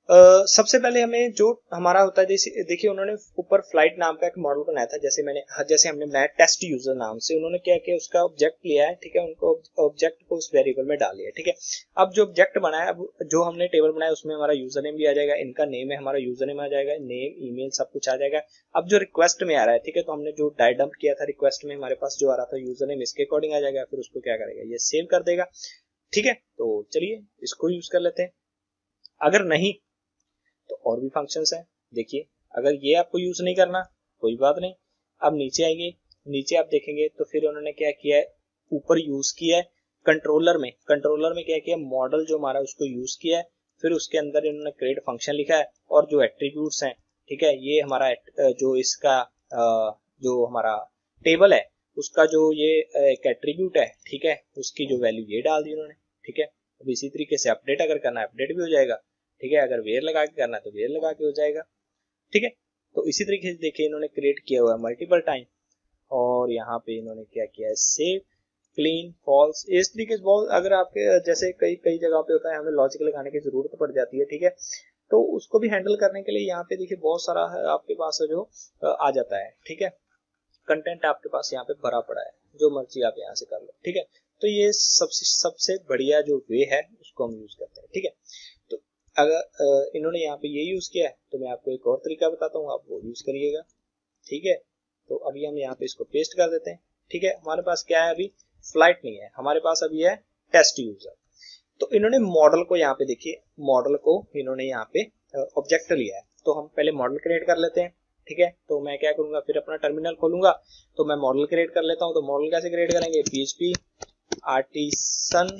A: सबसे पहले हमें जो हमारा होता है, जैसे देखिए उन्होंने ऊपर फ्लाइट नाम का एक मॉडल बनाया था, जैसे हमने बनाया टेस्ट यूजर नाम से। उन्होंने क्या किया, उसका ऑब्जेक्ट लिया है, ठीक है, उनको ऑब्जेक्ट को उस वेरिएबल में डाल लिया, ठीक है। अब जो ऑब्जेक्ट बनाया, अब जो हमने टेबल बनाया उसमें हमारा यूजर नेम भी आ जाएगा, इनका नेम है, हमारा यूजर नेम आ जाएगा, नेम ईमेल सब कुछ आ जाएगा। अब जो रिक्वेस्ट में आ रहा है, ठीक है, तो हमने जो डाई डंप किया था रिक्वेस्ट में, हमारे पास जो आ रहा था यूजर नेम, इसके अकॉर्डिंग आ जाएगा। फिर उसको क्या करेगा, ये सेव कर देगा, ठीक है। तो चलिए इसको यूज कर लेते हैं। अगर नहीं तो और भी फंक्शंस हैं, देखिए। अगर ये आपको यूज नहीं करना, कोई बात नहीं। अब नीचे आएंगे, नीचे आप देखेंगे तो फिर उन्होंने क्या किया है, ऊपर यूज किया है कंट्रोलर में क्या किया, मॉडल जो हमारा उसको यूज किया है। फिर उसके अंदर इन्होंने क्रिएट फंक्शन लिखा है, और जो एट्रीब्यूट्स हैं, ठीक है, ये हमारा जो इसका जो हमारा टेबल है उसका जो ये एक एट्रीब्यूट है, ठीक है, उसकी जो वैल्यू ये डाल दी उन्होंने, ठीक है। अब इसी तरीके से अपडेट अगर करना है अपडेट भी हो जाएगा, ठीक है। अगर वेयर लगा के करना है तो वेयर लगा के हो जाएगा, ठीक है। तो इसी तरीके से देखिए इन्होंने क्रिएट किया हुआ है मल्टीपल टाइम। और यहाँ पे इन्होंने क्या किया है, सेव, क्लीन, फॉल्स, इस तरीके से बहुत, अगर आपके जैसे कई कई जगह पे होता है हमें लॉजिक लगाने की जरूरत पड़ जाती है, ठीक है। तो उसको भी हैंडल करने के लिए यहाँ पे देखिए बहुत सारा आपके पास जो आ जाता है, ठीक है। कंटेंट आपके पास यहाँ पे भरा पड़ा है, जो मर्जी आप यहाँ से कर लो, ठीक है। तो ये सबसे सबसे बढ़िया जो वे है उसको हम यूज करते हैं, ठीक है। तो अगर इन्होंने यहाँ पे ये यूज किया है तो मैं आपको एक और तरीका बताता हूँ, आप वो यूज करिएगा, ठीक है। तो अभी हम यहाँ पे इसको पेस्ट कर देते हैं, ठीक है। हमारे पास क्या है, अभी फ्लाइट नहीं है, हमारे पास अभी है टेस्ट यूजर। तो इन्होंने मॉडल को यहाँ पे देखिए, मॉडल को इन्होंने यहाँ पे ऑब्जेक्ट लिया है। तो हम पहले मॉडल क्रिएट कर लेते हैं, ठीक है। तो मैं क्या करूंगा, फिर अपना टर्मिनल खोलूंगा, तो मैं मॉडल क्रिएट कर लेता हूँ। तो मॉडल कैसे क्रिएट करेंगे, PHP आर्टिसन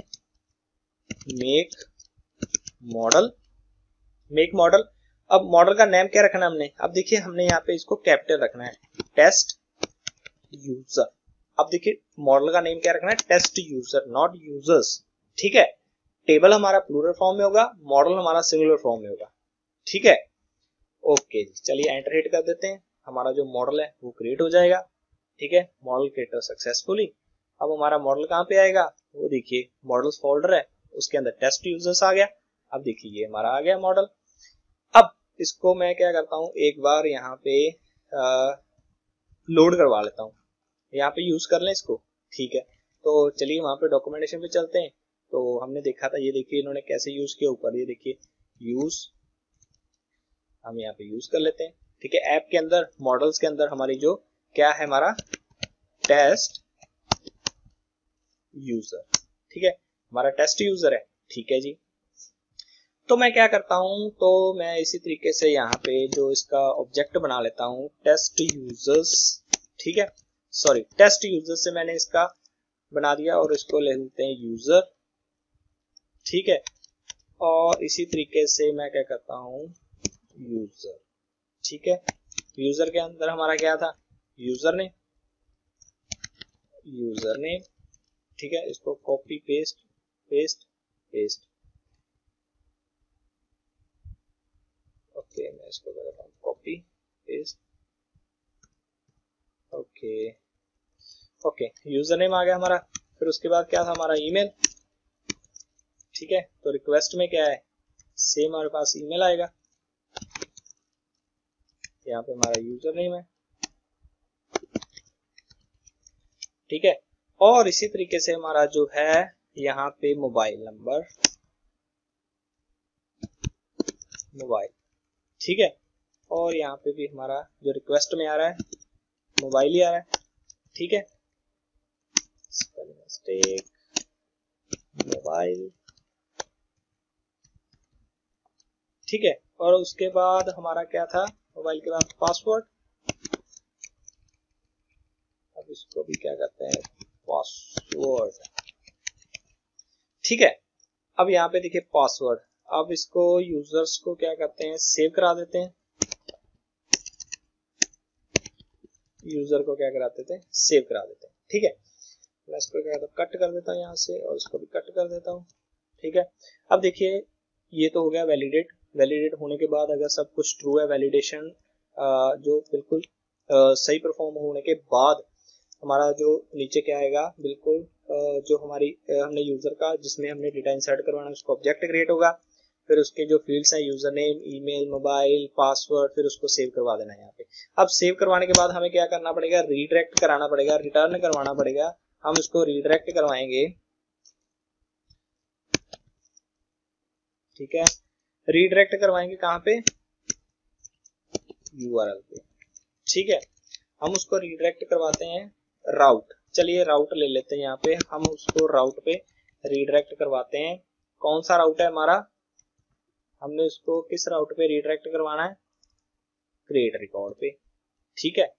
A: मेक मॉडल। अब मॉडल का नेम क्या रखना है हमने, अब देखिए हमने यहाँ पे इसको कैपिटल रखना है, टेस्ट यूजर। अब देखिए मॉडल का नेम क्या रखना है, टेस्ट यूजर, नॉट यूजर्स, ठीक है। टेबल हमारा प्लूरल फॉर्म में होगा, मॉडल हमारा सिंगुलर फॉर्म में होगा, ठीक है। ओके, चलिए एंटर हिट कर देते हैं, हमारा जो मॉडल है वो क्रिएट हो जाएगा, ठीक है। Model creator successfully. अब हमारा मॉडल कहाँ पे आएगा, वो देखिए मॉडल्स फोल्डर है, उसके अंदर टेस्ट यूजर्स आ गया। अब देखिए ये हमारा आ गया मॉडल। अब इसको मैं क्या करता हूँ, एक बार यहाँ पे लोड करवा लेता हूँ, यहाँ पे यूज कर लें इसको, ठीक है। तो चलिए वहां पे डॉक्यूमेंटेशन पे चलते हैं। तो हमने देखा था, ये देखिए इन्होंने कैसे यूज किया, ऊपर ये देखिए यूज, हम यहाँ पे यूज कर लेते हैं, ठीक है। ऐप के अंदर मॉडल्स के अंदर हमारी जो क्या है, हमारा टेस्ट यूजर, ठीक है, हमारा टेस्ट यूजर है, ठीक है जी। तो मैं क्या करता हूं, तो मैं इसी तरीके से यहाँ पे जो इसका ऑब्जेक्ट बना लेता हूं, टेस्ट यूजर्स, ठीक है। सॉरी, टेस्ट यूजर से मैंने इसका बना दिया, और इसको ले लेते हैं यूजर, ठीक है। और इसी तरीके से मैं क्या करता हूं, यूजर, ठीक है। यूजर के अंदर हमारा क्या था, यूजर नेम, ठीक है। इसको copy paste paste paste, okay. मैं इसको करता हूँ copy paste, okay okay. User name आ गया हमारा। फिर उसके बाद क्या था, हमारा ईमेल, ठीक है। तो रिक्वेस्ट में क्या है, सेम हमारे पास ईमेल आएगा, यहाँ पे हमारा यूजर नेम है, ठीक है। और इसी तरीके से हमारा जो है यहाँ पे मोबाइल नंबर, मोबाइल, ठीक है। और यहाँ पे भी हमारा जो रिक्वेस्ट में आ रहा है मोबाइल ही आ रहा है, ठीक है। मिस्टेक, मोबाइल, ठीक है। और उसके बाद हमारा क्या था, मोबाइल के बाद पासवर्ड। अब इसको भी क्या करते हैं, पासवर्ड, ठीक है। अब यहाँ पे देखिए पासवर्ड, अब इसको यूजर्स को क्या करते हैं, सेव करा देते हैं, यूजर को क्या करा देते हैं, सेव करा देते हैं, ठीक है। मैं इसको क्या करता हूँ, कट कर देता हूँ यहाँ से, और इसको भी कट कर देता हूँ, ठीक है। अब देखिए ये तो हो गया वैलिडेट होने के बाद अगर सब कुछ ट्रू है, वैलिडेशन जो बिल्कुल सही परफॉर्म होने के बाद हमारा जो नीचे क्या आएगा, बिल्कुल जो हमारी हमने यूजर का जिसमें हमने डेटा इंसर्ट करवाना है उसको ऑब्जेक्ट क्रिएट होगा, फिर उसके जो फील्ड्स हैं user name, email, mobile, password, फिर उसको सेव करवा देना है यहाँ पे। अब सेव करवाने के बाद हमें क्या करना पड़ेगा, रीडायरेक्ट कराना पड़ेगा, रिटर्न करवाना पड़ेगा। हम इसको रीडायरेक्ट करवाएंगे, ठीक है, रीडायरेक्ट करवाएंगे कहाँ पे, यूआरएल पे, ठीक है। हम उसको रीडायरेक्ट करवाते हैं राउट, चलिए राउट ले लेते हैं यहाँ पे, हम उसको राउट पे रीडायरेक्ट करवाते हैं। कौन सा राउट है हमारा, हमने उसको किस राउट पे रीडायरेक्ट करवाना है, क्रिएट रिकॉर्ड पे, ठीक है।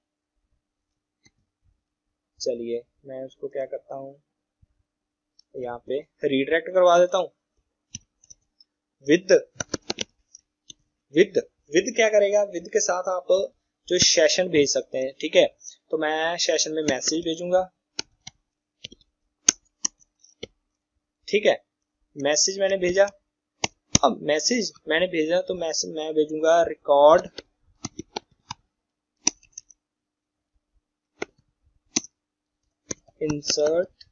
A: चलिए मैं उसको क्या करता हूँ, यहाँ पे रीडायरेक्ट करवा देता हूँ विद विद विद क्या करेगा, विद के साथ आप जो सेशन भेज सकते हैं, ठीक है। तो मैं सेशन में मैसेज भेजूंगा, ठीक है, मैसेज मैंने भेजा। अब मैसेज मैंने भेजा तो मैसेज मैं भेजूंगा रिकॉर्ड इंसर्ट,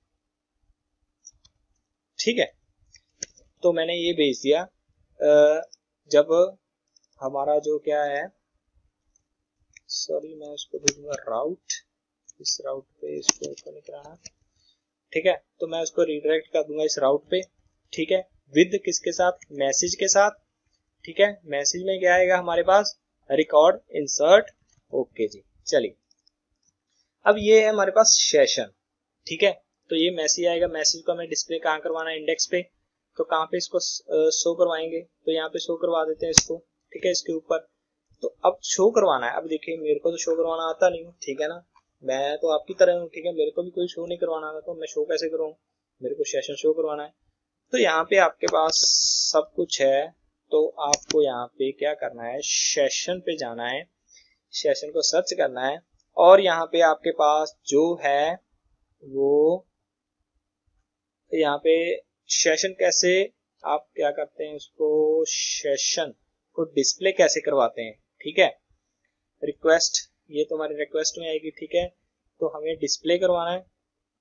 A: ठीक है। तो मैंने ये भेज दिया। जब हमारा जो क्या है, सॉरी मैं उसको भेजूंगा राउट, इस राउट पे इसको ओपन कराना, ठीक है। तो मैं उसको रीडायरेक्ट कर दूंगा इस राउट पे, ठीक है, विद किसके साथ, मैसेज के साथ, ठीक है। मैसेज में क्या आएगा हमारे पास, रिकॉर्ड इंसर्ट, ओके जी। चलिए अब ये है हमारे पास सेशन, ठीक है। तो ये मैसेज आएगा, मैसेज को हमें डिस्प्ले कहाँ करवाना है, इंडेक्स पे। तो कहाँ पे इसको शो करवाएंगे, तो यहाँ पे शो करवा देते हैं इसको, ठीक है, इसके ऊपर। तो अब शो करवाना है, अब देखिए मेरे को तो शो करवाना आता नहीं, ठीक है ना, मैं तो आपकी तरह हूँ, ठीक है, मेरे को भी कोई शो नहीं करवाना आता, तो मैं शो कैसे करूँ, मेरे को सेशन शो करवाना है। तो यहाँ पे आपके पास सब कुछ है, तो आपको यहाँ पे क्या करना है, सेशन पे जाना है, सेशन को सर्च करना है, और यहाँ पे आपके पास जो है वो यहाँ पे सेशन कैसे आप क्या करते हैं, उसको सेशन को डिस्प्ले कैसे करवाते हैं, ठीक है। रिक्वेस्ट, ये तो हमारी रिक्वेस्ट में आएगी, ठीक है। तो हमें डिस्प्ले करवाना है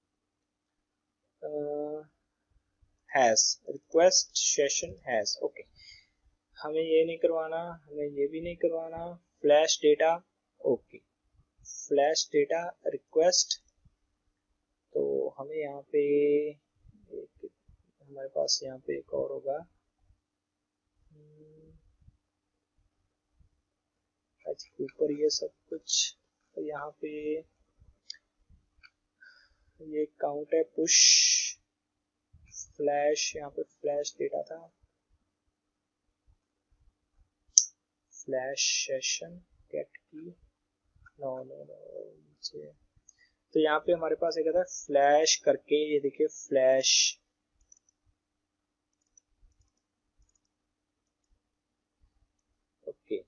A: has, request session has, okay. हमें ये नहीं करवाना, हमें ये भी नहीं करवाना, flash data, okay, flash data request. तो हमें यहाँ पे हमारे पास यहाँ पे एक और होगा, ऊपर ये सब कुछ, तो यहाँ पे ये काउंट है, पुश फ्लैश, यहाँ पे फ्लैश डेटा था, flash session get key, no no no, तो यहाँ पे हमारे पास एक था फ्लैश करके, ये देखिए फ्लैश, ओके,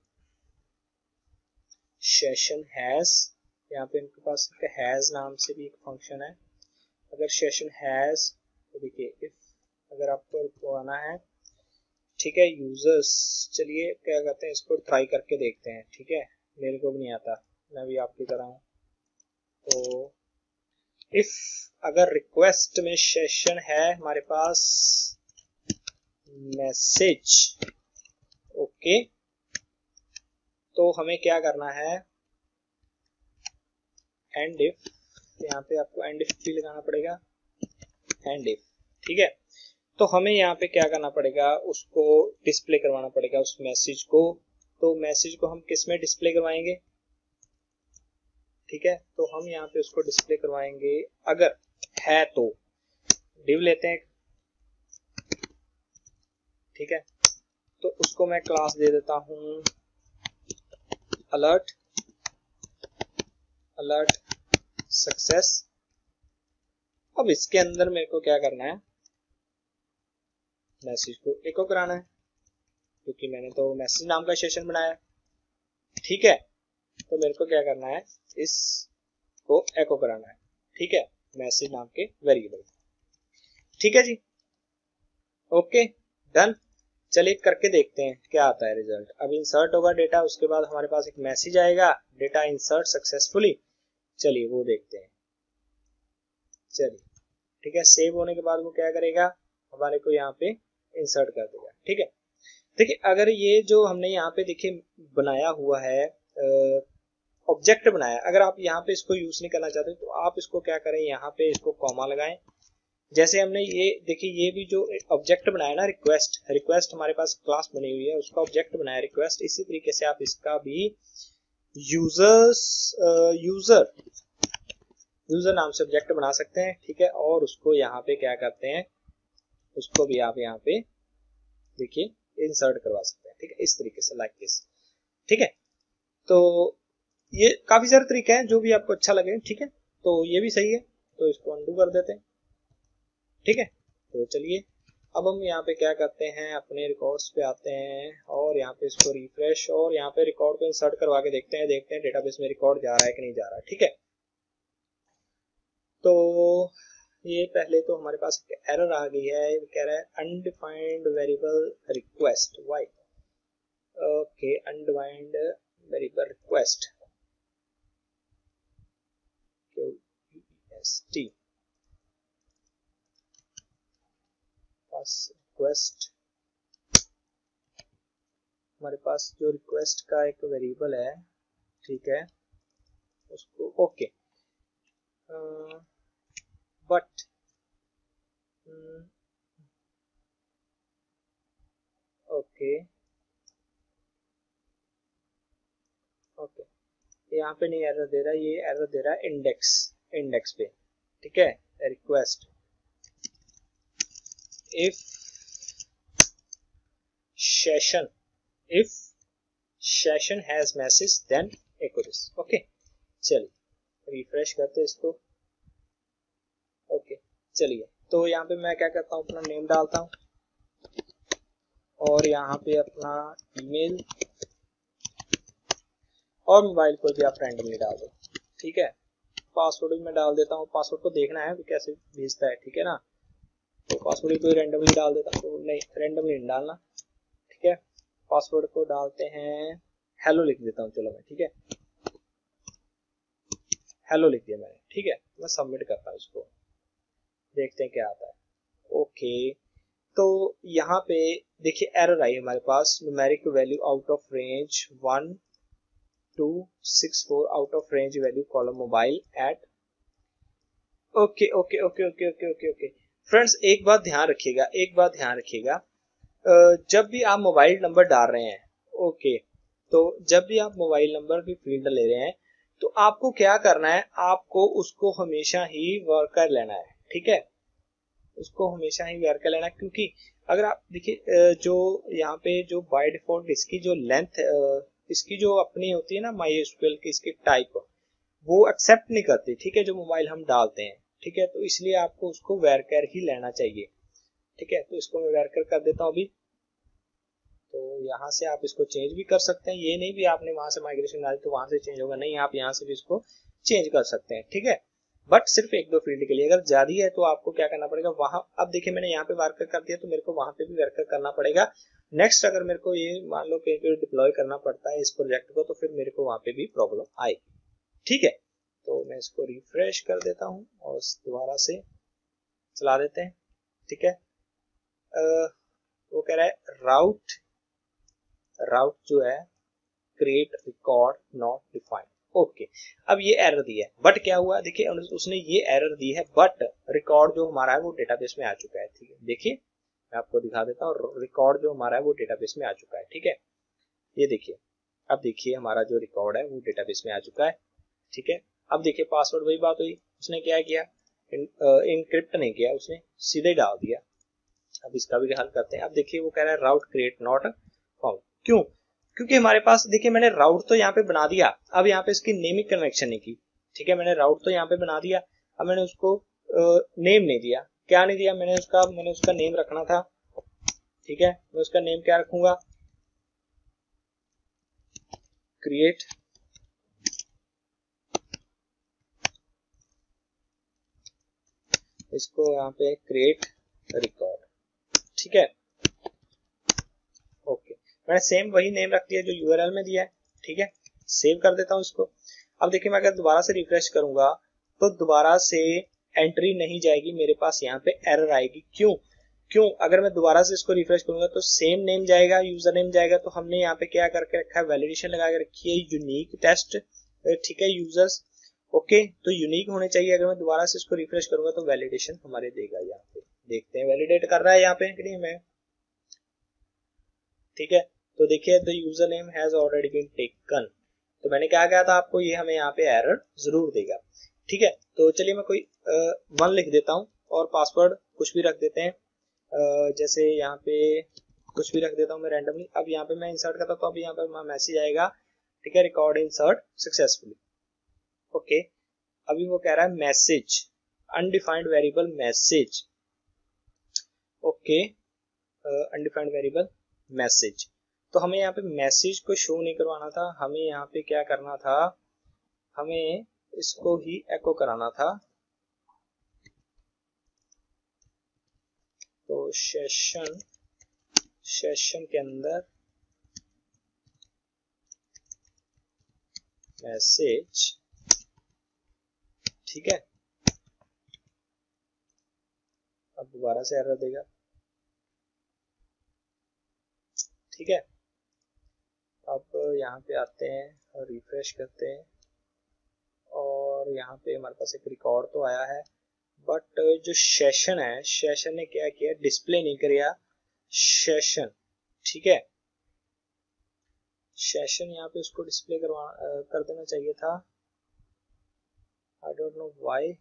A: सेशन हैज, यहाँ पे इनके पास हैज नाम से भी एक फंक्शन है। अगर सेशन हैज, तो देखिए इफ, अगर आपको आना है, ठीक है, यूजर्स, चलिए क्या कहते हैं, इसको ट्राई करके देखते हैं, ठीक है, मेरे को भी नहीं आता, मैं भी आपकी तरह हूँ। तो इफ अगर रिक्वेस्ट में सेशन है हमारे पास मैसेज, ओके, तो हमें क्या करना है, एंड इफ, यहाँ पे आपको एंड इफ भी लगाना पड़ेगा, एंड इफ, ठीक है। तो हमें यहाँ पे क्या करना पड़ेगा, उसको डिस्प्ले करवाना पड़ेगा उस मैसेज को। तो मैसेज को हम किस में डिस्प्ले करवाएंगे, ठीक है, तो हम यहाँ पे उसको डिस्प्ले करवाएंगे, अगर है तो डिव लेते हैं, ठीक है। तो उसको मैं क्लास दे देता हूँ अलर्ट, अलर्ट सक्सेस। अब इसके अंदर मेरे को क्या करना है, मैसेज को एको कराना है, क्योंकि मैंने तो मैसेज नाम का सेशन बनाया, ठीक है। तो मेरे को क्या करना है, इसको एको कराना है, ठीक है, मैसेज नाम के वेरिएबल, ठीक है जी, ओके डन। चलिए करके देखते हैं क्या आता है रिजल्ट। अब इंसर्ट होगा डेटा, उसके बाद हमारे पास एक मैसेज आएगा, डेटा इंसर्ट सक्सेसफुली, चलिए वो देखते हैं। चलिए ठीक है, सेव होने के बाद वो क्या करेगा, हमारे को यहाँ पे इंसर्ट कर देगा, ठीक है। देखिए अगर ये जो हमने यहाँ पे देखिए बनाया हुआ है ऑब्जेक्ट बनाया, अगर आप यहाँ पे इसको यूज नहीं करना चाहते तो आप इसको क्या करें, यहाँ पे इसको कॉमा लगाएं। जैसे हमने ये देखिए ये भी जो ऑब्जेक्ट बनाया ना रिक्वेस्ट, रिक्वेस्ट हमारे पास क्लास बनी हुई है, उसका ऑब्जेक्ट बनाया रिक्वेस्ट, इसी तरीके से आप इसका भी यूजर नाम से ऑब्जेक्ट बना सकते हैं। ठीक है, और उसको यहाँ पे क्या करते हैं, उसको भी आप यहाँ पे देखिए इंसर्ट करवा सकते हैं। ठीक है, इस तरीके से लाइक दिस। ठीक है, तो ये काफी सारे तरीके हैं जो भी आपको अच्छा लगे। ठीक है, तो ये भी सही है, तो इसको अंडू कर देते हैं। ठीक है, तो चलिए अब हम यहाँ पे क्या करते हैं, अपने रिकॉर्ड्स पे आते हैं और यहाँ पे इसको रिफ्रेश और यहाँ पे रिकॉर्ड को इंसर्ट करवा के देखते हैं डेटाबेस में रिकॉर्ड जा रहा है कि नहीं जा रहा है। ठीक है, तो ये पहले तो हमारे पास एक एरर आ गई है, कह रहा है undefined variable request. Why? Okay, undefined variable request request हमारे पास जो रिक्वेस्ट का एक वेरिएबल है, ठीक है, उसको ओके बट ओके ओके यहाँ पे नहीं एरर दे रहा, ये एरर दे रहा है इंडेक्स पे। ठीक है, request if session has message then echo this. Okay, चलिए रिफ्रेश करते हैं इसको। ओके, चलिए तो यहाँ पे मैं क्या करता हूँ, अपना नेम डालता हूँ और यहाँ पे अपना ईमेल और मोबाइल को भी आप रैंडमली डाल दो। ठीक है, पासवर्ड भी मैं डाल देता हूँ, पासवर्ड को देखना है कि कैसे भेजता है। ठीक है ना, तो पासवर्ड को रैंडमली डाल देता हूँ, तो नहीं रैंडमली नहीं डालना। ठीक है, पासवर्ड को डालते हैं, हेलो लिख देता हूँ, चलो मैं। ठीक है, हेलो लिख दिया मैंने। ठीक है, मैं सबमिट करता हूँ इसको, देखते हैं क्या आता है। ओके, तो यहाँ पे देखिए एरर आई हमारे पास, numeric value out of range 1264 out of range value column mobile at. Okay okay okay okay okay okay okay friends, एक बात ध्यान रखिएगा, जब भी आप मोबाइल नंबर डाल रहे हैं, ओके, तो जब भी आप मोबाइल नंबर की फील्ड ले रहे हैं तो आपको क्या करना है, आपको उसको हमेशा ही वर्कर लेना है। ठीक है, उसको हमेशा ही वर्कर लेना, क्योंकि अगर आप देखिए जो यहाँ पे जो बाय डिफॉल्ट इसकी जो लेंथ इसकी जो अपनी होती है ना MySQL की इसकी टाइप, वो एक्सेप्ट नहीं करती। ठीक है, जो मोबाइल हम डालते हैं। ठीक है, तो इसलिए आपको उसको वर्कर ही लेना चाहिए। ठीक है, तो इसको मैं वर्कर कर देता हूँ अभी। तो यहाँ से आप इसको चेंज भी कर सकते हैं, ये नहीं भी आपने वहां से माइग्रेशन डाली तो वहां से चेंज होगा, नहीं, आप यहाँ से भी इसको चेंज कर सकते हैं। ठीक है, बट सिर्फ एक दो फील्ड के लिए, अगर ज्यादा है तो आपको क्या करना पड़ेगा वहां। अब देखिए मैंने यहाँ पे वर्कर कर दिया तो मेरे को वहां पे भी वर्कर करना पड़ेगा। नेक्स्ट अगर मेरे को ये मान लो कहीं पे डिप्लॉय करना पड़ता है इस प्रोजेक्ट को, तो फिर मेरे को वहां पे भी प्रॉब्लम आएगी। ठीक है, तो मैं इसको रिफ्रेश कर देता हूँ और दोबारा से चला देते हैं। ठीक है, वो कह रहा है राउट जो है create record not defined. Okay, अब ये एरर दिया है, बट क्या हुआ, देखिए उसने ये एरर दी है, बट रिकॉर्ड जो हमारा है वो डेटाबेस में आ चुका है। ठीक है, देखिए मैं आपको दिखा देता हूँ, रिकॉर्ड जो हमारा है वो डेटाबेस में आ चुका है। ठीक है, ये देखिए, अब देखिए हमारा जो रिकॉर्ड है वो डेटाबेस में आ चुका है। ठीक है, अब देखिए पासवर्ड वही बात हुई, उसने क्या किया, इनक्रिप्ट नहीं किया, उसने सीधे डाल दिया। अब इसका भी हल करते हैं। अब देखिए वो कह रहा है राउट क्रिएट नॉट फाउंड, क्यों, क्योंकि हमारे पास देखिए मैंने राउट तो यहाँ पे बना दिया, अब यहाँ पे इसकी नेमिंग कन्वेक्शन नहीं की। ठीक है, मैंने राउट तो यहाँ पे बना दिया, अब मैंने उसको नेम नहीं दिया। क्या नहीं दिया, मैंने उसका नेम रखना था। ठीक है, मैं उसका नेम क्या रखूंगा, क्रिएट इसको यहाँ पे क्रिएट रिकॉर्ड। ठीक है, ओके, मैंने सेम वही नेम रख दिया जो यूआरएल में दिया है। ठीक है, सेव कर देता हूँ इसको। अब देखिए मैं अगर दोबारा से रिफ्रेश करूंगा तो दोबारा से एंट्री नहीं जाएगी, मेरे पास यहाँ पे एरर आएगी। क्यों, क्यों, अगर मैं दोबारा से इसको रिफ्रेश करूंगा तो सेम नेम जाएगा, यूजर नेम जाएगा। तो हमने यहाँ पे क्या करके रखा है, वैलिडेशन लगा के रखी है यूनिक टेस्ट, ठीक है, यूजर्स। ओके, तो यूनिक होने चाहिए। अगर मैं दोबारा से इसको रिफ्रेश करूंगा तो वैलिडेशन हमारे देगा। यहाँ पे देखते हैं वैलिडेट कर रहा है यहाँ पे कि नहीं मैं, ठीक है। तो देखिए the user name has already been taken, तो मैंने क्या कहा था आपको, ये हमें यहाँ पे एरर जरूर देगा, ठीक है। तो चलिए मैं कोई 1 लिख देता हूँ और पासवर्ड कुछ भी रख देते हैं, जैसे यहाँ पे कुछ भी रख देता हूँ मैं रैंडमली। अब यहाँ पे मैं इंसर्ट करता हूँ तो अब यहाँ पे मैसेज आएगा, ठीक है, रिकॉर्ड इंसर्ट सक्सेसफुली। ओके, अभी वो कह रहा है message undefined variable message. Okay, undefined variable message. तो हमें यहाँ पे मैसेज को शो नहीं करवाना था, हमें यहाँ पे क्या करना था, हमें इसको ही एको कराना था। तो सेशन के अंदर मैसेज, ठीक है। अब दोबारा से एरर देगा, ठीक है। अब यहाँ पे आते हैं और रिफ्रेश करते हैं और यहाँ पे हमारे पास एक रिकॉर्ड तो आया है, बट जो सेशन है, सेशन ने क्या किया, डिस्प्ले नहीं किया सेशन, ठीक है। सेशन यहाँ पे उसको डिस्प्ले कर देना चाहिए था, आई डोंट नो व्हाई,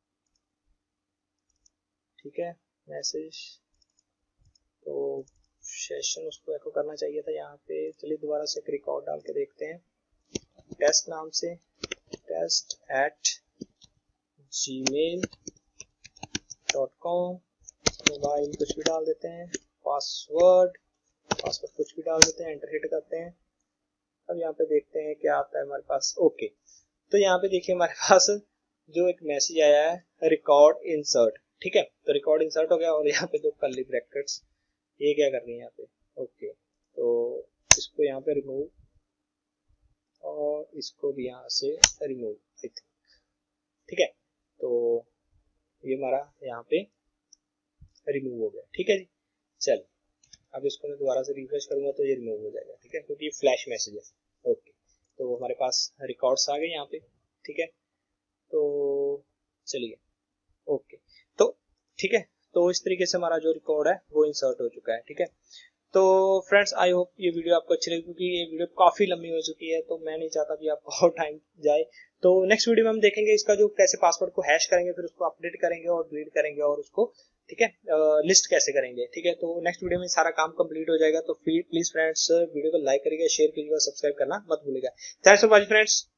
A: ठीक है। मैसेज तो सेशन उसको एको करना चाहिए था यहाँ पे। चलिए दोबारा से एक रिकॉर्ड डाल के देखते हैं, टेस्ट नाम से, test@gmail.com, मोबाइल कुछ भी डाल देते हैं, पासवर्ड कुछ भी डाल देते हैं, एंटर हिट करते हैं। अब यहाँ पे देखते हैं क्या आता है हमारे पास। ओके, तो यहाँ पे देखिए हमारे पास जो एक मैसेज आया है, रिकॉर्ड इंसर्ट, ठीक है। तो रिकॉर्ड इंसर्ट हो गया और यहाँ पे 2 कर्ली ब्रैकेट्स, ये क्या करनी है यहाँ पे। ओके, तो इसको यहाँ पे रिमूव और इसको भी यहाँ से रिमूव, आई थिंक, ठीक है। तो ये हमारा यहाँ पे रिमूव हो गया, ठीक है जी। चल अब इसको मैं दोबारा से रिफ्रेश करूंगा तो ये रिमूव हो जाएगा, ठीक है, क्योंकि ये फ्लैश मैसेज है। ओके, तो हमारे पास रिकॉर्ड्स आ गए यहाँ पे, ठीक है। तो चलिए, ओके, तो ठीक है, तो इस तरीके से हमारा जो रिकॉर्ड है वो इंसर्ट हो चुका है, ठीक है। तो फ्रेंड्स, आई होप ये वीडियो आपको अच्छी लगी, क्योंकि ये वीडियो काफी लंबी हो चुकी है, तो मैं नहीं चाहता कि आपको और टाइम जाए। तो नेक्स्ट वीडियो में हम देखेंगे इसका जो कैसे पासवर्ड को हैश करेंगे, फिर उसको अपडेट करेंगे और डिलीट करेंगे और उसको, ठीक है, लिस्ट कैसे करेंगे, ठीक है। तो नेक्स्ट वीडियो में सारा काम कंप्लीट हो जाएगा। तो प्लीज फ्रेंड्स वीडियो को लाइक करिएगा, शेयर कीजिएगा, सब्सक्राइब करना मत भूलिएगा। Thanks for watching friends.